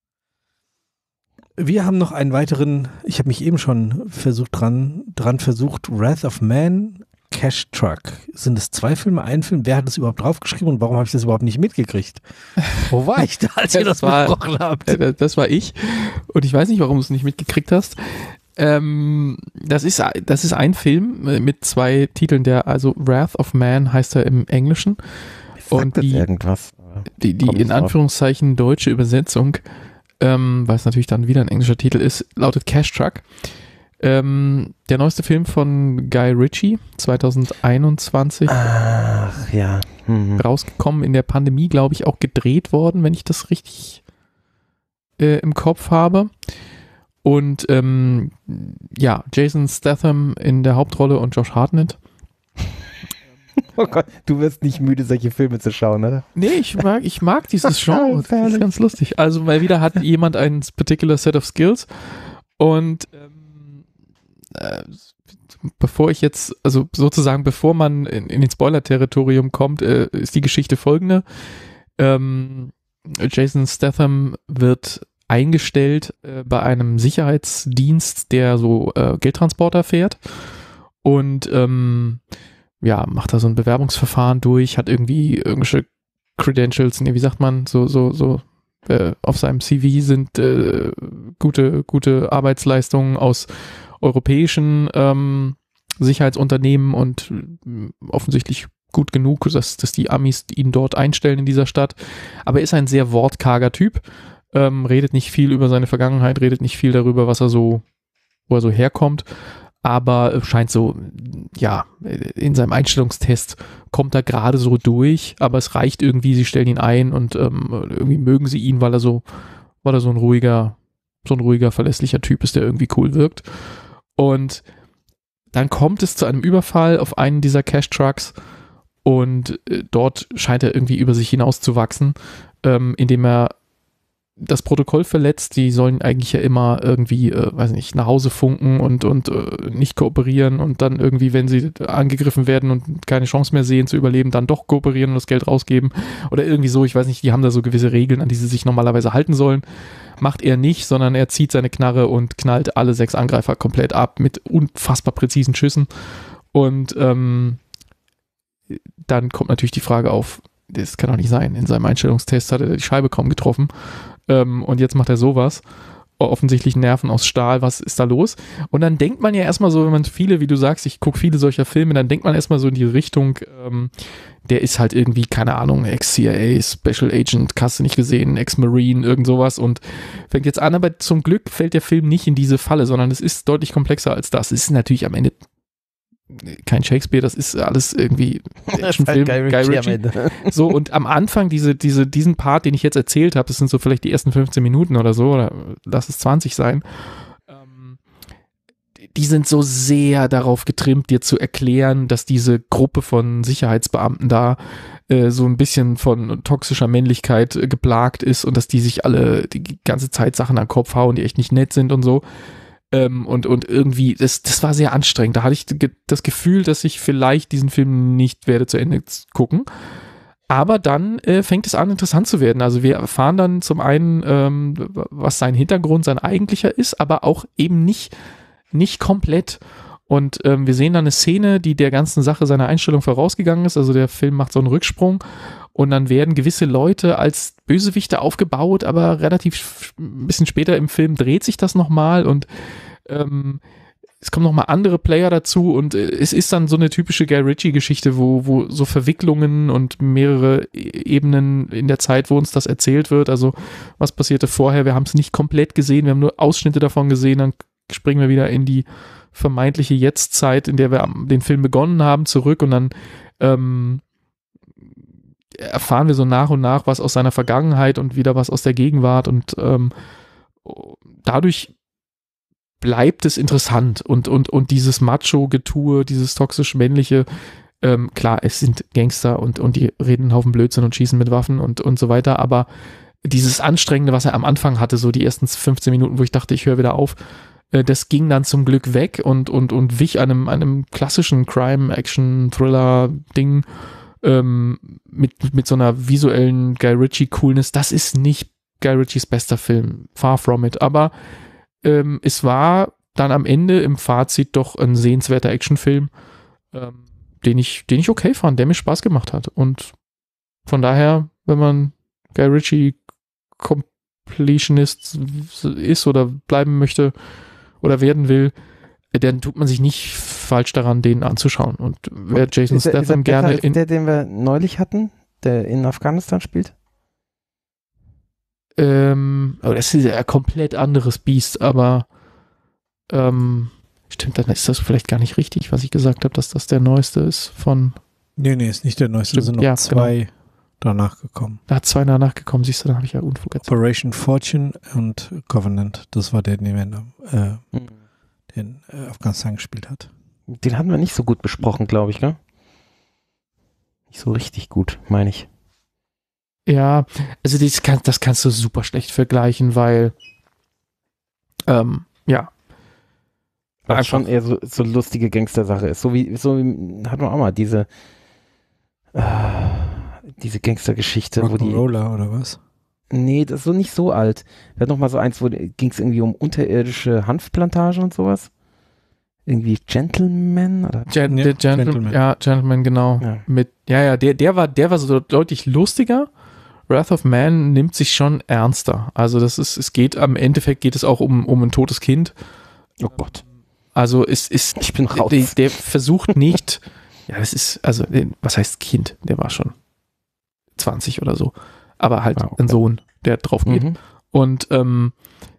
Wir haben noch einen weiteren, ich habe mich eben schon versucht dran, dran versucht, Wrath of Man, Cash Truck. Sind es zwei Filme, ein Film? Wer hat das überhaupt draufgeschrieben und warum habe ich das überhaupt nicht mitgekriegt? Wo war ich da, als ihr das, Das war- besprochen habt? Äh, Das war ich und ich weiß nicht, warum du es nicht mitgekriegt hast. Ähm, das ist das ist ein Film äh, mit zwei Titeln, der also Wrath of Man heißt er im Englischen. Sagt Und das die- irgendwas? Die, die Kommt in drauf. Anführungszeichen deutsche Übersetzung ähm, weil es natürlich dann wieder ein englischer Titel ist, lautet Cash Truck. Ähm, der neueste Film von Guy Ritchie, zwanzig einundzwanzig. Ach ja. Mhm. Rausgekommen, in der Pandemie, glaube ich, auch gedreht worden, wenn ich das richtig äh, im Kopf habe. Und ähm, ja, Jason Statham in der Hauptrolle und Josh Hartnett. Oh Gott, du wirst nicht müde, solche Filme zu schauen, oder? Nee, ich mag, ich mag dieses Genre. Das ist ganz lustig. Also, mal wieder hat jemand ein particular set of skills. Und ähm, äh, bevor ich jetzt, also sozusagen, bevor man in, in den Spoiler-Territorium kommt, äh, ist die Geschichte folgende. Ähm, Jason Statham wird eingestellt äh, bei einem Sicherheitsdienst, der so äh, Geldtransporter fährt. Und ähm, ja, macht da so ein Bewerbungsverfahren durch, hat irgendwie irgendwelche Credentials, nee, wie sagt man, so, so, so, äh, auf seinem C V sind äh, gute, gute Arbeitsleistungen aus europäischen ähm, Sicherheitsunternehmen und äh, offensichtlich gut genug, dass, dass die Amis ihn dort einstellen in dieser Stadt. Aber er ist ein sehr wortkarger Typ, ähm, redet nicht viel über seine Vergangenheit, redet nicht viel darüber, was er so, wo er so herkommt. Aber scheint so, ja, in seinem Einstellungstest kommt er gerade so durch, aber es reicht irgendwie, sie stellen ihn ein und ähm, irgendwie mögen sie ihn, weil er so, weil er so ein ruhiger, so ein ruhiger, verlässlicher Typ ist, der irgendwie cool wirkt. Und dann kommt es zu einem Überfall auf einen dieser Cash-Trucks und äh, dort scheint er irgendwie über sich hinauszuwachsen, ähm, indem er das Protokoll verletzt. Die sollen eigentlich ja immer irgendwie, äh, weiß nicht, nach Hause funken und, und äh, nicht kooperieren und dann irgendwie, wenn sie angegriffen werden und keine Chance mehr sehen zu überleben, dann doch kooperieren und das Geld rausgeben oder irgendwie so. Ich weiß nicht, die haben da so gewisse Regeln, an die sie sich normalerweise halten sollen. Macht er nicht, sondern er zieht seine Knarre und knallt alle sechs Angreifer komplett ab mit unfassbar präzisen Schüssen. Und ähm, dann kommt natürlich die Frage auf, das kann doch nicht sein. In seinem Einstellungstest hat er die Scheibe kaum getroffen. Ähm, und jetzt macht er sowas. Offensichtlich Nerven aus Stahl, was ist da los? Und dann denkt man ja erstmal so, wenn man viele, wie du sagst, ich gucke viele solcher Filme, dann denkt man erstmal so in die Richtung, ähm, der ist halt irgendwie, keine Ahnung, Ex-C I A, Special Agent, hast du nicht gesehen, Ex-Marine, irgend sowas und fängt jetzt an, aber zum Glück fällt der Film nicht in diese Falle, sondern es ist deutlich komplexer als das. Es ist natürlich am Ende kein Shakespeare, das ist alles irgendwie Actionfilm, Guy Guy Ritchie. So, und am Anfang diese, diese, diesen Part, den ich jetzt erzählt habe, das sind so vielleicht die ersten fünfzehn Minuten oder so, oder lass es zwanzig sein, ähm, die sind so sehr darauf getrimmt, dir zu erklären, dass diese Gruppe von Sicherheitsbeamten da äh, so ein bisschen von toxischer Männlichkeit äh, geplagt ist und dass die sich alle die ganze Zeit Sachen an den Kopf hauen, die echt nicht nett sind und so. Ähm, und, und irgendwie, das, das war sehr anstrengend. Da hatte ich ge- das Gefühl, dass ich vielleicht diesen Film nicht werde zu Ende gucken. Aber dann äh, fängt es an, interessant zu werden. Also wir erfahren dann zum einen, ähm, was sein Hintergrund, sein eigentlicher ist, aber auch eben nicht, nicht komplett. Und ähm, wir sehen dann eine Szene, die der ganzen Sache seiner Einstellung vorausgegangen ist. Also der Film macht so einen Rücksprung und dann werden gewisse Leute als Bösewichte aufgebaut, aber relativ ein bisschen später im Film dreht sich das nochmal und ähm, es kommen nochmal andere Player dazu und äh, es ist dann so eine typische Guy Ritchie-Geschichte, wo, wo so Verwicklungen und mehrere Ebenen in der Zeit, wo uns das erzählt wird. Also was passierte vorher? Wir haben es nicht komplett gesehen, wir haben nur Ausschnitte davon gesehen, dann springen wir wieder in die vermeintliche Jetztzeit, in der wir den Film begonnen haben, zurück und dann ähm, erfahren wir so nach und nach was aus seiner Vergangenheit und wieder was aus der Gegenwart und ähm, dadurch bleibt es interessant und, und, und dieses Macho-Getue, dieses toxisch-männliche, ähm, klar, es sind Gangster und, und die reden einen Haufen Blödsinn und schießen mit Waffen und, und so weiter, aber dieses Anstrengende, was er am Anfang hatte, so die ersten fünfzehn Minuten, wo ich dachte, ich höre wieder auf, äh, das ging dann zum Glück weg und, und, und wich einem, einem klassischen Crime-Action-Thriller-Ding ähm, mit, mit so einer visuellen Guy Ritchie-Coolness. Das ist nicht Guy Ritchies bester Film, far from it, aber ähm, es war dann am Ende im Fazit doch ein sehenswerter Actionfilm, ähm, den ich, den ich okay fand, der mir Spaß gemacht hat und von daher, wenn man Guy Ritchie Completionist ist oder bleiben möchte oder werden will, dann tut man sich nicht falsch daran, den anzuschauen. Und wer Jason ist er, Statham ist er gerne als in... der, den wir neulich hatten, der in Afghanistan spielt? Ähm, oh, das ist ja ein komplett anderes Biest, aber ähm, stimmt, dann ist das vielleicht gar nicht richtig, was ich gesagt habe, dass das der neueste ist von... Nee, nee, ist nicht der neueste. Da sind noch ja, zwei genau. danach gekommen. Da hat zwei danach gekommen, siehst du, dann habe ich ja Unfug erzählt. Operation Fortune und Covenant. Das war der, den er äh, Mhm. in äh, Afghanistan gespielt hat. Den hatten wir nicht so gut besprochen, glaube ich, gell? Nicht so richtig gut, meine ich. Ja, also das, kann, das kannst du super schlecht vergleichen, weil ähm, ja. Weil es schon eher so, so lustige Gangster-Sache ist. So wie, so wie hatten wir auch mal diese äh, diese Gangster-Geschichte, wo die... Rock'n'Roller oder was? Nee, das ist so nicht so alt. Wir hatten noch mal so eins, wo ging es irgendwie um unterirdische Hanfplantagen und sowas. Irgendwie Gentleman oder? Gen Ja, der Gentle Gentleman. Ja, Gentleman, genau. Ja. Mit, ja, ja, der, der war, der war so deutlich lustiger. Wrath of Man nimmt sich schon ernster. Also das ist, es geht, am Endeffekt geht es auch um, um ein totes Kind. Oh Gott. Also es ist, Ich bin raus. der, der versucht nicht, ja, das ist, also, was heißt Kind? Der war schon zwanzig oder so. Aber halt Ah, okay. ein Sohn, der drauf geht. Mhm. Und ähm,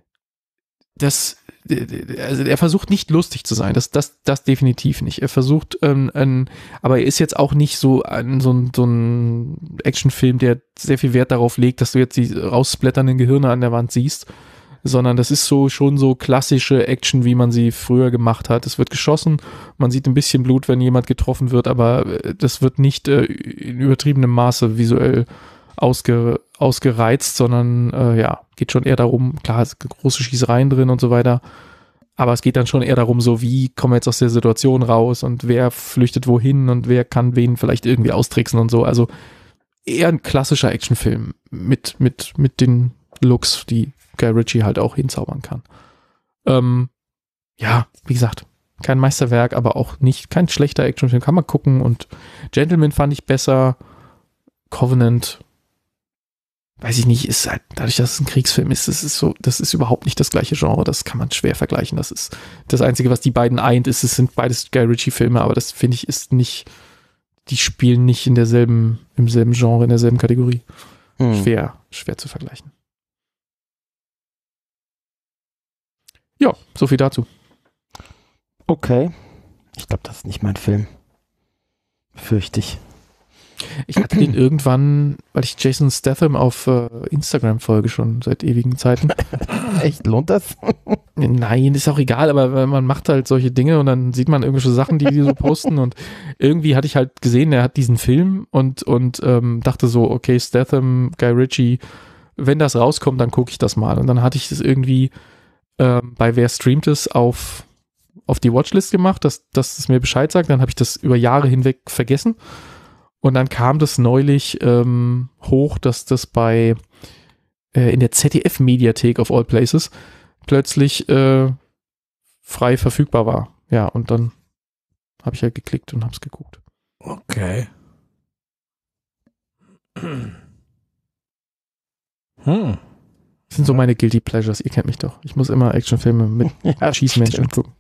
das, also er versucht nicht lustig zu sein, das, das, das definitiv nicht. Er versucht, ähm, ein, aber er ist jetzt auch nicht so ein, so ein, so ein Actionfilm, der sehr viel Wert darauf legt, dass du jetzt die raussplätternden Gehirne an der Wand siehst, sondern das ist so schon so klassische Action, wie man sie früher gemacht hat. Es wird geschossen, man sieht ein bisschen Blut, wenn jemand getroffen wird, aber das wird nicht äh, in übertriebenem Maße visuell ausge, ausgereizt, sondern äh, ja, geht schon eher darum, klar, es sind große Schießereien drin und so weiter, aber es geht dann schon eher darum, so wie kommen wir jetzt aus der Situation raus und wer flüchtet wohin und wer kann wen vielleicht irgendwie austricksen und so, also eher ein klassischer Actionfilm mit, mit, mit den Looks, die Guy Ritchie halt auch hinzaubern kann. Ähm, ja, wie gesagt, kein Meisterwerk, aber auch nicht, kein schlechter Actionfilm, kann man gucken und Gentleman fand ich besser, Covenant weiß ich nicht, ist halt, dadurch, dass es ein Kriegsfilm ist, das ist so, das ist überhaupt nicht das gleiche Genre, das kann man schwer vergleichen. Das ist das Einzige, was die beiden eint, ist, es sind beides Guy Ritchie-Filme, aber das finde ich ist nicht, die spielen nicht in derselben, im selben Genre, in derselben Kategorie. Hm. Schwer, schwer zu vergleichen. Ja, so viel dazu. Okay. Ich glaube, das ist nicht mein Film. Fürchte ich. Ich hatte den irgendwann, weil ich Jason Statham auf äh, Instagram folge, schon seit ewigen Zeiten. Echt, lohnt das? Nein, ist auch egal, aber man macht halt solche Dinge und dann sieht man irgendwelche Sachen, die die so posten und irgendwie hatte ich halt gesehen, er hat diesen Film und, und ähm, dachte so, okay, Statham, Guy Ritchie, wenn das rauskommt, dann gucke ich das mal. Und dann hatte ich das irgendwie ähm, bei Wer streamt es auf, auf die Watchlist gemacht, dass, dass es mir Bescheid sagt. Dann habe ich das über Jahre hinweg vergessen. Und dann kam das neulich ähm, hoch, dass das bei äh, in der Z D F-Mediathek of all places plötzlich äh, frei verfügbar war. Ja, und dann habe ich ja geklickt und habe es geguckt. Okay. Hm. Das sind so meine Guilty Pleasures, ihr kennt mich doch. Ich muss immer Actionfilme mit Ja, Schießmenschen stimmt. gucken.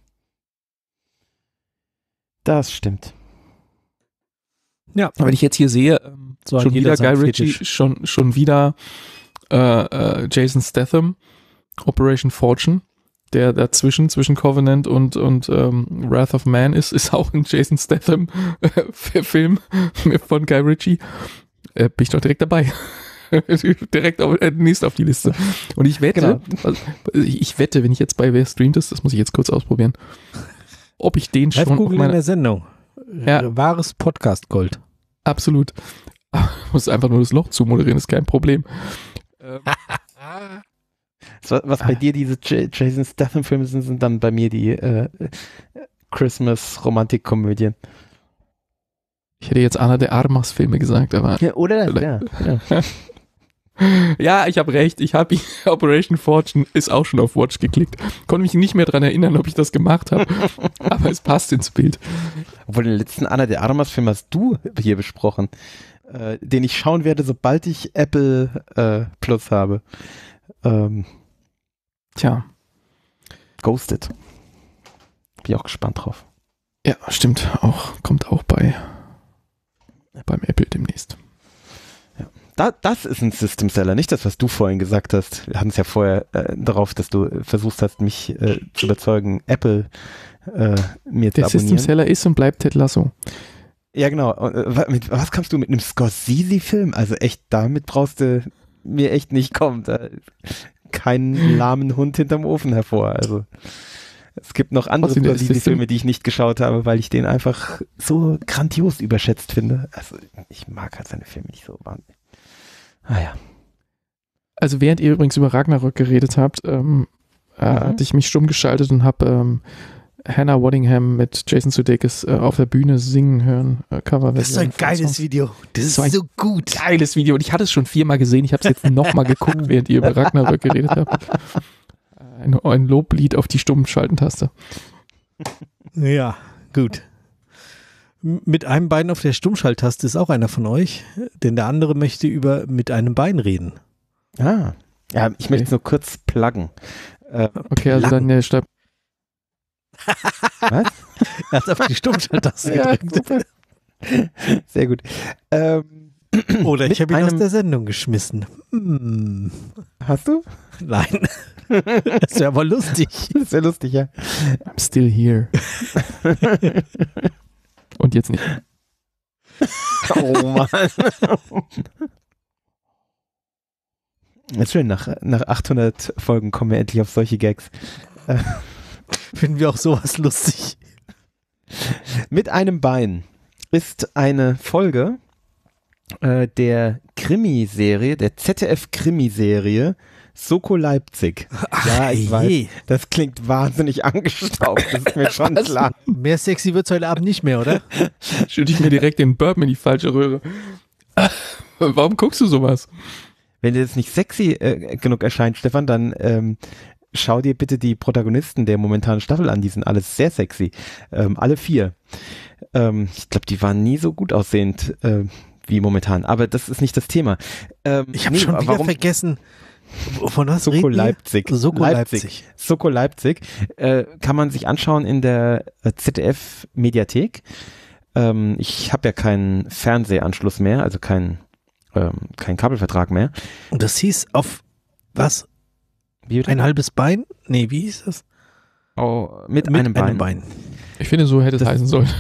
Das stimmt. Ja, Aber wenn ich jetzt hier sehe, ähm, So hat schon jeder wieder Guy seinen Ritchie, Fetisch. schon, schon wieder äh, äh, Jason Statham, Operation Fortune, der dazwischen, zwischen Covenant und, und ähm, Wrath of Man ist, ist auch ein Jason Statham äh, Film von Guy Ritchie. Äh, bin ich doch direkt dabei. direkt auf, äh, nächst auf die Liste. Und ich wette, also, ich, ich wette, wenn ich jetzt bei Wer streamt ist, das muss ich jetzt kurz ausprobieren, ob ich den Live schon auf Google in meiner, der Sendung. Ja. Wahres Podcast-Gold. absolut. Ich muss einfach nur das Loch zumoderieren, ist kein Problem. Ähm, Was, was bei dir diese J Jason Statham-Filme sind, sind dann bei mir die äh, Christmas-Romantik-Komödien. ich hätte jetzt Ana de Armas Filme gesagt, aber Ja, oder? Ja, ja. ja, ich habe recht. Ich habe Operation Fortune ist auch schon auf Watch geklickt. Konnte mich nicht mehr dran erinnern, ob ich das gemacht habe, aber es passt ins Bild. Obwohl den letzten Ana de Armas-Film hast du hier besprochen, äh, den ich schauen werde, sobald ich Apple äh, Plus habe. Ähm, Tja, Ghosted. Bin ich auch gespannt drauf. ja, stimmt. Auch kommt auch bei beim Apple demnächst. da, das ist ein System Seller, nicht das, was du vorhin gesagt hast. Wir hatten es ja vorher äh, darauf, dass du versucht hast, mich äh, zu überzeugen, Apple äh, mir Der zu abonnieren. System Seller ist und bleibt Ted Lasso. Ja, genau. Und, äh, mit was kommst du mit einem Scorsese-Film? Also echt, damit brauchst du mir echt nicht kommen. Da ist kein lahmen Hund hinterm Ofen hervor. Also es gibt noch andere Außerdem, der Scorsese-Filme, die ich nicht geschaut habe, weil ich den einfach so grandios überschätzt finde. Also ich mag halt seine Filme nicht so wahnsinnig. Ah ja. Also während ihr übrigens über Ragnarök geredet habt, ähm, äh, Mhm. hatte ich mich stumm geschaltet und habe ähm, Hannah Waddingham mit Jason Sudeikis äh, auf der Bühne singen hören. Äh, Coverversion. Das ist so ein von geiles Songs. Video. Das ist So ein so gut. Geiles Video und ich hatte es schon viermal gesehen. Ich habe es jetzt nochmal geguckt, während ihr über Ragnarök geredet habt. Ein, ein Loblied auf die Stummschaltentaste. Ja, gut. M- Mit einem Bein auf der Stummschalttaste ist auch einer von euch, denn der andere möchte über mit einem Bein reden. Ah. Ja, ich möchte es nur kurz pluggen. Äh, Okay, also Lang. dann der Stab. was? Er hat auf die Stummschalttaste Ja, gedrückt. super. Sehr gut. Ähm, Oder ich mit habe ihn aus einem- der Sendung geschmissen. Hm. Hast du? Nein. Das wäre aber lustig. Das wäre lustig, ja. I'm still here. Und jetzt nicht. Oh Mann. Ist schön, nach, nach achthundert Folgen kommen wir endlich auf solche Gags. Finden wir auch sowas lustig. Mit einem Bein ist eine Folge äh, der Krimiserie, der Z D F-Krimiserie Soko Leipzig. Ja, ich weiß, je. das klingt wahnsinnig angestaubt, das ist mir schon klar. Mehr sexy wird's heute Abend nicht mehr, oder? Schütte ich mir direkt den Bourbon in die falsche Röhre. Warum guckst du sowas? Wenn dir das nicht sexy äh, genug erscheint, Stefan, dann ähm, schau dir bitte die Protagonisten der momentanen Staffel an. Die sind alles sehr sexy. Ähm, alle vier. Ähm, ich glaube, die waren nie so gut aussehend äh, wie momentan. Aber das ist nicht das Thema. Ähm, Ich habe nee, schon wieder warum vergessen, von was Soko reden wir? Leipzig. Soko Leipzig. Soko Leipzig äh, kann man sich anschauen in der äh, Z D F-Mediathek. Ähm, ich habe ja keinen Fernsehanschluss mehr, also keinen ähm, keinen Kabelvertrag mehr. Und das hieß auf was? Wie bitte? Ein halbes Bein? Nee, wie hieß das? Oh, mit, einem Bein. Bein. Ich finde, so hätte es Das- heißen sollen.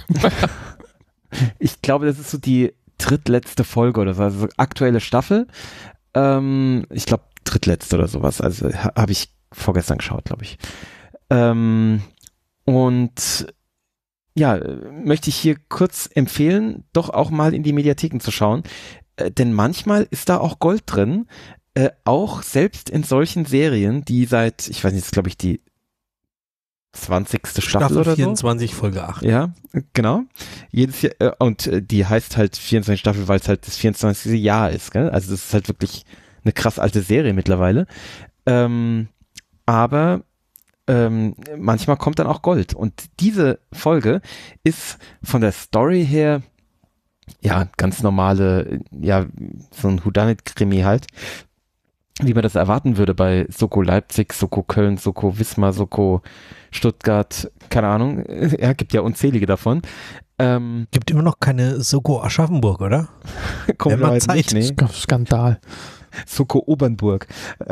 Ich glaube, das ist so die drittletzte Folge oder so, also so aktuelle Staffel. Ähm, ich glaube, drittletzte oder sowas. Also ha, habe ich vorgestern geschaut, glaube ich. Ähm, und ja, äh, möchte ich hier kurz empfehlen, doch auch mal in die Mediatheken zu schauen. Äh, denn manchmal ist da auch Gold drin. Äh, auch selbst in solchen Serien, die seit, ich weiß nicht, das ist glaube ich die zwanzigste Staffel, Staffel oder so. vierundzwanzig, Folge acht. Ja, genau. Jedes Jahr, äh, und äh, die heißt halt vierundzwanzig Staffel, weil es halt das vierundzwanzigste Jahr ist, gell? Also das ist halt wirklich eine krass alte Serie mittlerweile. Ähm, aber ähm, manchmal kommt dann auch Gold. Und diese Folge ist von der Story her ja ganz normale, ja, so ein Whodunit-Krimi halt, wie man das erwarten würde bei Soko Leipzig, Soko Köln, Soko Wismar, Soko Stuttgart, keine Ahnung, ja, gibt ja unzählige davon. Ähm, Gibt immer noch keine Soko Aschaffenburg, oder? komischerweise Zeit. nicht, nee. Skandal. Soko Obernburg.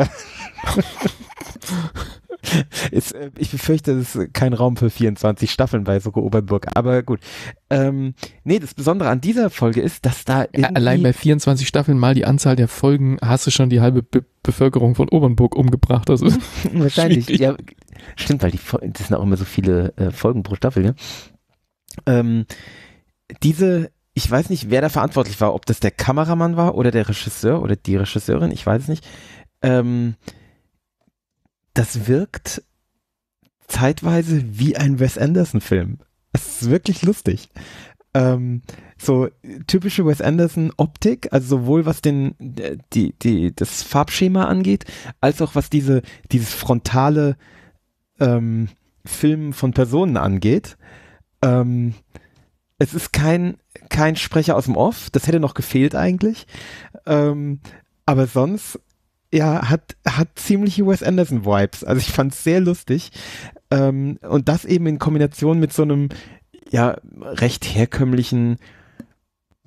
Ist, äh, ich befürchte, es ist kein Raum für vierundzwanzig Staffeln bei Soko Obernburg, aber gut. Ähm, nee, das Besondere an dieser Folge ist, dass da irgendwie... Allein bei vierundzwanzig Staffeln mal die Anzahl der Folgen hast du schon die halbe Be Bevölkerung von Obernburg umgebracht. Das ist Wahrscheinlich, schwierig. ja. Stimmt, weil die Fol- das sind auch immer so viele äh, Folgen pro Staffel, ja. Ähm, diese, ich weiß nicht, wer da verantwortlich war, ob das der Kameramann war oder der Regisseur oder die Regisseurin, ich weiß es nicht. Ähm, das wirkt zeitweise wie ein Wes Anderson-Film. Es ist wirklich lustig. Ähm, so typische Wes Anderson-Optik, also sowohl was den, die, die, das Farbschema angeht, als auch was diese, dieses frontale ähm, Filmen von Personen angeht. Ähm, es ist kein, kein Sprecher aus dem Off, das hätte noch gefehlt eigentlich. Ähm, aber sonst, ja, hat, hat ziemliche Wes Anderson-Vibes. Also ich fand es sehr lustig. Ähm, und das eben in Kombination mit so einem, ja, recht herkömmlichen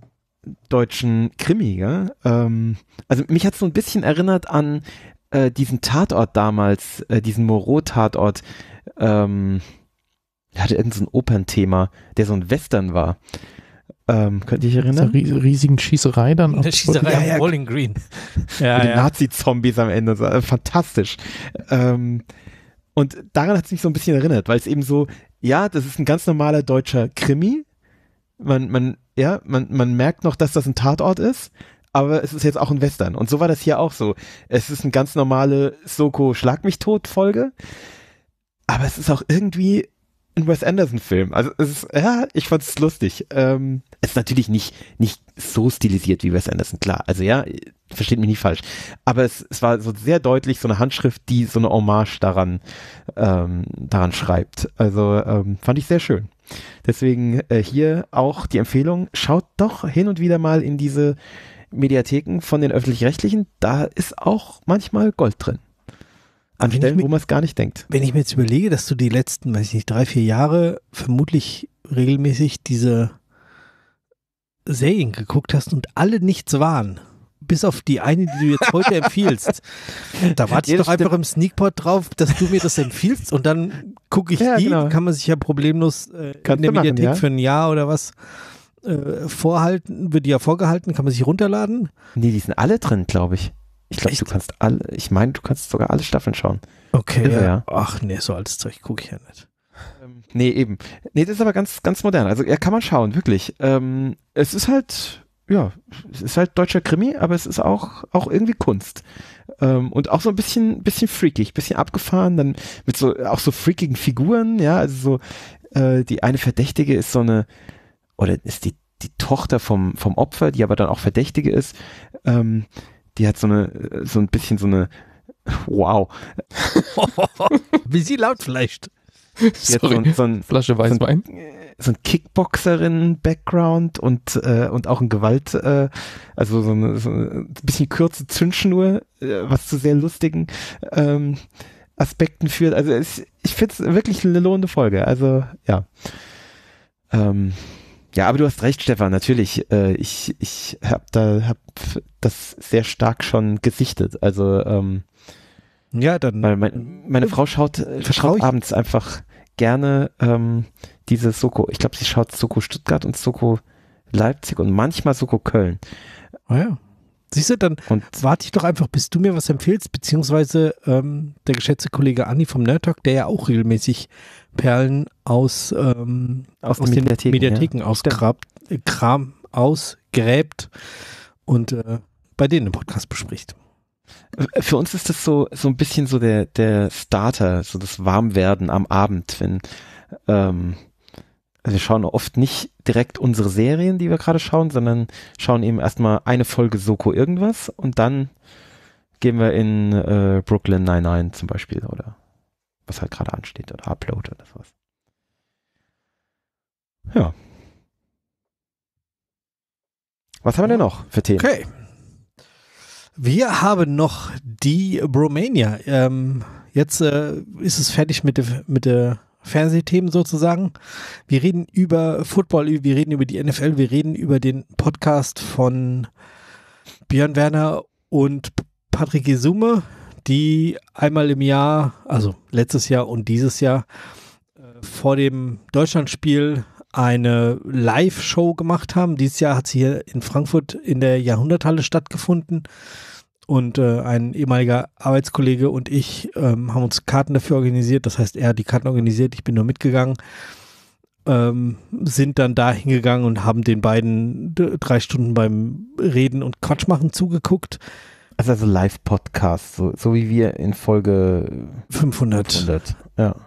deutschen Krimi, gell? Ähm, also mich hat es so ein bisschen erinnert an äh, diesen Tatort damals, äh, diesen Moreau-Tatort, ähm, der hatte irgendein so ein Opernthema, der so ein Western war. Ähm, könnt ihr euch erinnern? Diese riesigen Schießerei dann. Eine Schießerei ja, am ja. Bowling Green. Ja, Mit den ja. Nazi-Zombies am Ende. So, äh, fantastisch. Ähm, und daran hat es mich so ein bisschen erinnert, weil es eben so, ja, das ist ein ganz normaler deutscher Krimi. Man, man, ja, man, man merkt noch, dass das ein Tatort ist, aber es ist jetzt auch ein Western. Und so war das hier auch so. Es ist eine ganz normale Soko-Schlag-mich-tot-Folge, aber es ist auch irgendwie ein Wes Anderson-Film. Also es ist, ja, ich fand es lustig. Ähm, es ist natürlich nicht, nicht so stilisiert wie Wes Anderson, klar. Also ja, versteht mich nicht falsch. Aber es, es war so sehr deutlich so eine Handschrift, die so eine Hommage daran, ähm, daran schreibt. Also ähm, fand ich sehr schön. Deswegen äh, hier auch die Empfehlung, schaut doch hin und wieder mal in diese Mediatheken von den Öffentlich-Rechtlichen. Da ist auch manchmal Gold drin. An Wenn Stellen, ich mi- wo man es gar nicht denkt. Wenn ich mir jetzt überlege, dass du die letzten, weiß ich nicht, drei, vier Jahre vermutlich regelmäßig diese Serien geguckt hast und alle nichts waren, bis auf die eine, die du jetzt heute empfiehlst, da warte ich Ja, doch das einfach im Sneakpot drauf, dass du mir das empfiehlst und dann gucke ich Ja, die, genau. kann man sich ja problemlos äh, in Kannst der du machen, Mediathek ja. für ein Jahr oder was äh, vorhalten, wird die ja vorgehalten, kann man sich runterladen. Nee, die sind alle drin, glaube ich. Ich glaube, Echt? du kannst alle, ich meine, du kannst sogar alle Staffeln schauen. Okay, Irre, ja. ja. Ach nee, so altes Zeug gucke ich ja nicht. Ähm, nee, eben. Nee, das ist aber ganz, ganz modern. Also, ja, kann man schauen, wirklich. Ähm, es ist halt, ja, es ist halt deutscher Krimi, aber es ist auch, auch irgendwie Kunst. Ähm, und auch so ein bisschen, bisschen freakig, bisschen abgefahren, dann mit so, auch so freakigen Figuren, ja, also so, äh, die eine Verdächtige ist so eine, oder ist die, die Tochter vom, vom Opfer, die aber dann auch Verdächtige ist, ähm, die hat so eine, so ein bisschen so eine, wow, Wie sie laut vielleicht. die hat so, Sorry, ein- so ein, Flasche Weißwein. so ein Kickboxerin-Background und, äh, und auch ein Gewalt, äh, also so, eine, so ein bisschen kurze Zündschnur, äh, was zu sehr lustigen ähm, Aspekten führt. Also es, ich finde es wirklich eine lohnende Folge. Also ja. Ähm, ja, aber du hast recht, Stefan, natürlich. Äh, ich ich habe da hab das sehr stark schon gesichtet. Also ähm, Ja, dann. weil mein, meine Frau schaut, äh, schaut ich. abends einfach gerne ähm, diese Soko. Ich glaube, sie schaut Soko Stuttgart und Soko Leipzig und manchmal Soko Köln. Oh ja. Siehst du, dann Und warte ich doch einfach, bis du mir was empfiehlst, beziehungsweise ähm, der geschätzte Kollege Andi vom Nerd Talk, der ja auch regelmäßig Perlen aus, ähm, aus, aus den den Mediatheken, Mediatheken ja. ausgrabt, äh, Kram ausgräbt und äh, bei denen im Podcast bespricht. Für uns ist das so so ein bisschen so der der Starter, so das Warmwerden am Abend, wenn ähm, also wir schauen oft nicht direkt unsere Serien, die wir gerade schauen, sondern schauen eben erstmal eine Folge Soko irgendwas und dann gehen wir in äh, Brooklyn Nine-Nine zum Beispiel oder was halt gerade ansteht oder Upload oder sowas. Ja. Was haben wir denn noch für Themen? Okay. Wir haben noch die Bromania. Ähm, jetzt äh, ist es fertig mit der, mit der Fernsehthemen sozusagen. Wir reden über Football, wir reden über die N F L, wir reden über den Podcast von Björn Werner und Patrick Gesume, die einmal im Jahr, also letztes Jahr und dieses Jahr, äh, vor dem Deutschlandspiel eine Live-Show gemacht haben. Dieses Jahr hat sie hier in Frankfurt in der Jahrhunderthalle stattgefunden und äh, ein ehemaliger Arbeitskollege und ich ähm, haben uns Karten dafür organisiert. Das heißt, er hat die Karten organisiert, ich bin nur mitgegangen, ähm, sind dann da hingegangen und haben den beiden d- drei Stunden beim Reden und Quatsch machen zugeguckt. Also, also Live-Podcast, so, so wie wir in Folge fünfhundert. hundert. Ja.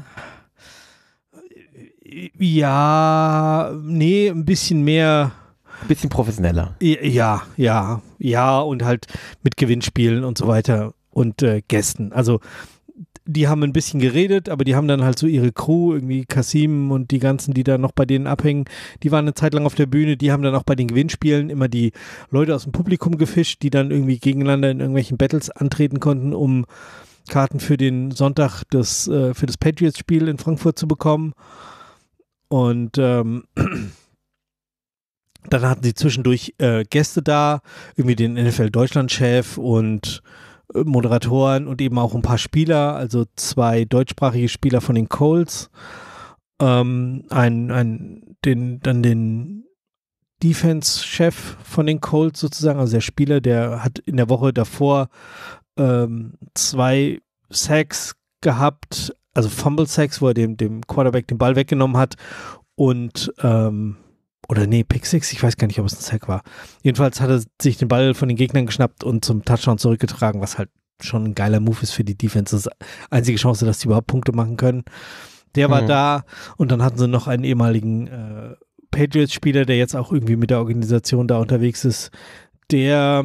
Ja, nee, ein bisschen mehr. Bisschen professioneller. Ja, ja, ja und halt mit Gewinnspielen und so weiter und äh, Gästen. Also die haben ein bisschen geredet, aber die haben dann halt so ihre Crew, irgendwie Kasim und die ganzen, die da noch bei denen abhängen, die waren eine Zeit lang auf der Bühne, die haben dann auch bei den Gewinnspielen immer die Leute aus dem Publikum gefischt, die dann irgendwie gegeneinander in irgendwelchen Battles antreten konnten, um Karten für den Sonntag des, äh, für das Patriots-Spiel in Frankfurt zu bekommen. Und ähm, Dann hatten sie zwischendurch äh, Gäste da, irgendwie den N F L Deutschland-Chef und äh, Moderatoren und eben auch ein paar Spieler, also zwei deutschsprachige Spieler von den Colts, ähm, ein, ein, den, dann den Defense-Chef von den Colts sozusagen, also der Spieler, der hat in der Woche davor ähm, zwei Sacks gehabt, also Fumble-Sacks, wo er dem, dem Quarterback den Ball weggenommen hat und ähm, oder nee, Pick Six, ich weiß gar nicht, ob es ein Sack war. Jedenfalls hat er sich den Ball von den Gegnern geschnappt und zum Touchdown zurückgetragen, was halt schon ein geiler Move ist für die Defense. Das ist die einzige Chance, dass die überhaupt Punkte machen können. Der war mhm. da und dann hatten sie noch einen ehemaligen äh, Patriots-Spieler, der jetzt auch irgendwie mit der Organisation da unterwegs ist, der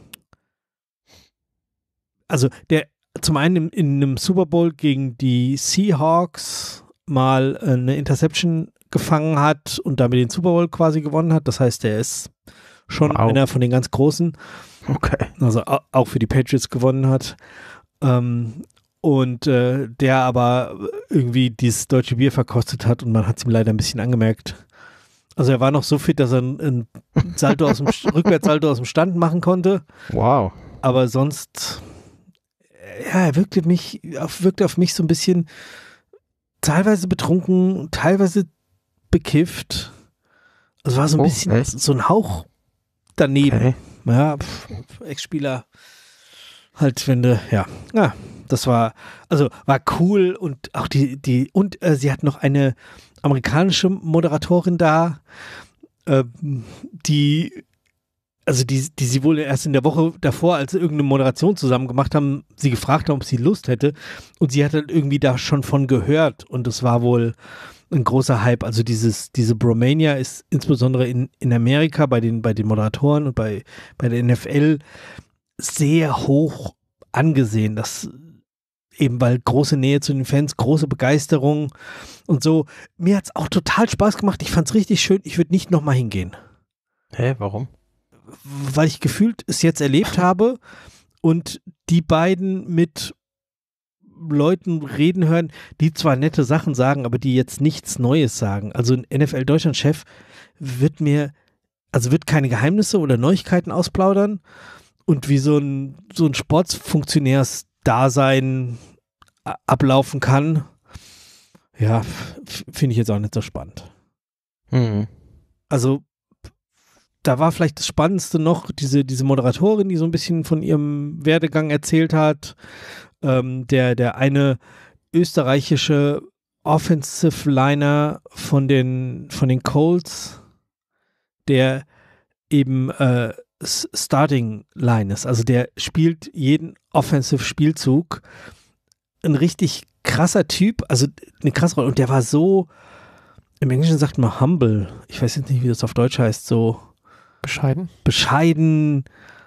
also der zum einen in, in einem Super Bowl gegen die Seahawks mal eine Interception gefangen hat und damit den Super Bowl quasi gewonnen hat. Das heißt, er ist schon wow. einer von den ganz Großen. Okay. Also auch für die Patriots gewonnen hat. Ähm, und äh, der aber irgendwie dieses deutsche Bier verkostet hat und man hat es ihm leider ein bisschen angemerkt. Also er war noch so fit, dass er ein Salto aus dem Rückwärtssalto aus dem Stand machen konnte. Wow. Aber sonst ja, er wirkte mich, wirkte auf mich so ein bisschen teilweise betrunken, teilweise bekifft. Also war so ein oh, bisschen echt? so ein Hauch daneben. Okay. Ja, Ex-Spieler halt, wenn du, ja, ja, das war, also war cool und auch die, die, und äh, sie hat noch eine amerikanische Moderatorin da, äh, die, also die, die sie wohl erst in der Woche davor, als sie irgendeine Moderation zusammen gemacht haben, sie gefragt haben, ob sie Lust hätte und sie hat halt irgendwie da schon von gehört und das war wohl ein großer Hype. Also dieses, diese Bromania ist insbesondere in, in Amerika bei den, bei den Moderatoren und bei, bei der N F L sehr hoch angesehen. Das eben, weil große Nähe zu den Fans, große Begeisterung und so. Mir hat es auch total Spaß gemacht. Ich fand es richtig schön. Ich würde nicht nochmal hingehen. Hä, warum? Weil ich gefühlt es jetzt erlebt habe und die beiden mit Leuten reden hören, die zwar nette Sachen sagen, aber die jetzt nichts Neues sagen. Also ein N F L Deutschland-Chef wird mir, also wird keine Geheimnisse oder Neuigkeiten ausplaudern und wie so ein, so ein Sportsfunktionärs-Dasein ablaufen kann, ja, finde ich jetzt auch nicht so spannend. Mhm. Also da war vielleicht das Spannendste noch, diese, diese Moderatorin, die so ein bisschen von ihrem Werdegang erzählt hat. Ähm, der, der eine österreichische Offensive Liner von den, von den Colts, der eben äh, Starting Line ist. Also der spielt jeden Offensive Spielzug. Ein richtig krasser Typ, also eine krasse Rolle. Und der war so, im Englischen sagt man humble. Ich weiß jetzt nicht, wie das auf Deutsch heißt, so bescheiden. Bescheiden,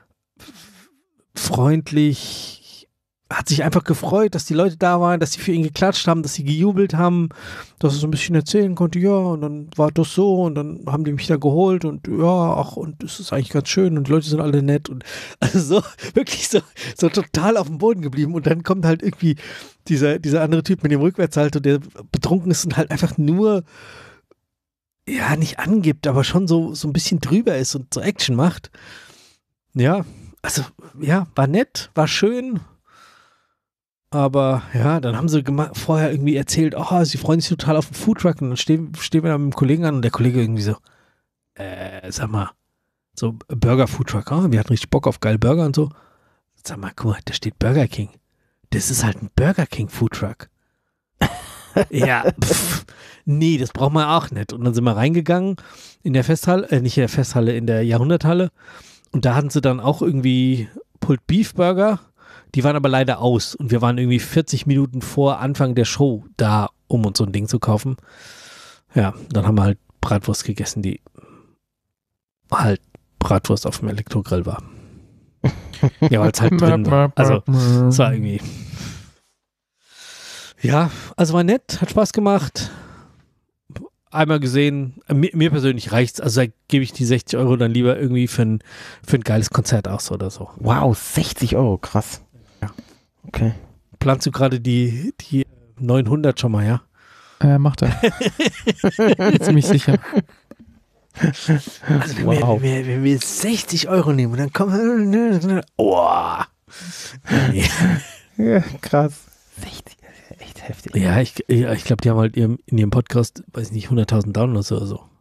freundlich, hat sich einfach gefreut, dass die Leute da waren, dass sie für ihn geklatscht haben, dass sie gejubelt haben, dass er so ein bisschen erzählen konnte, ja, und dann war das so und dann haben die mich da geholt und ja, ach, und es ist eigentlich ganz schön und die Leute sind alle nett und also so, wirklich so, so total auf dem Boden geblieben und dann kommt halt irgendwie dieser, dieser andere Typ mit dem Rückwärtssalto, der betrunken ist und halt einfach nur ja, nicht angibt, aber schon so, so ein bisschen drüber ist und so Action macht. Ja, also, ja, war nett, war schön. Aber ja, dann haben sie vorher irgendwie erzählt, oh, sie freuen sich total auf den Foodtruck und dann stehen, stehen wir da mit dem Kollegen an und der Kollege irgendwie so, äh, sag mal, so Burger-Foodtruck, oh, wir hatten richtig Bock auf geile Burger und so. Sag mal, guck mal, da steht Burger King. Das ist halt ein Burger King Foodtruck. Ja, pff, nee, das braucht man auch nicht. Und dann sind wir reingegangen in der Festhalle, äh, nicht in der Festhalle, in der Jahrhunderthalle und da hatten sie dann auch irgendwie Pulled Beef Burger. Die waren aber leider aus und wir waren irgendwie vierzig Minuten vor Anfang der Show da, um uns so ein Ding zu kaufen. Ja, dann haben wir halt Bratwurst gegessen, die halt Bratwurst auf dem Elektrogrill war. Ja, weil es halt drin war. Also, es war irgendwie. Ja, also war nett, hat Spaß gemacht. Einmal gesehen, mir, mir persönlich reicht's, also da gebe ich die sechzig Euro dann lieber irgendwie für ein, für ein geiles Konzert aus oder so. Wow, sechzig Euro, krass. Ja. Okay. Planst du gerade die, die neunhundert schon mal, ja? Äh, macht er. Ziemlich sicher. Also wenn, Wow. wir, wenn, wir, wenn wir sechzig Euro nehmen und dann kommen wir, oh. Nee. Ja, krass. sechzig, das ist ja echt heftig. Ja, ich, ja, ich glaube, die haben halt in ihrem Podcast, weiß ich nicht, hunderttausend Downloads oder so.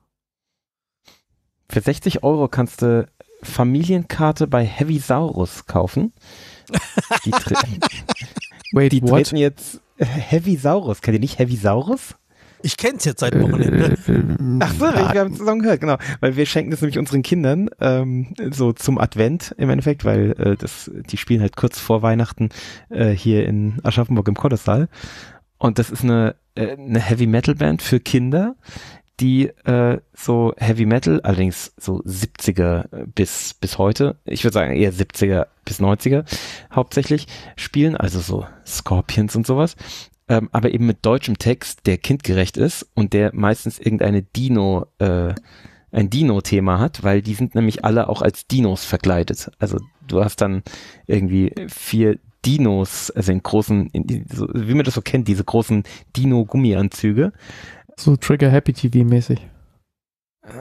Für sechzig Euro kannst du Familienkarte bei Heavysaurus kaufen. Die, tre Wait, die what? treten jetzt Heavysaurus. Kennt ihr nicht Heavysaurus? Ich kenn's jetzt seit Wochenende. Ach so, wir haben zusammen gehört, genau. Weil wir schenken das nämlich unseren Kindern ähm, so zum Advent im Endeffekt, weil äh, das, die spielen halt kurz vor Weihnachten äh, hier in Aschaffenburg im Kolossal. Und das ist eine, äh, eine Heavy-Metal-Band für Kinder, die äh, so Heavy Metal, allerdings so siebziger bis bis heute, ich würde sagen eher siebziger bis neunziger hauptsächlich spielen, also so Scorpions und sowas, ähm, aber eben mit deutschem Text, der kindgerecht ist und der meistens irgendeine Dino, äh, ein Dino-Thema hat, weil die sind nämlich alle auch als Dinos verkleidet. Also du hast dann irgendwie vier Dinos, also in großen, in, so, wie man das so kennt, diese großen Dino-Gummianzüge. So Trigger Happy T V-mäßig. Äh,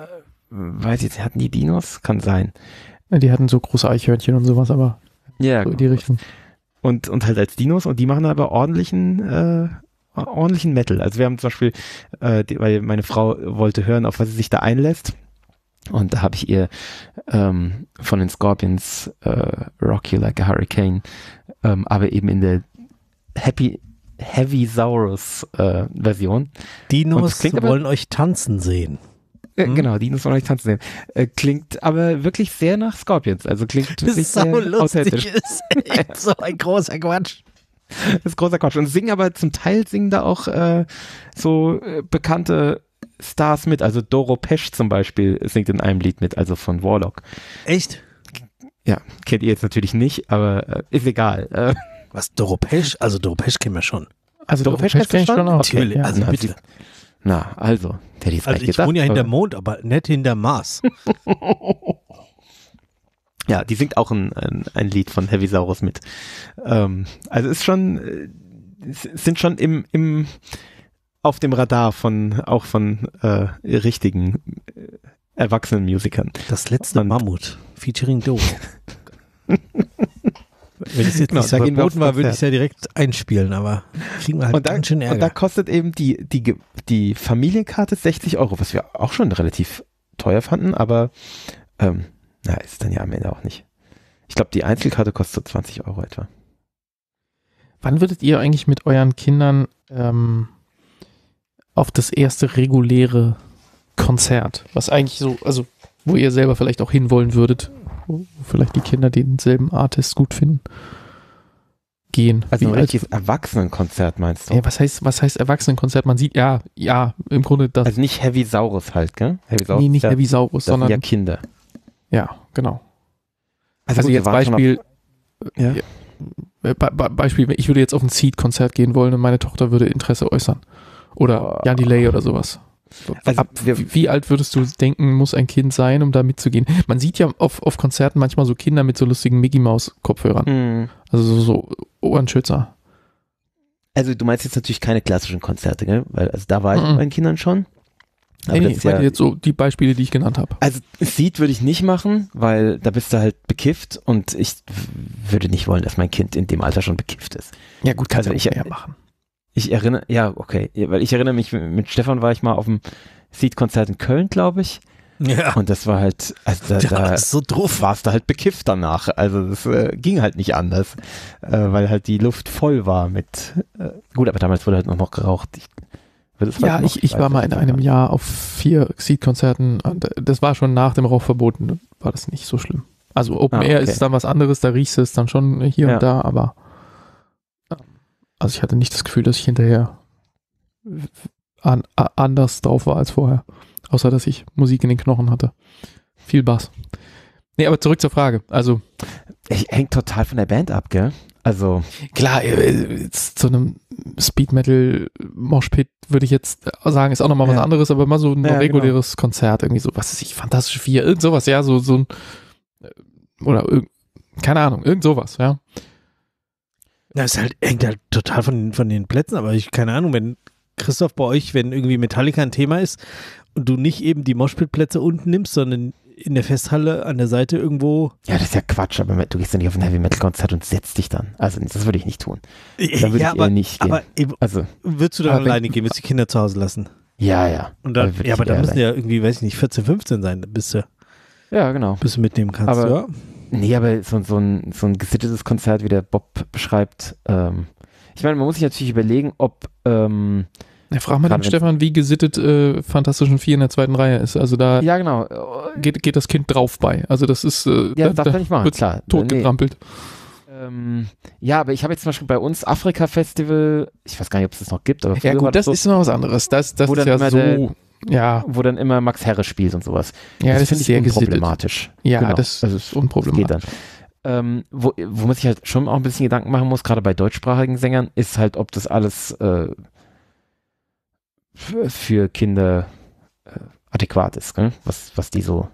weiß ich jetzt, hatten die Dinos? Kann sein. Die hatten so große Eichhörnchen und sowas, aber Ja, so in die Richtung. und, und halt als Dinos und die machen aber ordentlichen, äh, ordentlichen Metal. Also wir haben zum Beispiel, äh, die, weil meine Frau wollte hören, auf was sie sich da einlässt. Und da habe ich ihr ähm, von den Scorpions äh, Rock You Like a Hurricane, ähm, aber eben in der Happy Heavysaurus äh, Version. Dinos klingt aber- wollen euch tanzen sehen. Äh, Hm? Genau, Dinos von euch tanzen sehen. Äh, klingt aber wirklich sehr nach Scorpions. Also klingt Das wirklich ist so sehr lustig, authentisch. ist echt so ein großer Quatsch. Das ist großer Quatsch. Und singen aber zum Teil singen da auch äh, so äh, bekannte Stars mit. Also Doro Pesch zum Beispiel singt in einem Lied mit, also von Warlock. Echt? Ja, kennt ihr jetzt natürlich nicht, aber äh, ist egal. Äh, Was, Doro Pesch? Also Doro Pesch kennen wir schon. Also Doro Doro Pesch Pesch kennst du kenn ich schon? schon auch. Natürlich, Ja. also na, bitte. na, also, der die Also ich wohne ja hinterm Mond, aber nicht hinterm Mars. Ja, die singt auch ein, ein, ein Lied von Heavysaurus mit. Ähm, also ist schon, äh, s- sind schon im, im, auf dem Radar von, auch von äh, richtigen äh, erwachsenen Musikern. Das letzte Und- Mammut, featuring Doro. Wenn es jetzt Genau, nicht da gehen wir verboten aufs war, würde ich Konzert. es ja direkt einspielen, aber kriegen wir halt Und da, ganz schön und da Ärger. kostet eben die, die, Ge- die Familienkarte sechzig Euro, was wir auch schon relativ teuer fanden, aber ähm, na, ist dann ja am Ende auch nicht. Ich glaube, die Einzelkarte kostet so zwanzig Euro etwa. Wann würdet ihr eigentlich mit euren Kindern ähm, auf das erste reguläre Konzert, was eigentlich so, also wo ihr selber vielleicht auch hinwollen würdet, wo vielleicht die Kinder denselben Artist gut finden, gehen? Also Wie ein alt- richtiges Erwachsenenkonzert meinst du? ja, was heißt, was heißt Erwachsenenkonzert? Man sieht, ja, ja, im Grunde das, Also nicht Heavysaurus halt, gell? Heavysaurus nee, nicht ist ja, Heavysaurus, das sind sondern, ja ja, Kinder. genau. Also, Also gut, jetzt wir waren schon Beispiel, Ja. äh, Be Be Beispiel, ich würde jetzt auf ein Seed-Konzert gehen wollen und meine Tochter würde Interesse äußern. Oder Oh. Jan Delay oder sowas. So, Also Ab, wir- wie, wie alt würdest du denken, muss ein Kind sein, um da mitzugehen? Man sieht ja auf, auf Konzerten manchmal so Kinder mit so lustigen Mickey-Maus-Kopfhörern. Hm. Also so, so Ohrenschützer. Also du meinst jetzt natürlich keine klassischen Konzerte, gell? Weil also da war ich Mhm. mit meinen Kindern schon. Aber Nee, das nee, ist ich meine ja, jetzt so die Beispiele, die ich genannt habe. also Seed würde ich nicht machen, weil da bist du halt bekifft und ich w- würde nicht wollen, dass mein Kind in dem Alter schon bekifft ist. Ja gut, kannst Also du ich- ich ja machen. Ich erinnere, ja, okay, ja, weil ich erinnere mich, mit Stefan war ich mal auf dem Seed-Konzert in Köln, glaube ich. Ja, Und das war halt, also da, ja da das ist so drauf. warst du halt bekifft danach. Also das äh, ging halt nicht anders, äh, weil halt die Luft voll war mit, äh, gut, aber damals wurde halt noch, noch geraucht. Ich, wird es Ja, heute noch? ich, ich weiß war mal in nicht. einem Jahr auf vier Seed-Konzerten. und Das war schon nach dem Rauchverboten, war das nicht so schlimm. Also Open Ah, Air okay. ist dann was anderes, da riechst du es dann schon hier Ja. und da, aber ähm, also ich hatte nicht das Gefühl, dass ich hinterher an, a- anders drauf war als vorher. Außer, dass ich Musik in den Knochen hatte. Viel Bass. Nee, aber zurück zur Frage. Also Ich, hängt total von der Band ab, gell? Also, klar, äh, jetzt zu einem Speed Metal Moshpit würde ich jetzt sagen, ist auch nochmal was Ja. anderes, aber mal so ein Ja, reguläres Konzert, irgendwie so, was weiß ich, Fantastische Vier, irgend sowas, ja, so, so ein, äh, oder irgend, keine Ahnung, irgend sowas, ja. Das ist halt, hängt halt total von, von den Plätzen, aber ich, keine Ahnung, wenn Christoph bei euch, wenn irgendwie Metallica ein Thema ist und du nicht eben die Moshpit-Plätze unten nimmst, sondern in der Festhalle an der Seite irgendwo. Ja, das ist ja Quatsch, aber du gehst ja nicht auf ein Heavy-Metal-Konzert und setzt dich dann. Also das würde ich nicht tun. Da würde ja, ich aber, eher nicht gehen. Aber eben, also, würdest du dann alleine gehen, würdest du die Kinder zu Hause lassen? Ja, ja. Und dann, da ja, aber da müssen allein. ja irgendwie, weiß ich nicht, vierzehn, fünfzehn sein, bis du, ja, genau. bis du mitnehmen kannst. Aber, ja. Nee, aber so, so, ein, so ein gesittetes Konzert, wie der Bob beschreibt, ähm, ich meine, man muss sich natürlich überlegen, ob ähm, Ja, frag mal den Stefan, wie gesittet äh, Fantastischen Vier in der zweiten Reihe ist. Also da ja, genau. geht, geht das Kind drauf bei. Also das ist äh, ja, da, darf da man nicht machen, wird klar. totgetrampelt. Nee. Ähm, ja, aber ich habe jetzt zum Beispiel bei uns Afrika-Festival, ich weiß gar nicht, ob es das noch gibt, aber Ja gut, das so, ist noch was anderes. Das, das wo ist dann ja immer so, der, ja. wo dann immer Max Herre spielt und sowas. Ja, das, das finde ich sehr unproblematisch. Ja, genau. das also, ist unproblematisch. Geht dann. Ähm, wo, wo man sich halt schon auch ein bisschen Gedanken machen muss, gerade bei deutschsprachigen Sängern, ist halt, ob das alles äh, für, für Kinder äh, adäquat ist, gell? Was, was die so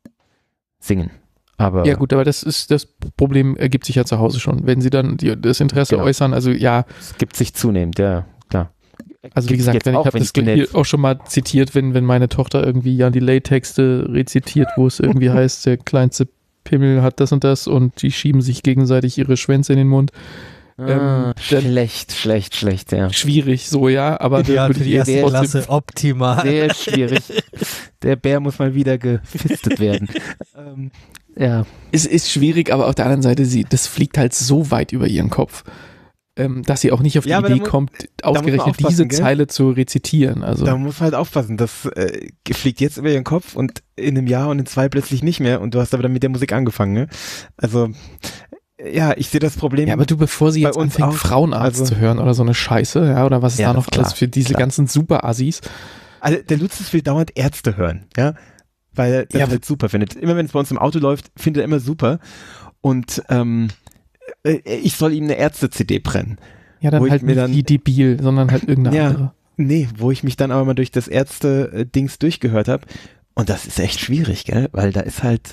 singen. Aber ja gut, aber das ist das Problem ergibt sich ja zu Hause schon, wenn sie dann die, das Interesse genau. äußern. Also ja, es gibt sich zunehmend, ja klar. Also wie Gibt's gesagt, jetzt wenn ich auch, habe wenn das ich hier auch schon mal zitiert, wenn wenn meine Tochter irgendwie ja die Lay-Texte rezitiert, wo es irgendwie heißt, der kleinste Pimmel hat das und das und die schieben sich gegenseitig ihre Schwänze in den Mund. Ah, ähm, schlecht, schlecht, schlecht, ja. Schwierig, so ja, aber Ideal für die erste sehr Klasse, optimal. Sehr schwierig. Der Bär muss mal wieder gefistet werden. ähm, ja. Es ist schwierig, aber auf der anderen Seite, sie, das fliegt halt so weit über ihren Kopf, ähm, dass sie auch nicht auf die Ja, aber Idee da mu- kommt, ausgerechnet aufpassen, diese gell? Zeile zu rezitieren. Also Da muss man halt aufpassen, das äh, fliegt jetzt über ihren Kopf und in einem Jahr und in zwei plötzlich nicht mehr und du hast aber dann mit der Musik angefangen, ne? Also, ja, ich sehe das Problem. ja, aber du, bevor sie bei jetzt uns anfängt, auch. Frauenarzt Also- zu hören oder so eine Scheiße, ja, oder was es Ja, da das noch ist alles klar, für diese klar. ganzen Super-Assis. Also, der Lucius will dauernd Ärzte hören, ja? Weil er das Ja, halt super findet. Immer wenn es bei uns im Auto läuft, findet er immer super. Und ähm, äh, ich soll ihm eine Ärzte-C D brennen. Ja, dann Wo ich halt mir nicht dann- die debil, sondern halt irgendeine Ja. andere. Nee, wo ich mich dann aber mal durch das Ärzte-Dings durchgehört habe. Und das ist echt schwierig, gell? Weil da ist halt,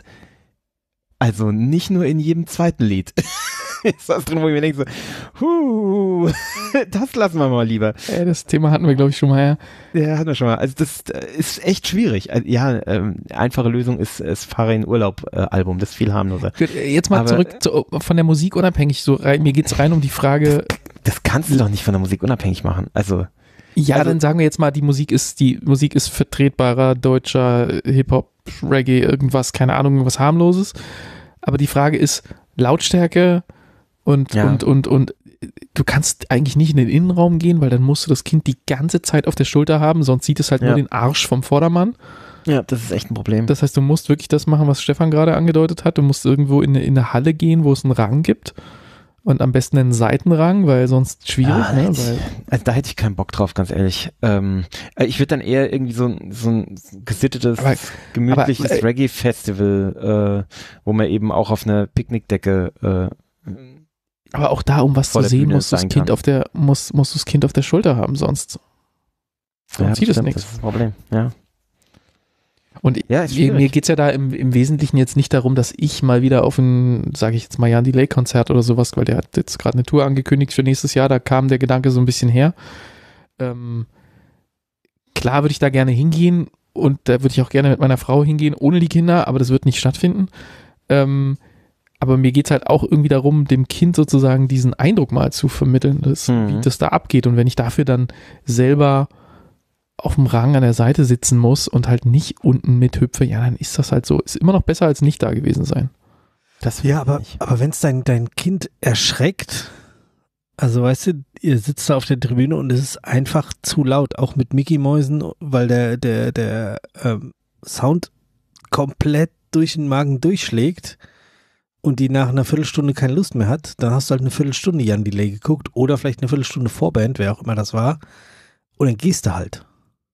also nicht nur in jedem zweiten Lied ist was drin, wo ich mir denke so, huh, das lassen wir mal lieber. Äh, das Thema hatten wir, glaube ich, schon mal. Ja. Ja, hatten wir schon mal. Also das äh, ist echt schwierig. Also, ja, ähm, einfache Lösung ist das Fahre in Urlaub äh, Album, das ist viel harmloser. Gut, Jetzt mal Aber- zurück zu, von der Musik unabhängig, so rein, mir geht's rein um die Frage, Das kannst du doch nicht von der Musik unabhängig machen. Also, ja, Also- dann sagen wir jetzt mal, die Musik ist, die Musik ist vertretbarer deutscher Hip-Hop, Reggae, irgendwas, keine Ahnung, irgendwas harmloses. Aber die Frage ist Lautstärke und, Ja. und, und, und du kannst eigentlich nicht in den Innenraum gehen, weil dann musst du das Kind die ganze Zeit auf der Schulter haben, sonst sieht es halt Ja. nur den Arsch vom Vordermann. ja, das ist echt ein Problem. Das heißt, du musst wirklich das machen, was Stefan gerade angedeutet hat. Du musst irgendwo in eine, in eine Halle gehen, wo es einen Rang gibt. Und am besten einen Seitenrang, weil sonst schwierig. Ja, ne? ich- weil, Also da hätte ich keinen Bock drauf, ganz ehrlich. Ähm, äh, ich würde dann eher irgendwie so, ein- so ein gesittetes, Aber- gemütliches aber, äh, Reggae-Festival, äh, wo man eben auch auf einer Picknickdecke äh, aber auch da, um was vor zu der sehen, Bühne musst du das sein Kind kann. auf der, muss, musst du das Kind auf der Schulter haben, sonst, sonst ja, sieht es stimmt, nichts. Das ist ein Problem, ja. Und Ja, ist mir, schwierig. mir geht es ja da im, im Wesentlichen jetzt nicht darum, dass ich mal wieder auf ein, sage ich jetzt mal, Jan Delay-Konzert oder sowas, weil der hat jetzt gerade eine Tour angekündigt für nächstes Jahr, da kam der Gedanke so ein bisschen her. Ähm, klar würde ich da gerne hingehen und da würde ich auch gerne mit meiner Frau hingehen, ohne die Kinder, aber das wird nicht stattfinden. Ähm, aber mir geht es halt auch irgendwie darum, dem Kind sozusagen diesen Eindruck mal zu vermitteln, dass, Mhm. wie das da abgeht. Und wenn ich dafür dann selber auf dem Rang an der Seite sitzen muss und halt nicht unten mithüpfe, ja, dann ist das halt so. Ist immer noch besser als nicht da gewesen sein. Das Ja, aber, nicht. aber wenn es dein, dein Kind erschreckt, also weißt du, ihr sitzt da auf der Tribüne und es ist einfach zu laut, auch mit Mickey Mäusen, weil der, der, der ähm, Sound komplett durch den Magen durchschlägt und die nach einer Viertelstunde keine Lust mehr hat, dann hast du halt eine Viertelstunde Jan Delay geguckt oder vielleicht eine Viertelstunde Vorband, wer auch immer das war, und dann gehst du halt.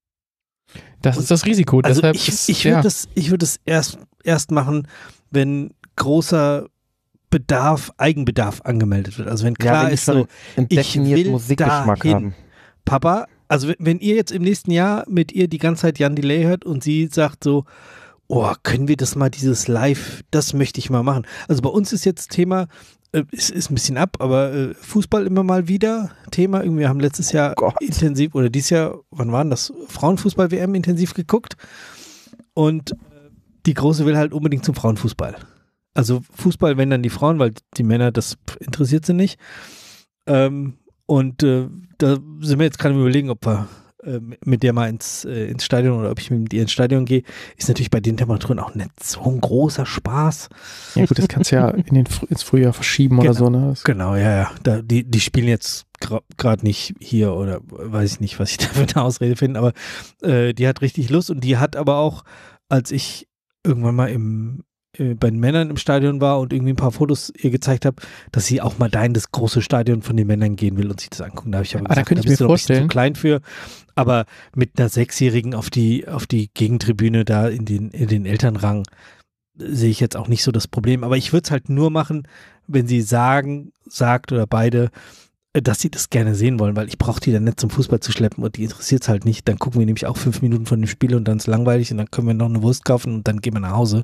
Das Und- ist das Risiko. Also Deshalb ich, ist, ich ja, würde das, ich würd das erst, erst machen, wenn großer Bedarf, Eigenbedarf angemeldet wird. Also wenn Ja, klar wenn die ist schon so, einen ich definierten will Musikgeschmack dahin. haben. Papa, also wenn- wenn ihr jetzt im nächsten Jahr mit ihr die ganze Zeit Jan Delay hört und sie sagt so, oh, können wir das mal, dieses Live, das möchte ich mal machen. Also bei uns ist jetzt Thema, äh, ist, ist ein bisschen ab, aber äh, Fußball immer mal wieder Thema. Irgendwie, wir haben letztes Jahr Gott. intensiv, oder dieses Jahr, wann waren das? Frauenfußball-W M intensiv geguckt. Und äh, die Große will halt unbedingt zum Frauenfußball. Also Fußball, wenn dann die Frauen, weil die Männer, das interessiert sie nicht. Ähm, und äh, da sind wir jetzt gerade überlegen, ob wir äh, mit der mal ins, äh, ins Stadion oder ob ich mit ihr ins Stadion gehe. Ist natürlich bei den Temperaturen auch nicht so ein großer Spaß. Ja gut, das kannst du ja in den, ins Frühjahr verschieben genau, oder so. Ne? Das genau, ja, ja. Da, die, die spielen jetzt gerade gra- nicht hier oder weiß ich nicht, was ich da für eine Ausrede finde, aber äh, die hat richtig Lust und die hat aber auch, als ich irgendwann mal im bei den Männern im Stadion war und irgendwie ein paar Fotos ihr gezeigt habe, dass sie auch mal da in das große Stadion von den Männern gehen will und sich das angucken. Da habe ich aber ah, gesagt, da könnte da ich bist mir du noch ein bisschen vorstellen. zu klein für. Aber mit einer Sechsjährigen auf die, auf die Gegentribüne da in den, in den Elternrang sehe ich jetzt auch nicht so das Problem. Aber ich würde es halt nur machen, wenn sie sagen, sagt oder beide, dass sie das gerne sehen wollen, weil ich brauche die dann nicht zum Fußball zu schleppen und die interessiert es halt nicht. Dann gucken wir nämlich auch fünf Minuten von dem Spiel und dann ist es langweilig und dann können wir noch eine Wurst kaufen und dann gehen wir nach Hause.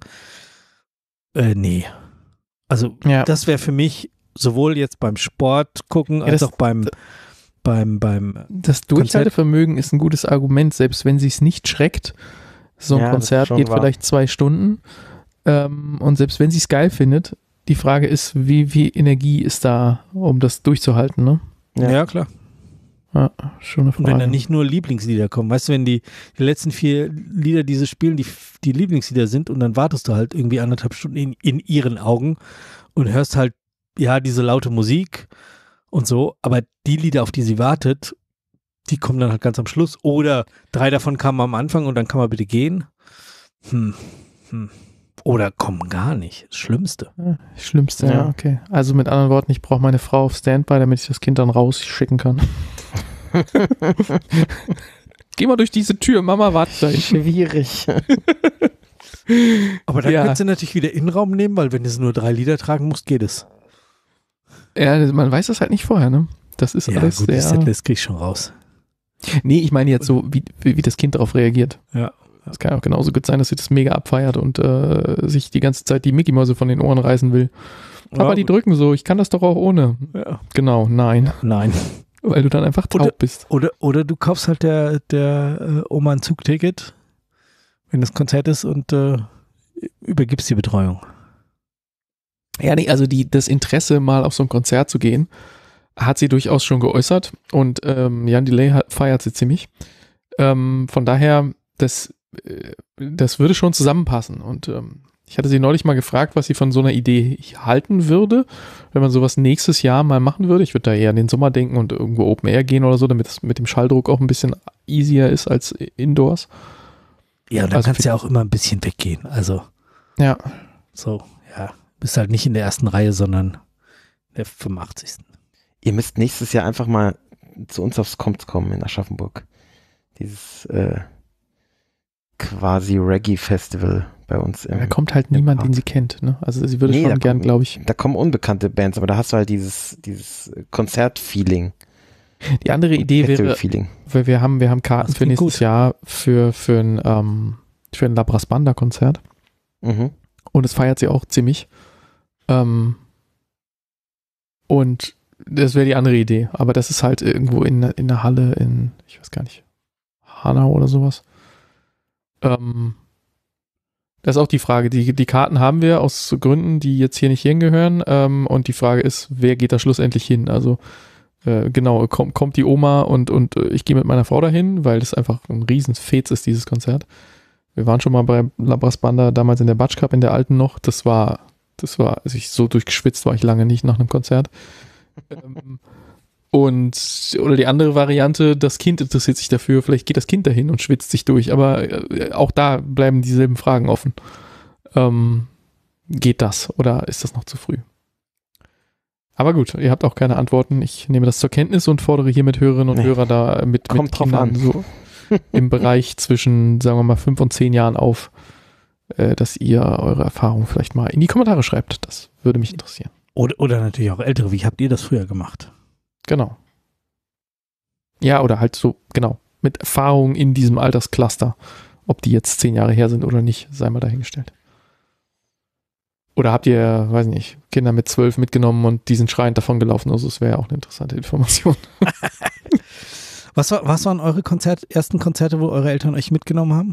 Äh, nee. Also Ja. das wäre für mich sowohl jetzt beim Sport gucken, Ja, als das- auch beim, beim, beim Das Durchhaltevermögen ist ein gutes Argument, selbst wenn sie es nicht schreckt. So ein Ja, das ist Konzert schon geht wahr. vielleicht zwei Stunden. Ähm, und selbst wenn sie es geil findet, die Frage ist, wie viel Energie ist da, um das durchzuhalten, ne? ja. Ja. klar. Ja, schon eine Und Frage. wenn dann nicht nur Lieblingslieder kommen, weißt du, wenn die, die letzten vier Lieder, die sie spielen, die, die Lieblingslieder sind und dann wartest du halt irgendwie anderthalb Stunden in, in ihren Augen und hörst halt, ja, diese laute Musik und so, aber die Lieder, auf die sie wartet, die kommen dann halt ganz am Schluss oder drei davon kamen am Anfang und dann kann man bitte gehen. Hm, hm. Oder kommen gar nicht. Das Schlimmste. Ja, Schlimmste, ja. Ja. okay. Also mit anderen Worten, ich brauche meine Frau auf Standby, damit ich das Kind dann rausschicken kann. Geh mal durch diese Tür, Mama wartet da. Schwierig. Aber dann Ja. könntest du natürlich wieder Innenraum nehmen, weil wenn du nur drei Lieder tragen musst, geht es. Ja, man weiß das halt nicht vorher, ne? Das ist Ja, alles gut, die sehr... Setlist krieg ich schon raus. Nee, ich meine jetzt so, wie, wie wie das Kind darauf reagiert. Ja. Es kann auch genauso gut sein, dass sie das mega abfeiert und äh, sich die ganze Zeit die Mickey-Mäuse von den Ohren reißen will. Aber Ja, die gut. drücken so, ich kann das doch auch ohne. Ja. Genau, nein. Nein. Weil du dann einfach taub Oder- bist. Oder, oder du kaufst halt der, der äh, Oma ein Zugticket, wenn das Konzert ist und äh, übergibst die Betreuung. Ja, nee, also die, das Interesse, mal auf so ein Konzert zu gehen, hat sie durchaus schon geäußert und ähm, Jan Delay hat, feiert sie ziemlich. Ähm, von daher, das, äh, das würde schon zusammenpassen und ähm, ich hatte sie neulich mal gefragt, was sie von so einer Idee halten würde, wenn man sowas nächstes Jahr mal machen würde. Ich würde da eher an den Sommer denken und irgendwo Open Air gehen oder so, damit es mit dem Schalldruck auch ein bisschen easier ist als Indoors. Ja, und dann Also kannst für- du ja auch immer ein bisschen weggehen. Also Ja, so, ja. Bist halt nicht in der ersten Reihe, sondern in der fünfundachtzigsten Ihr müsst nächstes Jahr einfach mal zu uns aufs Kommt kommen in Aschaffenburg. Dieses äh, quasi Reggae-Festival bei uns. Im, da kommt halt im niemand, Park. den sie kennt. Ne? Also sie würde Nee, da schon gern, kommt- glaube ich. Da kommen unbekannte Bands, aber da hast du halt dieses, dieses Konzert-Feeling. Die andere Idee wäre, Festival-Feeling. weil wir haben, wir haben Karten Das für klingt nächstes gut. Jahr für, für ein, ähm, für ein Labras Banda Konzert Mhm. und es feiert sie auch ziemlich. Ähm, und das wäre die andere Idee, aber das ist halt irgendwo in, in der Halle in, ich weiß gar nicht, Hanau oder sowas. Ähm, das ist auch die Frage. Die, die Karten haben wir aus Gründen, die jetzt hier nicht hingehören. Ähm, und die Frage ist, wer geht da schlussendlich hin? Also äh, genau, kommt, kommt die Oma und, und äh, ich gehe mit meiner Frau dahin, weil das einfach ein Riesenfetz ist, dieses Konzert. Wir waren schon mal bei Labras Banda damals in der Batsch Cup, in der alten noch. Das war, das war, also ich so durchgeschwitzt war ich lange nicht nach einem Konzert. ähm, Und, oder die andere Variante, das Kind interessiert sich dafür, vielleicht geht das Kind dahin und schwitzt sich durch, aber äh, auch da bleiben dieselben Fragen offen. Ähm, geht das oder ist das noch zu früh? Aber gut, ihr habt auch keine Antworten. Ich nehme das zur Kenntnis und fordere hiermit Hörerinnen und Nee. Hörer da mit, Kommt mit drauf Kindern an. so im Bereich zwischen, sagen wir mal, fünf und zehn Jahren auf, äh, dass ihr eure Erfahrungen vielleicht mal in die Kommentare schreibt. Das würde mich interessieren. Oder, oder natürlich auch Ältere. Wie habt ihr das früher gemacht? Genau. Ja, oder halt so, genau, mit Erfahrungen in diesem Alterscluster. Ob die jetzt zehn Jahre her sind oder nicht, sei mal dahingestellt. Oder habt ihr, weiß nicht, Kinder mit zwölf mitgenommen und die sind schreiend davon gelaufen? Also das wäre ja auch eine interessante Information. Was, war, was waren eure Konzert, ersten Konzerte, wo eure Eltern euch mitgenommen haben?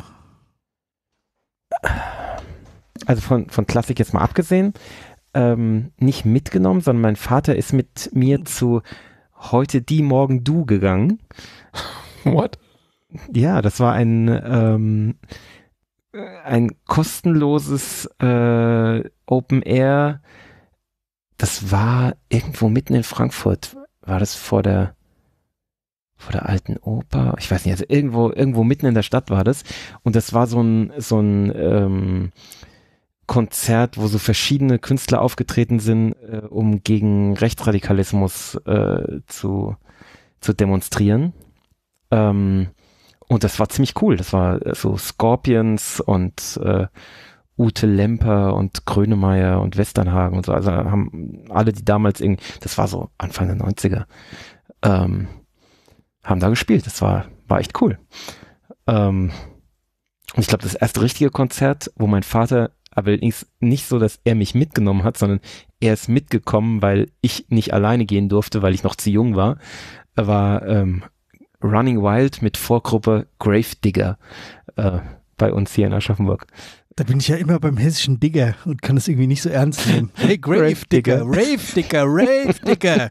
Also von, von Klassik jetzt mal abgesehen, ähm, nicht mitgenommen, sondern mein Vater ist mit mir zu Heute die, morgen du gegangen. What? Ja, das war ein ähm, ein kostenloses äh, Open Air. Das war irgendwo mitten in Frankfurt. War das vor der vor der Alten Oper? Ich weiß nicht, also irgendwo irgendwo mitten in der Stadt war das. Und das war so ein so ein ähm, Konzert, wo so verschiedene Künstler aufgetreten sind, äh, um gegen Rechtsradikalismus äh, zu zu demonstrieren. Ähm, Und das war ziemlich cool. Das war so Scorpions und äh, Ute Lemper und Grönemeyer und Westernhagen und so. Also haben alle, die damals irgendwie, das war so Anfang der neunziger, ähm, haben da gespielt. Das war, war echt cool. Ähm, und ich glaube, das erste richtige Konzert, wo mein Vater, aber nicht so, dass er mich mitgenommen hat, sondern er ist mitgekommen, weil ich nicht alleine gehen durfte, weil ich noch zu jung war, war ähm, Running Wild mit Vorgruppe Gravedigger äh, bei uns hier in Aschaffenburg. Da bin ich ja immer beim hessischen Digger und kann das irgendwie nicht so ernst nehmen. Hey, Gravedigger, Gravedigger, Gravedigger.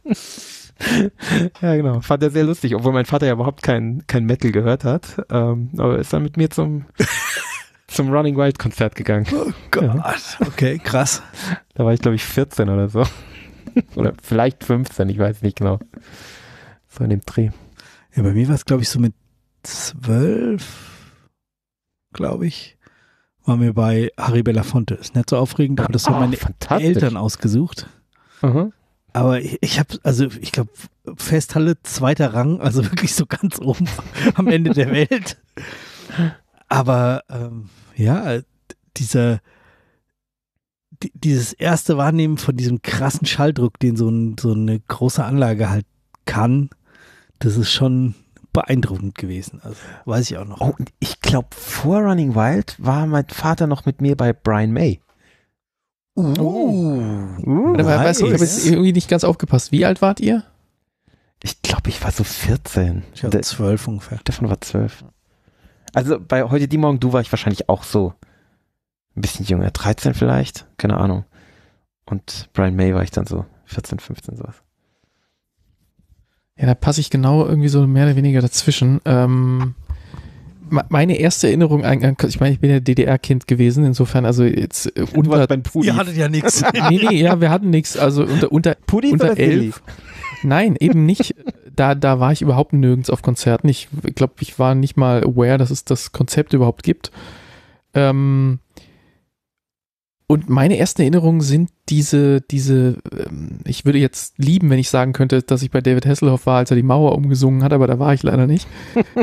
Ja, genau. Fand er sehr lustig, obwohl mein Vater ja überhaupt kein, kein Metal gehört hat. Ähm, aber ist dann mit mir zum, zum Running Wild Konzert gegangen. Oh Gott. Ja. Okay, krass. Da war ich, glaube ich, vierzehn oder so. Oder vielleicht fünfzehn, ich weiß nicht genau. So in dem Dreh. Ja, bei mir war es, glaube ich, so mit zwölf, glaube ich, waren wir bei Harry Belafonte. Ist nicht so aufregend, aber das haben meine oh, Eltern ausgesucht. Mhm. Aber ich, ich habe, also ich glaube, Festhalle, zweiter Rang, also wirklich so ganz oben am Ende der Welt. Aber ähm, ja, dieser, die, dieses erste Wahrnehmen von diesem krassen Schalldruck, den so, ein, so eine große Anlage halt kann, das ist schon beeindruckend gewesen. Also weiß ich auch noch. Oh, ich glaube, vor Running Wild war mein Vater noch mit mir bei Brian May. Uh. uh nice. Weißt du, ich habe jetzt irgendwie nicht ganz aufgepasst. Wie alt wart ihr? Ich glaube, ich war so vierzehn. Ich war zwölf ungefähr. Stefan war zwölf. Also bei Heute die Morgen du war ich wahrscheinlich auch so ein bisschen jünger. dreizehn vielleicht? Keine Ahnung. Und Brian May war ich dann so vierzehn, fünfzehn sowas. Ja, da passe ich genau irgendwie so mehr oder weniger dazwischen. Ähm, meine erste Erinnerung, ich meine, ich bin ja D D R-Kind gewesen, insofern, also jetzt äh, unter... Ihr hattet ja nichts. Nee, nee, ja, wir hatten nichts, also unter, unter, unter elf. Nein, eben nicht. Da, da war ich überhaupt nirgends auf Konzerten. Ich glaube, ich war nicht mal aware, dass es das Konzept überhaupt gibt. Ähm, Und meine ersten Erinnerungen sind diese, diese, ich würde jetzt lieben, wenn ich sagen könnte, dass ich bei David Hasselhoff war, als er die Mauer umgesungen hat, aber da war ich leider nicht.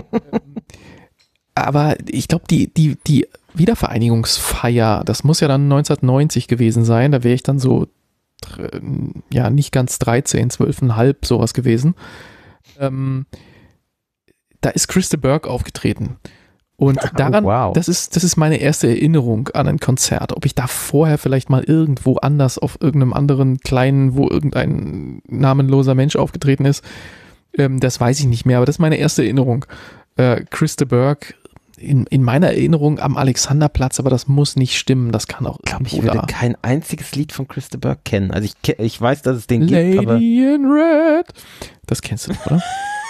Aber ich glaube, die, die, die Wiedervereinigungsfeier, das muss ja dann neunzehnhundertneunzig gewesen sein, da wäre ich dann so, ja, nicht ganz dreizehn, zwölf Komma fünf, sowas gewesen. Ähm, da ist Chris de Burgh aufgetreten. Und daran, oh, wow. das ist, das ist meine erste Erinnerung an ein Konzert. Ob ich da vorher vielleicht mal irgendwo anders auf irgendeinem anderen kleinen, wo irgendein namenloser Mensch aufgetreten ist, ähm, das weiß ich nicht mehr, aber das ist meine erste Erinnerung. Äh, Chris de Burgh in, in meiner Erinnerung am Alexanderplatz, aber das muss nicht stimmen, das kann auch ich glaub, ich würde kein einziges Lied von Chris de Burgh kennen. Also ich, ich weiß, dass es den Lady gibt, aber... in Red. Das kennst du, oder?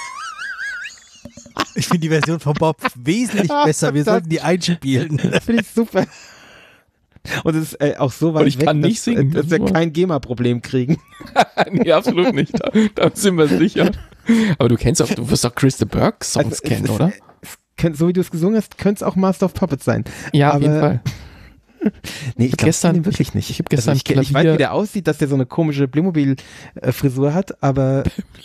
Ich finde die Version von Bob wesentlich besser. Wir sollten die einspielen. Das finde ich super. Und es ist äh, auch so weit Und ich weg, kann nicht dass, singen. dass wir kein GEMA-Problem kriegen. Nee, absolut nicht. Da, da sind wir sicher. Aber du kennst auch, du wirst doch Chris de Burgh Songs also kennen, es, oder? Es, es, so wie du es gesungen hast, könnte es auch Master of Puppets sein. Ja, aber, auf jeden Fall. Nee, ich glaube wirklich nicht. Ich habe gestern also ich, ich weiß, wie der aussieht, dass der so eine komische Playmobil-Frisur hat, aber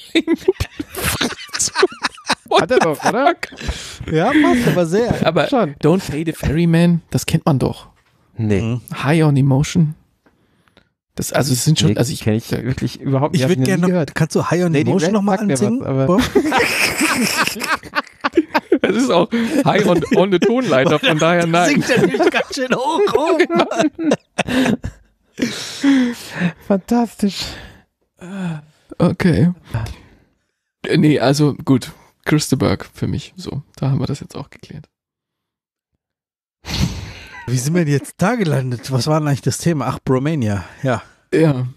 hat er doch, oder? Ja, passt aber sehr. Aber schon. Don't Pay the Ferryman, das kennt man doch. Nee. High on Emotion. Das, also es sind schon, nee, also ich kenne ich wirklich überhaupt nicht. Ich würde gerne noch, gehört. Kannst du High on Lady Emotion nochmal ansingen? Was, aber es ist auch High on, on the Tonleiter, von daher nein. Singt er nicht ganz schön hoch, hoch. Fantastisch. Okay. Nee, also gut. Christeberg für mich. So, da haben wir das jetzt auch geklärt. Wie sind wir denn jetzt da gelandet? Was war denn eigentlich das Thema? Ach, Bromania. Ja. Ja.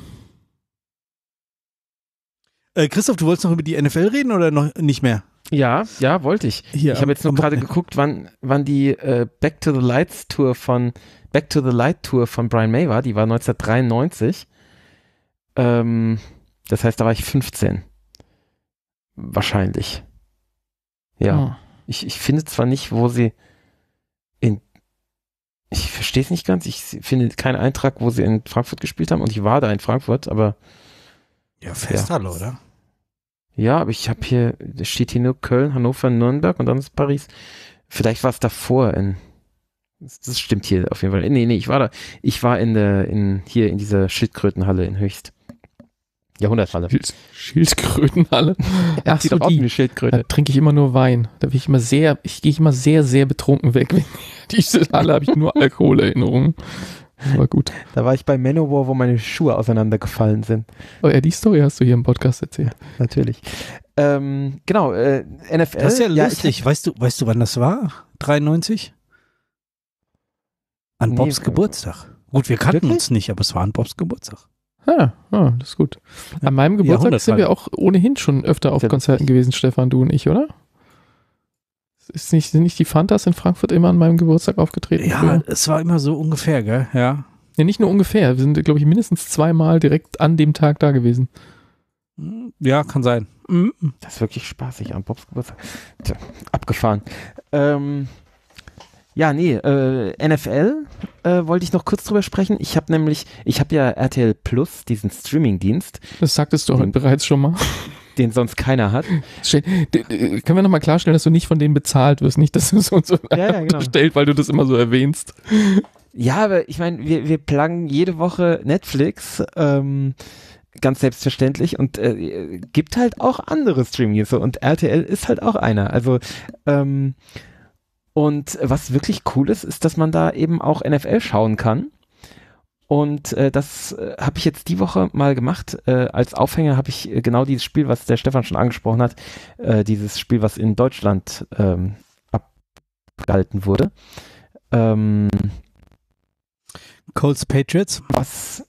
Äh, Christoph, du wolltest noch über die N F L reden oder noch nicht mehr? Ja, ja, wollte ich. Hier, ich habe jetzt nur am gerade Wochenende. geguckt, wann, wann die äh, Back to the Lights Tour von Back to the Light Tour von Brian May war. Die war neunzehnhundertdreiundneunzig. Ähm, das heißt, da war ich fünfzehn. Wahrscheinlich. Ja. Oh. Ich, ich finde zwar nicht, wo sie in ich verstehe es nicht ganz. Ich finde keinen Eintrag, wo sie in Frankfurt gespielt haben und ich war da in Frankfurt, aber Ja, Festhalle, Ja. oder? ja, aber ich habe hier, da steht hier nur Köln, Hannover, Nürnberg und dann ist Paris. Vielleicht war es davor in, das, das stimmt hier auf jeden Fall. Nee, nee, ich war da, ich war in der, in, hier in dieser Schildkrötenhalle in Höchst. Jahrhunderthalle. Schild, Schildkrötenhalle. Ja, Ach sieht so, doch aus wie die. eine Da Schildkröte. trinke ich immer nur Wein. Da bin ich immer sehr, ich gehe immer sehr, sehr betrunken weg. Wenn diese Halle habe ich nur Alkoholerinnerungen. Aber gut. Da war ich bei Manowar, wo meine Schuhe auseinandergefallen sind. Oh ja, die Story hast du hier im Podcast erzählt. Natürlich. Ähm, genau, äh, N F L. Das ist ja ich- lustig. weißt du, weißt du, wann das war? dreiundneunzig? An Nee, Bobs äh, Geburtstag. Gut, wir kannten wirklich? uns nicht, aber es war an Bobs Geburtstag. Ah, ah, das ist gut. An meinem Geburtstag sind Jahrhunderthalle. wir auch ohnehin schon öfter auf Ja, Konzerten gewesen, Stefan, du und ich, oder? Ist nicht, sind nicht die Fantas in Frankfurt immer an meinem Geburtstag aufgetreten? Ja, früher? es war immer so ungefähr, gell? Ja. Ja, nicht nur ungefähr. Wir sind, glaube ich, mindestens zweimal direkt an dem Tag da gewesen. Ja, kann sein. Mhm. Das ist wirklich spaßig an Bobs Geburtstag. Tja, abgefahren. Ähm, ja, nee, äh, N F L äh, wollte ich noch kurz drüber sprechen. Ich habe nämlich, ich habe ja R T L Plus, diesen Streaming-Dienst, Das sagtest du heute Den- bereits schon mal. den sonst keiner hat. Stell- d- d- Können wir nochmal klarstellen, dass du nicht von denen bezahlt wirst, nicht, dass du so und so Ja, ja, genau. unterstellt, weil du das immer so erwähnst. Ja, aber ich meine, wir, wir pluggen jede Woche Netflix, ähm, ganz selbstverständlich und äh, gibt halt auch andere Streaming-Dienste und R T L ist halt auch einer. Also, ähm, und was wirklich cool ist, ist, dass man da eben auch N F L schauen kann. Und äh, das äh, habe ich jetzt die Woche mal gemacht. Äh, als Aufhänger habe ich äh, genau dieses Spiel, was der Stefan schon angesprochen hat, äh, dieses Spiel, was in Deutschland ähm, abgehalten wurde. Ähm, Colts Patriots. was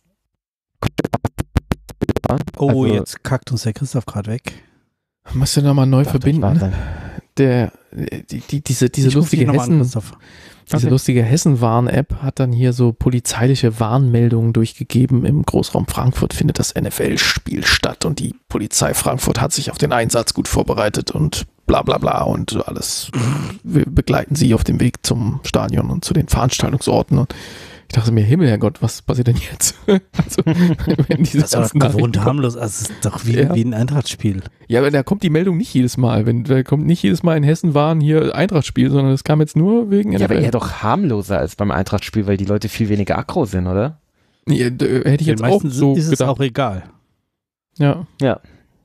Oh, Also- jetzt kackt uns der Christoph gerade weg. Musst du nochmal neu Dachte, ich verbinden. war dann- Der, die, die, diese diese Ich ruf lustige dich noch mal an, Hessen, Christoph. diese Okay. lustige Hessen-Warn-App hat dann hier so polizeiliche Warnmeldungen durchgegeben. Im Großraum Frankfurt findet das N F L-Spiel statt und die Polizei Frankfurt hat sich auf den Einsatz gut vorbereitet und bla bla bla und alles. Wir begleiten sie auf dem Weg zum Stadion und zu den Veranstaltungsorten. Und ich dachte mir, Himmel, Herrgott, was passiert denn jetzt? Also, wenn diese Das ist ganzen doch gewohnt Nachrichten- harmlos. Also, es ist doch wie, Ja. wie ein Eintrachtspiel. Ja, aber da kommt die Meldung nicht jedes Mal. Wenn, da kommt nicht jedes Mal in Hessen waren hier Eintrachtspiel, sondern es kam jetzt nur wegen Ja, N F L. aber eher doch harmloser als beim Eintrachtspiel, weil die Leute viel weniger aggro sind, oder? Nee, d- hätte ich jetzt Den auch meisten so ist es gedacht. auch egal. Ja. Ja.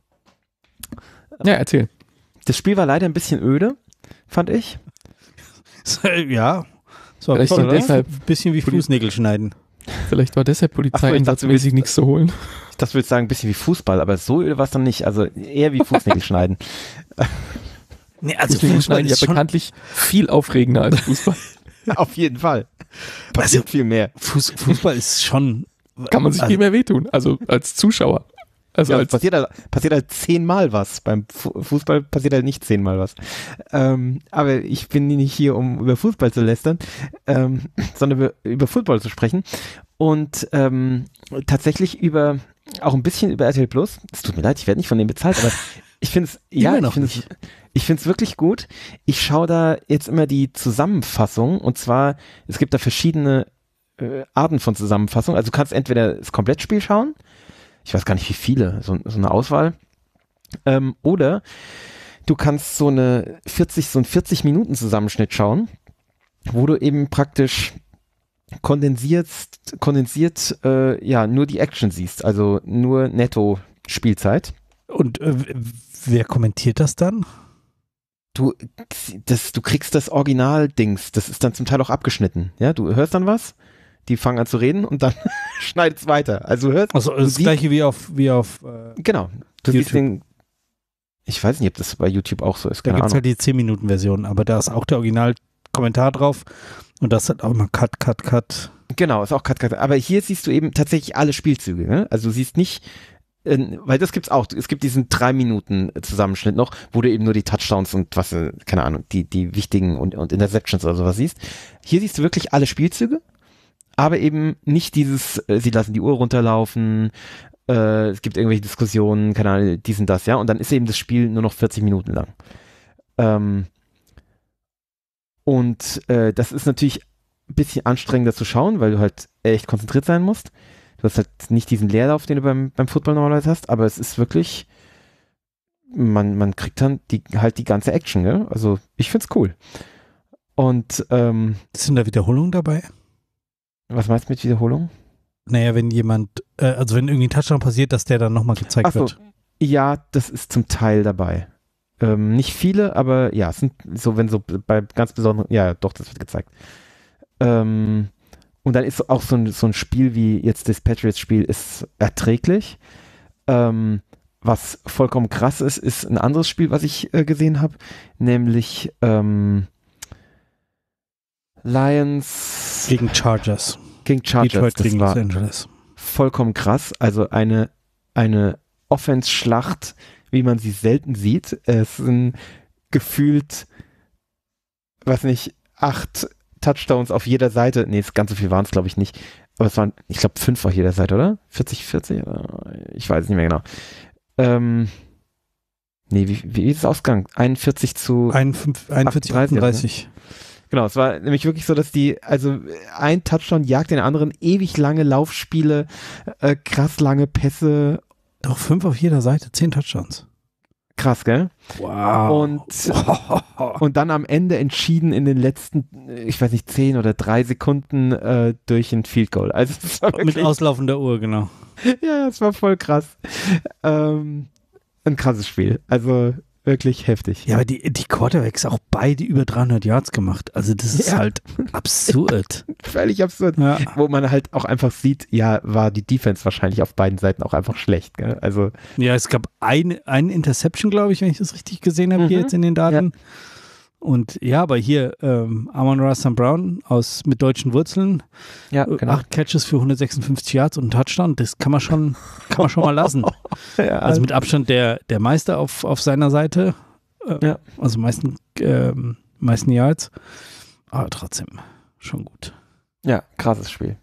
Ja, erzähl. Das Spiel war leider ein bisschen öde, fand ich. Ja. So, Vielleicht ein deshalb- bisschen, bisschen wie Poli- Fußnägel schneiden. Vielleicht war deshalb Ach so, ich dachte, polizeieinsatzmäßig du willst- nichts zu holen. Ich dachte, du würdest sagen, ein bisschen wie Fußball, aber so öde war es dann nicht. Also eher wie Fußnägel schneiden. Nee, also Deswegen Fußball schneiden ja ist schon, bekanntlich viel aufregender als Fußball. Auf jeden Fall. Also- Passiert viel mehr. Fuß, Fußball ist schon. Kann man sich also, viel mehr wehtun. Also als Zuschauer. Also Ja, es als passiert halt, passiert halt zehnmal was. Beim Fu- Fußball passiert halt nicht zehnmal was. Ähm, aber ich bin nicht hier, um über Fußball zu lästern, ähm, sondern über, über Football zu sprechen. Und ähm, tatsächlich über, auch ein bisschen über R T L Plus. Es tut mir leid, ich werde nicht von dem bezahlt, aber ich finde es, ja, Immer ich noch finde es, nicht. ich finde es wirklich gut. Ich schaue da jetzt immer die Zusammenfassung und zwar, es gibt da verschiedene äh, Arten von Zusammenfassung. Also du kannst entweder das Komplettspiel schauen, ich weiß gar nicht wie viele, so, so eine Auswahl. Ähm, oder du kannst so eine vierzig, so einen vierzig Minuten Zusammenschnitt schauen, wo du eben praktisch kondensiert, kondensiert äh, ja, nur die Action siehst, also nur netto Spielzeit. Und äh, wer kommentiert das dann? Du, das, du kriegst das Original-Dings, das ist dann zum Teil auch abgeschnitten. Ja, du hörst dann was, die fangen an zu reden und dann schneidet es weiter. Also hörst Also das gleiche wie auf, wie auf äh, genau. Du YouTube. siehst den, ich weiß nicht, ob das bei YouTube auch so ist, da keine gibt es Ahnung. halt die zehn Minuten Version, aber da ist auch der Originalkommentar drauf und das hat auch immer Cut, Cut, Cut. Genau, ist auch Cut, Cut. Aber hier siehst du eben tatsächlich alle Spielzüge. Ne? Also du siehst nicht, äh, weil das gibt's auch. Es gibt diesen drei Minuten Zusammenschnitt noch, wo du eben nur die Touchdowns und was, äh, keine Ahnung, die die wichtigen und, und Interceptions oder sowas siehst. Hier siehst du wirklich alle Spielzüge, aber eben nicht dieses, äh, sie lassen die Uhr runterlaufen, äh, es gibt irgendwelche Diskussionen, keine Ahnung, dies und das, ja. Und dann ist eben das Spiel nur noch vierzig Minuten lang. Ähm, und äh, das ist natürlich ein bisschen anstrengender zu schauen, weil du halt echt konzentriert sein musst. Du hast halt nicht diesen Leerlauf, den du beim, beim Football normalerweise hast, aber es ist wirklich, man, man kriegt dann die, halt die ganze Action, gell? Also ich find's cool. Und ähm, Sind da Wiederholungen dabei? was meinst du mit Wiederholung? Naja, wenn jemand, äh, also wenn irgendwie ein Touchdown passiert, dass der dann nochmal gezeigt Ach so, wird. ja, das ist zum Teil dabei. Ähm, nicht viele, aber ja, es sind so, wenn so bei ganz besonderen, ja, doch, das wird gezeigt. Ähm, und dann ist auch so ein, so ein Spiel wie jetzt das Patriots-Spiel ist erträglich. Ähm, was vollkommen krass ist, ist ein anderes Spiel, was ich äh, gesehen habe, nämlich ähm, Lions Gegen Chargers. gegen Chargers. Detroit Das gegen war Los Angeles. vollkommen krass. Also eine, eine Offense-Schlacht, wie man sie selten sieht. Es sind gefühlt, weiß nicht, acht Touchdowns auf jeder Seite. Nee, ganz so viel waren es, glaube ich, nicht. Aber es waren, ich glaube, fünf auf jeder Seite, oder? vierzig, vierzig? Ich weiß es nicht mehr genau. Ähm, nee, wie, wie ist es ausgegangen? einundvierzig zu einundvierzig, achtunddreißig, achtunddreißig. Genau, es war nämlich wirklich so, dass die, also ein Touchdown jagt den anderen, ewig lange Laufspiele, äh, krass lange Pässe. Doch, fünf auf jeder Seite, zehn Touchdowns. Krass, gell? Wow. Und, und dann am Ende entschieden in den letzten, ich weiß nicht, zehn oder drei Sekunden äh, durch ein Field Goal. Also das war Mit wirklich, auslaufender Uhr, genau. ja, das war voll krass. Ähm, ein krasses Spiel. Also wirklich heftig. Ja, aber die, die Quarterbacks auch beide über dreihundert Yards gemacht. Also das ist Ja. halt absurd. Völlig absurd. Ja. Wo man halt auch einfach sieht, ja, war die Defense wahrscheinlich auf beiden Seiten auch einfach schlecht. Gell? Also Ja, es gab ein, ein Interception, glaube ich, wenn ich das richtig gesehen habe, hier Mhm. jetzt in den Daten. Und ja, aber hier ähm, Amon-Ra Saint Brown aus, mit deutschen Wurzeln, ja, äh, genau. acht Catches für hundertsechsundfünfzig Yards und ein Touchdown, das kann man schon, kann man schon mal lassen. Ja, Also mit Abstand der, der Meister auf, auf seiner Seite, äh, Ja. also meisten, ähm, meisten Yards, aber trotzdem schon gut. ja, krasses Spiel.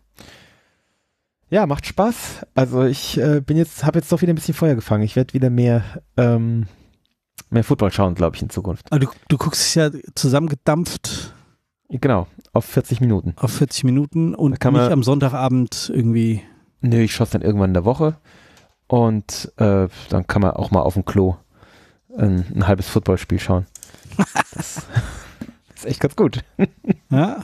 Ja, macht Spaß. Also ich äh, bin jetzt, habe jetzt doch wieder ein bisschen Feuer gefangen. Ich werde wieder mehr, ähm, mehr Football schauen, glaube ich, in Zukunft. Aber du, du guckst es ja zusammengedampft Genau, auf vierzig Minuten. auf vierzig Minuten Da und kann nicht man- am Sonntagabend irgendwie. Nö, ich schaue es dann irgendwann in der Woche und äh, dann kann man auch mal auf dem Klo ein, ein halbes Footballspiel schauen. Das ist echt ganz gut. Ja.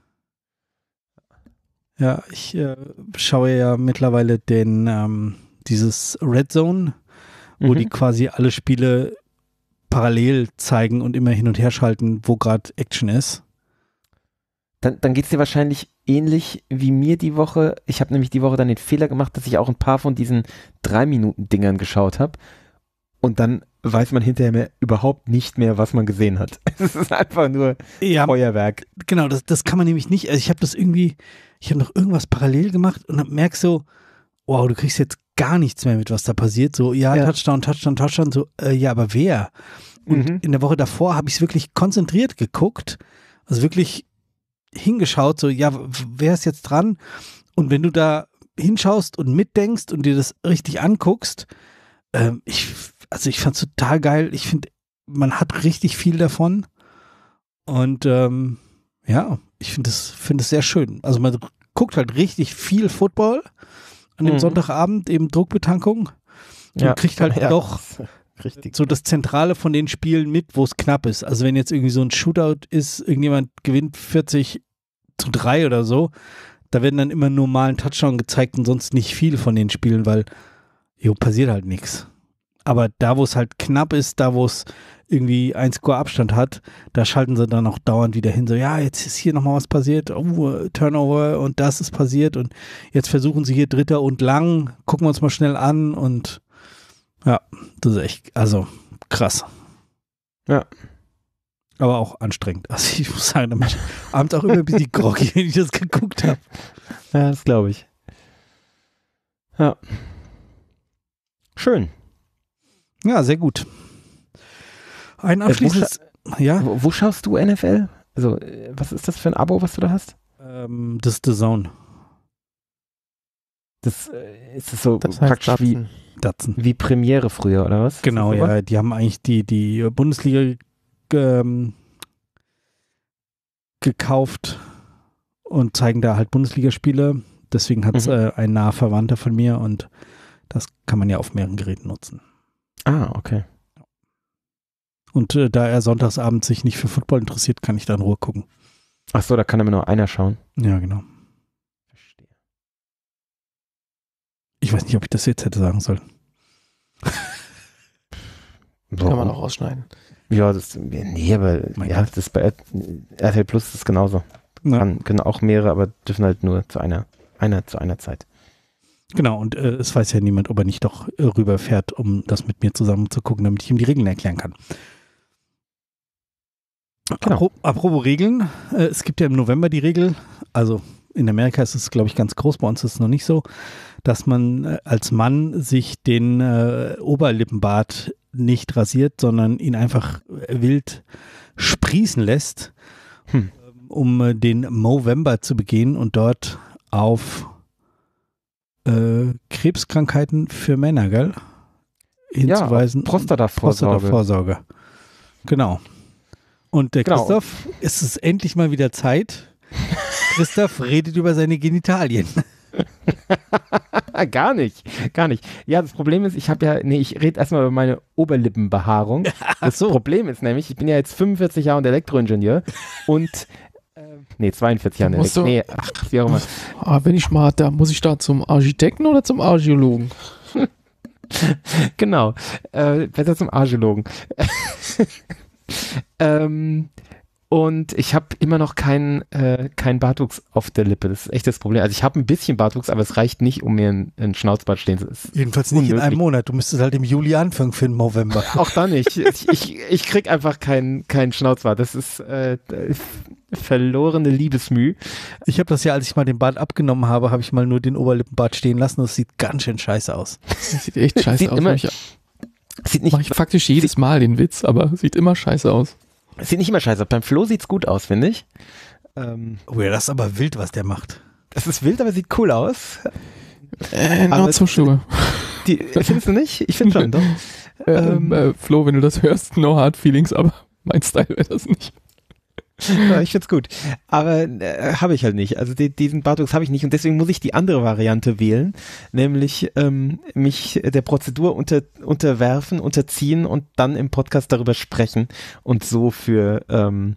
Ja, ich äh, schaue ja mittlerweile den ähm, dieses Red Zone, wo Mhm. die quasi alle Spiele parallel zeigen und immer hin und her schalten, wo gerade Action ist. Dann, dann geht es dir wahrscheinlich ähnlich wie mir die Woche. Ich habe nämlich die Woche dann den Fehler gemacht, dass ich auch ein paar von diesen drei Minuten Dingern geschaut habe. Und dann weiß man hinterher mehr, überhaupt nicht mehr, was man gesehen hat. Es ist einfach nur Ja, Feuerwerk. genau, das, das kann man nämlich nicht. Also ich habe das irgendwie, ich habe noch irgendwas parallel gemacht und dann merkst so, wow, du kriegst jetzt gar nichts mehr mit, was da passiert. So, ja, Ja. Touchdown, Touchdown, Touchdown, so, äh, ja, aber wer? Und Mhm. in der Woche davor habe ich es wirklich konzentriert geguckt, also wirklich hingeschaut, so, ja, w- wer ist jetzt dran? Und wenn du da hinschaust und mitdenkst und dir das richtig anguckst, ähm, ich, also ich fand es total geil. Ich finde, man hat richtig viel davon. Und ähm, ja, ich finde es finde es sehr schön. Also man guckt halt richtig viel Football an dem Mhm. Sonntagabend, eben Druckbetankung. Und Ja. kriegt halt Ja. doch Richtig. so das Zentrale von den Spielen mit, wo es knapp ist. Also wenn jetzt irgendwie so ein Shootout ist, irgendjemand gewinnt vierzig zu drei oder so, da werden dann immer nur mal ein Touchdown gezeigt und sonst nicht viel von den Spielen, weil jo, passiert halt nichts. Aber da, wo es halt knapp ist, da, wo es irgendwie ein Score Abstand hat, da schalten sie dann auch dauernd wieder hin. So, ja, jetzt ist hier nochmal was passiert. Oh, Turnover und das ist passiert. Und jetzt versuchen sie hier Dritter und lang. Gucken wir uns mal schnell an. Und ja, das ist echt, also krass. Ja. Aber auch anstrengend. Also ich muss sagen, da bin ich abends auch immer ein bisschen groggy, wenn ich das geguckt habe. Ja, das glaube ich. Ja. Schön. Ja, sehr gut. Ein abschließendes, wo, scha ja? wo, wo schaust du N F L? Also, was ist das für ein Abo, was du da hast? Ähm, das ist The Zone. Das äh, ist das so Das heißt praktisch wie, Datsen. wie Premiere früher, oder was? Genau, so ja. Die haben eigentlich die, die Bundesliga ähm, gekauft und zeigen da halt Bundesligaspiele. Deswegen hat es Mhm. äh, ein naher Verwandter von mir und das kann man ja auf mehreren Geräten nutzen. Ah, okay. Und äh, da er sonntagsabends sich nicht für Football interessiert, kann ich da in Ruhe gucken. Ach so, da kann immer nur einer schauen. Ja, genau. Verstehe. Ich weiß nicht, ob ich das jetzt hätte sagen sollen. Kann man auch rausschneiden. Ja, das, nee, aber Mein ja, Gott. das ist bei R T L Plus ist es genauso. Ja. Kann, können auch mehrere, aber dürfen halt nur zu einer, einer zu einer Zeit. Genau, und äh, es weiß ja niemand, ob er nicht doch äh, rüberfährt, um das mit mir zusammen zu gucken, damit ich ihm die Regeln erklären kann. Genau. Apro apropos Regeln, äh, es gibt ja im November die Regel, also in Amerika ist es, glaube ich, ganz groß, bei uns ist es noch nicht so, dass man äh, als Mann sich den äh, Oberlippenbart nicht rasiert, sondern ihn einfach äh, wild sprießen lässt, Hm. um äh, den Movember zu begehen und dort auf äh, Krebskrankheiten für Männer, gell? Hinzuweisen. Ja, Prostatavorsorge. Prostatavorsorge. Genau. Und der Genau. Christoph, ist es endlich mal wieder Zeit. Christoph redet über seine Genitalien. Gar nicht, gar nicht. Ja, das Problem ist, ich habe ja, nee, ich rede erstmal über meine Oberlippenbehaarung. Das so. Problem ist nämlich, ich bin ja jetzt fünfundvierzig Jahre und Elektroingenieur und, äh, nee, zweiundvierzig Jahre. Musst Nee, ach, wie auch immer. Ah, wenn ich mal, da muss ich da zum Architekten oder zum Archäologen? Genau, äh, besser zum Archäologen. ähm, und ich habe immer noch keinen äh, kein Bartwuchs auf der Lippe. Das ist echt das Problem. Also ich habe ein bisschen Bartwuchs, aber es reicht nicht, um mir einen, einen Schnauzbart stehen zu lassen. Jedenfalls nicht in einem Monat. Du müsstest halt im Juli anfangen für den November. Auch da nicht. Ich, ich, ich krieg einfach keinen keinen Schnauzbart. Das ist äh, verlorene Liebesmüh. Ich habe das ja, als ich mal den Bart abgenommen habe, habe ich mal nur den Oberlippenbart stehen lassen. Das sieht ganz schön scheiße aus. Das sieht echt scheiße Sieht aus. immer- Mach ich, Sieht nicht, mach ich faktisch jedes Mal den Witz, aber sieht immer scheiße aus. sieht nicht immer scheiße aus. Beim Flo sieht's gut aus, finde ich. Ähm, Oh ja, das ist aber wild, was der macht. das ist wild, aber sieht cool aus. Äh, Aber- not so sure. Die, findest du nicht? Ich finde schon, doch. Ähm, äh, Flo, wenn du das hörst, no hard feelings, aber mein Style wäre das nicht. Ja, ich find's gut. Aber äh, habe ich halt nicht. Also die, diesen Bartwuchs habe ich nicht und deswegen muss ich die andere Variante wählen, nämlich ähm, mich der Prozedur unter, unterwerfen, unterziehen und dann im Podcast darüber sprechen und so für ähm,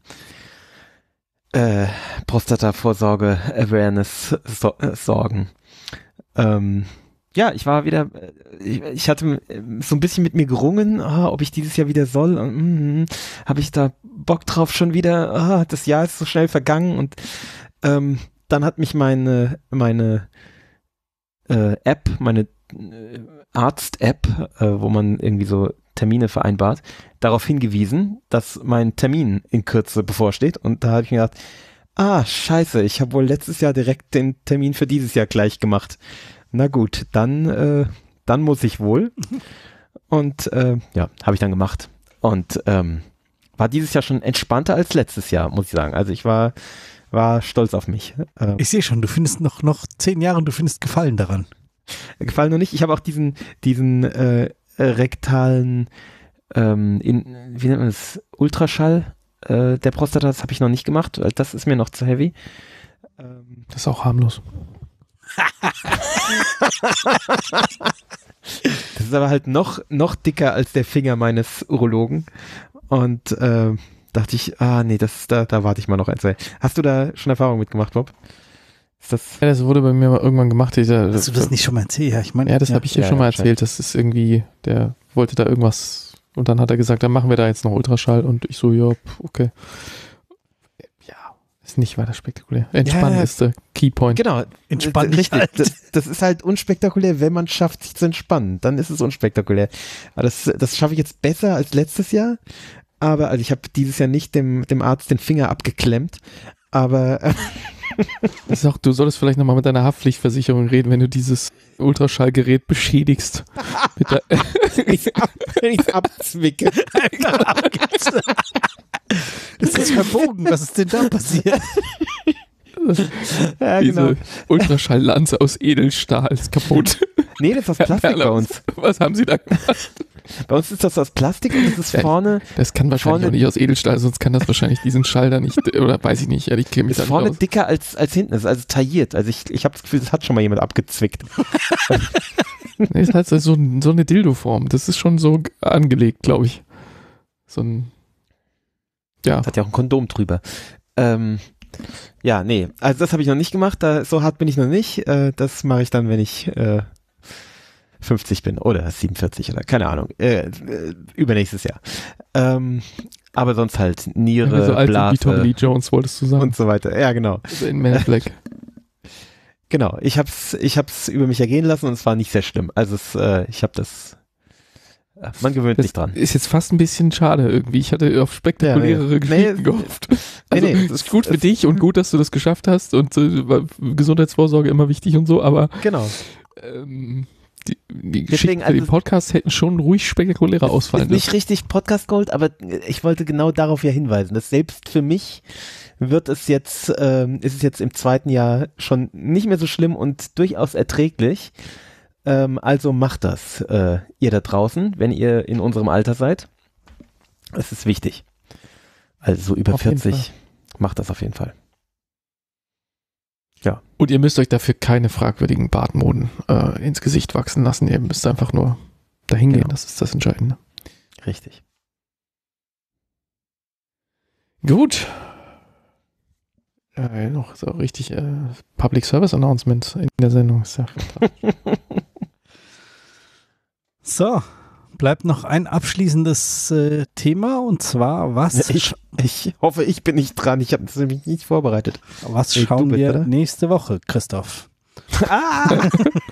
äh, Prostatavorsorge Awareness so, äh, sorgen. Ähm, ja, ich war wieder, äh, ich, ich hatte äh, so ein bisschen mit mir gerungen, ah, ob ich dieses Jahr wieder soll und mm, habe ich da Bock drauf schon wieder, ah, das Jahr ist so schnell vergangen und ähm, dann hat mich meine, meine äh, App, meine äh, Arzt-App, äh, wo man irgendwie so Termine vereinbart, darauf hingewiesen, dass mein Termin in Kürze bevorsteht und da habe ich mir gedacht, ah, scheiße, ich habe wohl letztes Jahr direkt den Termin für dieses Jahr gleich gemacht. Na gut, dann, äh, dann muss ich wohl. Und äh, ja, habe ich dann gemacht. Und ähm, war dieses Jahr schon entspannter als letztes Jahr, muss ich sagen. Also ich war, war stolz auf mich. Äh, Ich sehe schon, du findest noch, noch zehn Jahre und du findest Gefallen daran. gefallen noch nicht. Ich habe auch diesen, diesen äh, rektalen, ähm, in, wie nennt man das, Ultraschall äh, der Prostata, das habe ich noch nicht gemacht, weil das ist mir noch zu heavy. Ähm, Das ist auch harmlos. Das ist aber halt noch, noch dicker als der Finger meines Urologen. Und äh, dachte ich, ah nee, das, da, da warte ich mal noch ein, zwei. Hast du da schon Erfahrung mitgemacht, Bob? Ist das, Ja, das wurde bei mir mal irgendwann gemacht. Dieser, Hast du das nicht schon mal erzählt? Ja, ich meine, Ja, das ja. habe ich ja, Ja, schon ja, mal erzählt. Das ist irgendwie der wollte da irgendwas und dann hat er gesagt, dann machen wir da jetzt noch Ultraschall und ich so, ja, okay. Ja, ist nicht weiter spektakulär. Entspannen Ja, ist der Keypoint. Genau, Entspannt richtig. halt. Das, das ist halt unspektakulär, wenn man schafft, sich zu entspannen. Dann ist es unspektakulär. Aber das, das schaffe ich jetzt besser als letztes Jahr. Aber, also ich habe dieses Jahr nicht dem, dem Arzt den Finger abgeklemmt. Aber äh, Ich sag, du solltest vielleicht nochmal mit deiner Haftpflichtversicherung reden, wenn du dieses Ultraschallgerät beschädigst. Mit der wenn ich es abzwicke. Ist das verbogen? Was ist denn da passiert? Ja, Diese genau. Ultraschalllanze aus Edelstahl ist kaputt. Nee, das ist aus Plastik bei uns. Was haben sie da gemacht? Bei uns ist das aus Plastik und das ist Ja, vorne, Das kann wahrscheinlich Vorne- auch nicht aus Edelstahl, sonst kann das wahrscheinlich diesen Schall da nicht, oder weiß ich nicht. Ja, ich kenne mich ist da nicht vorne aus. dicker als, als hinten. Ist also tailliert. Also ich, ich habe das Gefühl, das hat schon mal jemand abgezwickt. Nee, ist halt so, so eine Dildo-Form. Das ist schon so angelegt, glaube ich. So ein, ja. Das hat ja auch ein Kondom drüber. Ähm, ja, nee. Also das habe ich noch nicht gemacht. Da, so hart bin ich noch nicht. Äh, das mache ich dann, wenn ich äh, fünfzig bin oder siebenundvierzig oder keine Ahnung. Äh, äh, übernächstes Jahr. Ähm, aber sonst halt Niere, so alt wie Blase Tommy Lee Jones, wolltest du sagen. und so weiter. Ja, genau. Also in Man in Black. Genau. Ich hab's, ich hab's über mich ergehen lassen und es war nicht sehr schlimm. Also es, äh, ich habe das. äh, Man gewöhnt Das sich dran. ist jetzt fast ein bisschen schade irgendwie. Ich hatte auf spektakulärere Ja, nee. Geschichten Nee, gehofft. Nee, Also, nee, es es ist gut für es- dich und gut, dass du das geschafft hast und äh, war Gesundheitsvorsorge immer wichtig und so, aber Genau. ähm, die, die Deswegen, Geschichten für also- den Podcast hätten schon ruhig spektakulärer ausfallen Ist nicht richtig Podcast Gold, aber ich wollte genau darauf ja hinweisen, dass selbst für mich wird es jetzt, ähm, ist es jetzt im zweiten Jahr schon nicht mehr so schlimm und durchaus erträglich. Ähm, also macht das, äh, ihr da draußen, wenn ihr in unserem Alter seid. Es ist wichtig. Also so über Auf jeden vierzig, macht das auf jeden Fall. Und ihr müsst euch dafür keine fragwürdigen Bartmoden äh, ins Gesicht wachsen lassen. Ihr müsst einfach nur dahin gehen. Genau. Das ist das Entscheidende. Richtig. Gut. Äh, noch so richtig äh, Public Service Announcement in der Sendung. Ist ja fantastisch. So, bleibt noch ein abschließendes äh, Thema und zwar, was, Ich, ich hoffe, ich bin nicht dran. Ich habe das nämlich nicht vorbereitet. was Nee, schauen du bist, wir oder? nächste Woche, Christoph? Ah!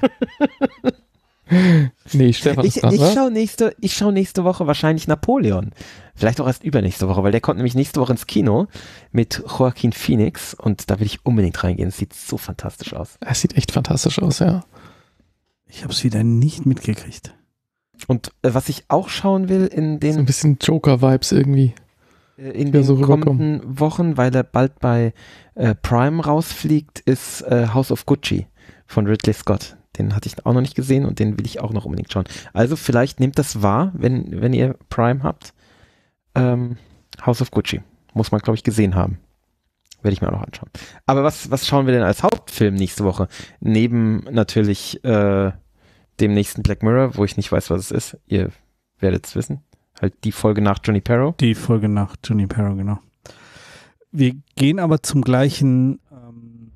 Nee, Stefan Ich, ist dran, ich wa? schaue nächste, ich schau nächste Woche wahrscheinlich Napoleon. Vielleicht auch erst übernächste Woche, weil der kommt nämlich nächste Woche ins Kino mit Joaquin Phoenix und da will ich unbedingt reingehen. Es sieht so fantastisch aus. Es sieht echt fantastisch aus, ja. Ich habe es wieder nicht mitgekriegt. Und äh, was ich auch schauen will in So ein den, bisschen Joker-Vibes irgendwie. äh, in ja, den so rüberkommen. kommenden Wochen, weil er bald bei äh, Prime rausfliegt, ist äh, House of Gucci von Ridley Scott. Den hatte ich auch noch nicht gesehen und den will ich auch noch unbedingt schauen. Also vielleicht nehmt das wahr, wenn, wenn ihr Prime habt. Ähm, House of Gucci. Muss man, glaube ich, gesehen haben. Werde ich mir auch noch anschauen. Aber was, was schauen wir denn als Hauptfilm nächste Woche? Neben natürlich äh, dem nächsten Black Mirror, wo ich nicht weiß, was es ist. Ihr werdet es wissen. Halt die Folge nach Johnny Perro. Die Folge nach Johnny Perro, genau. Wir gehen aber zum gleichen ähm,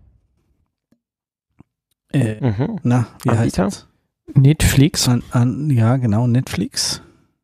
äh, Mhm. na, wie heißt Anbieter? das? Netflix. An, an, ja, genau, Netflix.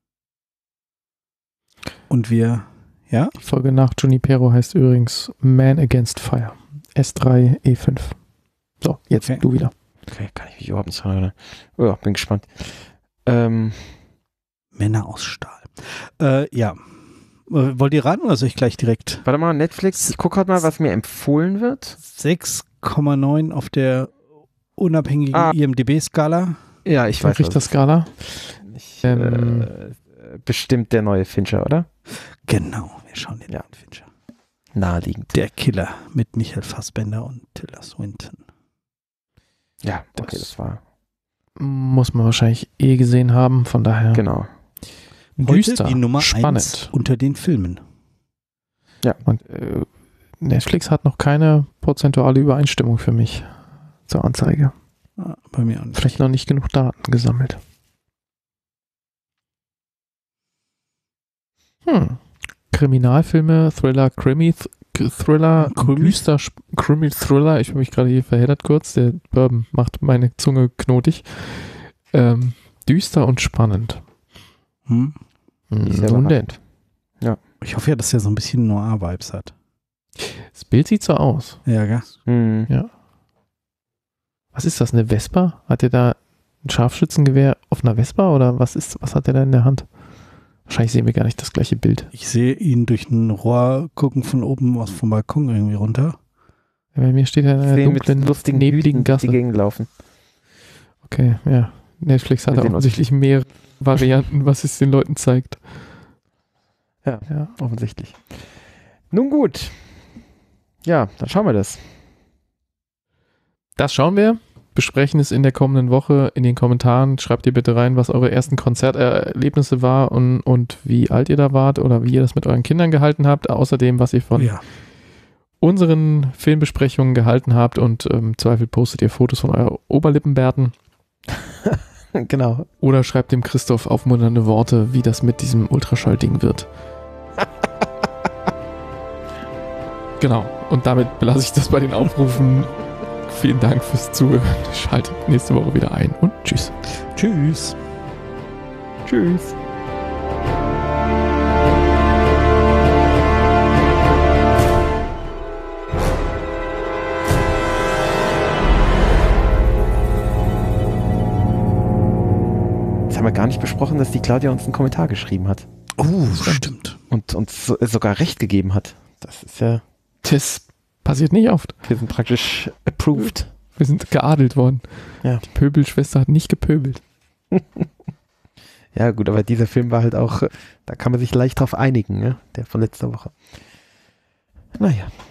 Und wir, ja, Die Folge nach Johnny Perro heißt übrigens Man Against Fire. S drei E fünf. So, jetzt Okay. du wieder. Okay, kann ich mich überhaupt nicht dran erinnern. Ja, bin gespannt. Ähm, Männer aus Stahl. Äh, ja. Äh, Wollt ihr raten oder soll ich gleich direkt? warte mal, Netflix. Ich gucke heute mal, was mir empfohlen wird. sechs Komma neun auf der unabhängigen Ah. I M D B-Skala. Ja, ich weiß. Richter was es Skala. ist. Ich, Ähm. äh, bestimmt der neue Fincher, oder? Genau, wir schauen den Ja. an, Fincher. Naheliegend. Der Killer mit Michael Fassbender und Tilda Swinton. Ja, okay, Das- das war. Muss man wahrscheinlich eh gesehen haben, von daher Genau. düster, Heute die Nummer spannend. eins unter den Filmen. Und äh, Netflix hat noch keine prozentuale Übereinstimmung für mich zur Anzeige. Ah, bei mir auch nicht. Vielleicht noch nicht genug Daten gesammelt. Hm. Kriminalfilme, Thriller, Krimi, Th Thriller, Krimi? düster, Sp- Krimi, Thriller. Ich habe mich gerade hier verheddert kurz. Der Bourbon macht meine Zunge knotig. Ähm, düster und spannend. Hm? Ist ja Nun denn. überraschend. Ich hoffe ja, dass er so ein bisschen Noir-Vibes hat. Das Bild sieht so aus. Ja, gell? Hm. Ja. Was ist das, eine Vespa? Hat er da ein Scharfschützengewehr auf einer Vespa oder was ist, was hat er da in der Hand? Wahrscheinlich sehen wir gar nicht das gleiche Bild. Ich sehe ihn durch ein Rohr gucken von oben aus vom Balkon irgendwie runter. Bei mir steht er in einer Sehen dunklen, mit lustigen nebligen Hüten Gasse. die Gegend laufen. Okay, ja. Netflix hat Mit den offensichtlich mehrere Varianten, was es den Leuten zeigt. Ja. Ja. Offensichtlich. Nun gut. Ja, dann schauen wir das. Das schauen wir. Besprechen es in der kommenden Woche. In den Kommentaren schreibt ihr bitte rein, was eure ersten Konzerterlebnisse war und, und wie alt ihr da wart oder wie ihr das mit euren Kindern gehalten habt. Außerdem, was ihr von Ja. unseren Filmbesprechungen gehalten habt und ähm, im Zweifel postet ihr Fotos von euren Oberlippenbärten Genau. oder schreibt dem Christoph aufmunternde Worte, wie das mit diesem Ultraschallding wird. Genau. Und damit belasse ich das bei den Aufrufen. Vielen Dank fürs Zuhören. Schaltet nächste Woche wieder ein und tschüss. Tschüss. Tschüss. Jetzt haben wir gar nicht besprochen, dass die Claudia uns einen Kommentar geschrieben hat Oh, stimmt. und uns so, sogar recht gegeben hat. Das ist ja, Das passiert nicht oft. wir sind praktisch approved. Wir sind geadelt worden. Ja. Die Pöbelschwester hat nicht gepöbelt. Ja gut, aber dieser Film war halt auch, da kann man sich leicht drauf einigen, ne? Der von letzter Woche. Naja.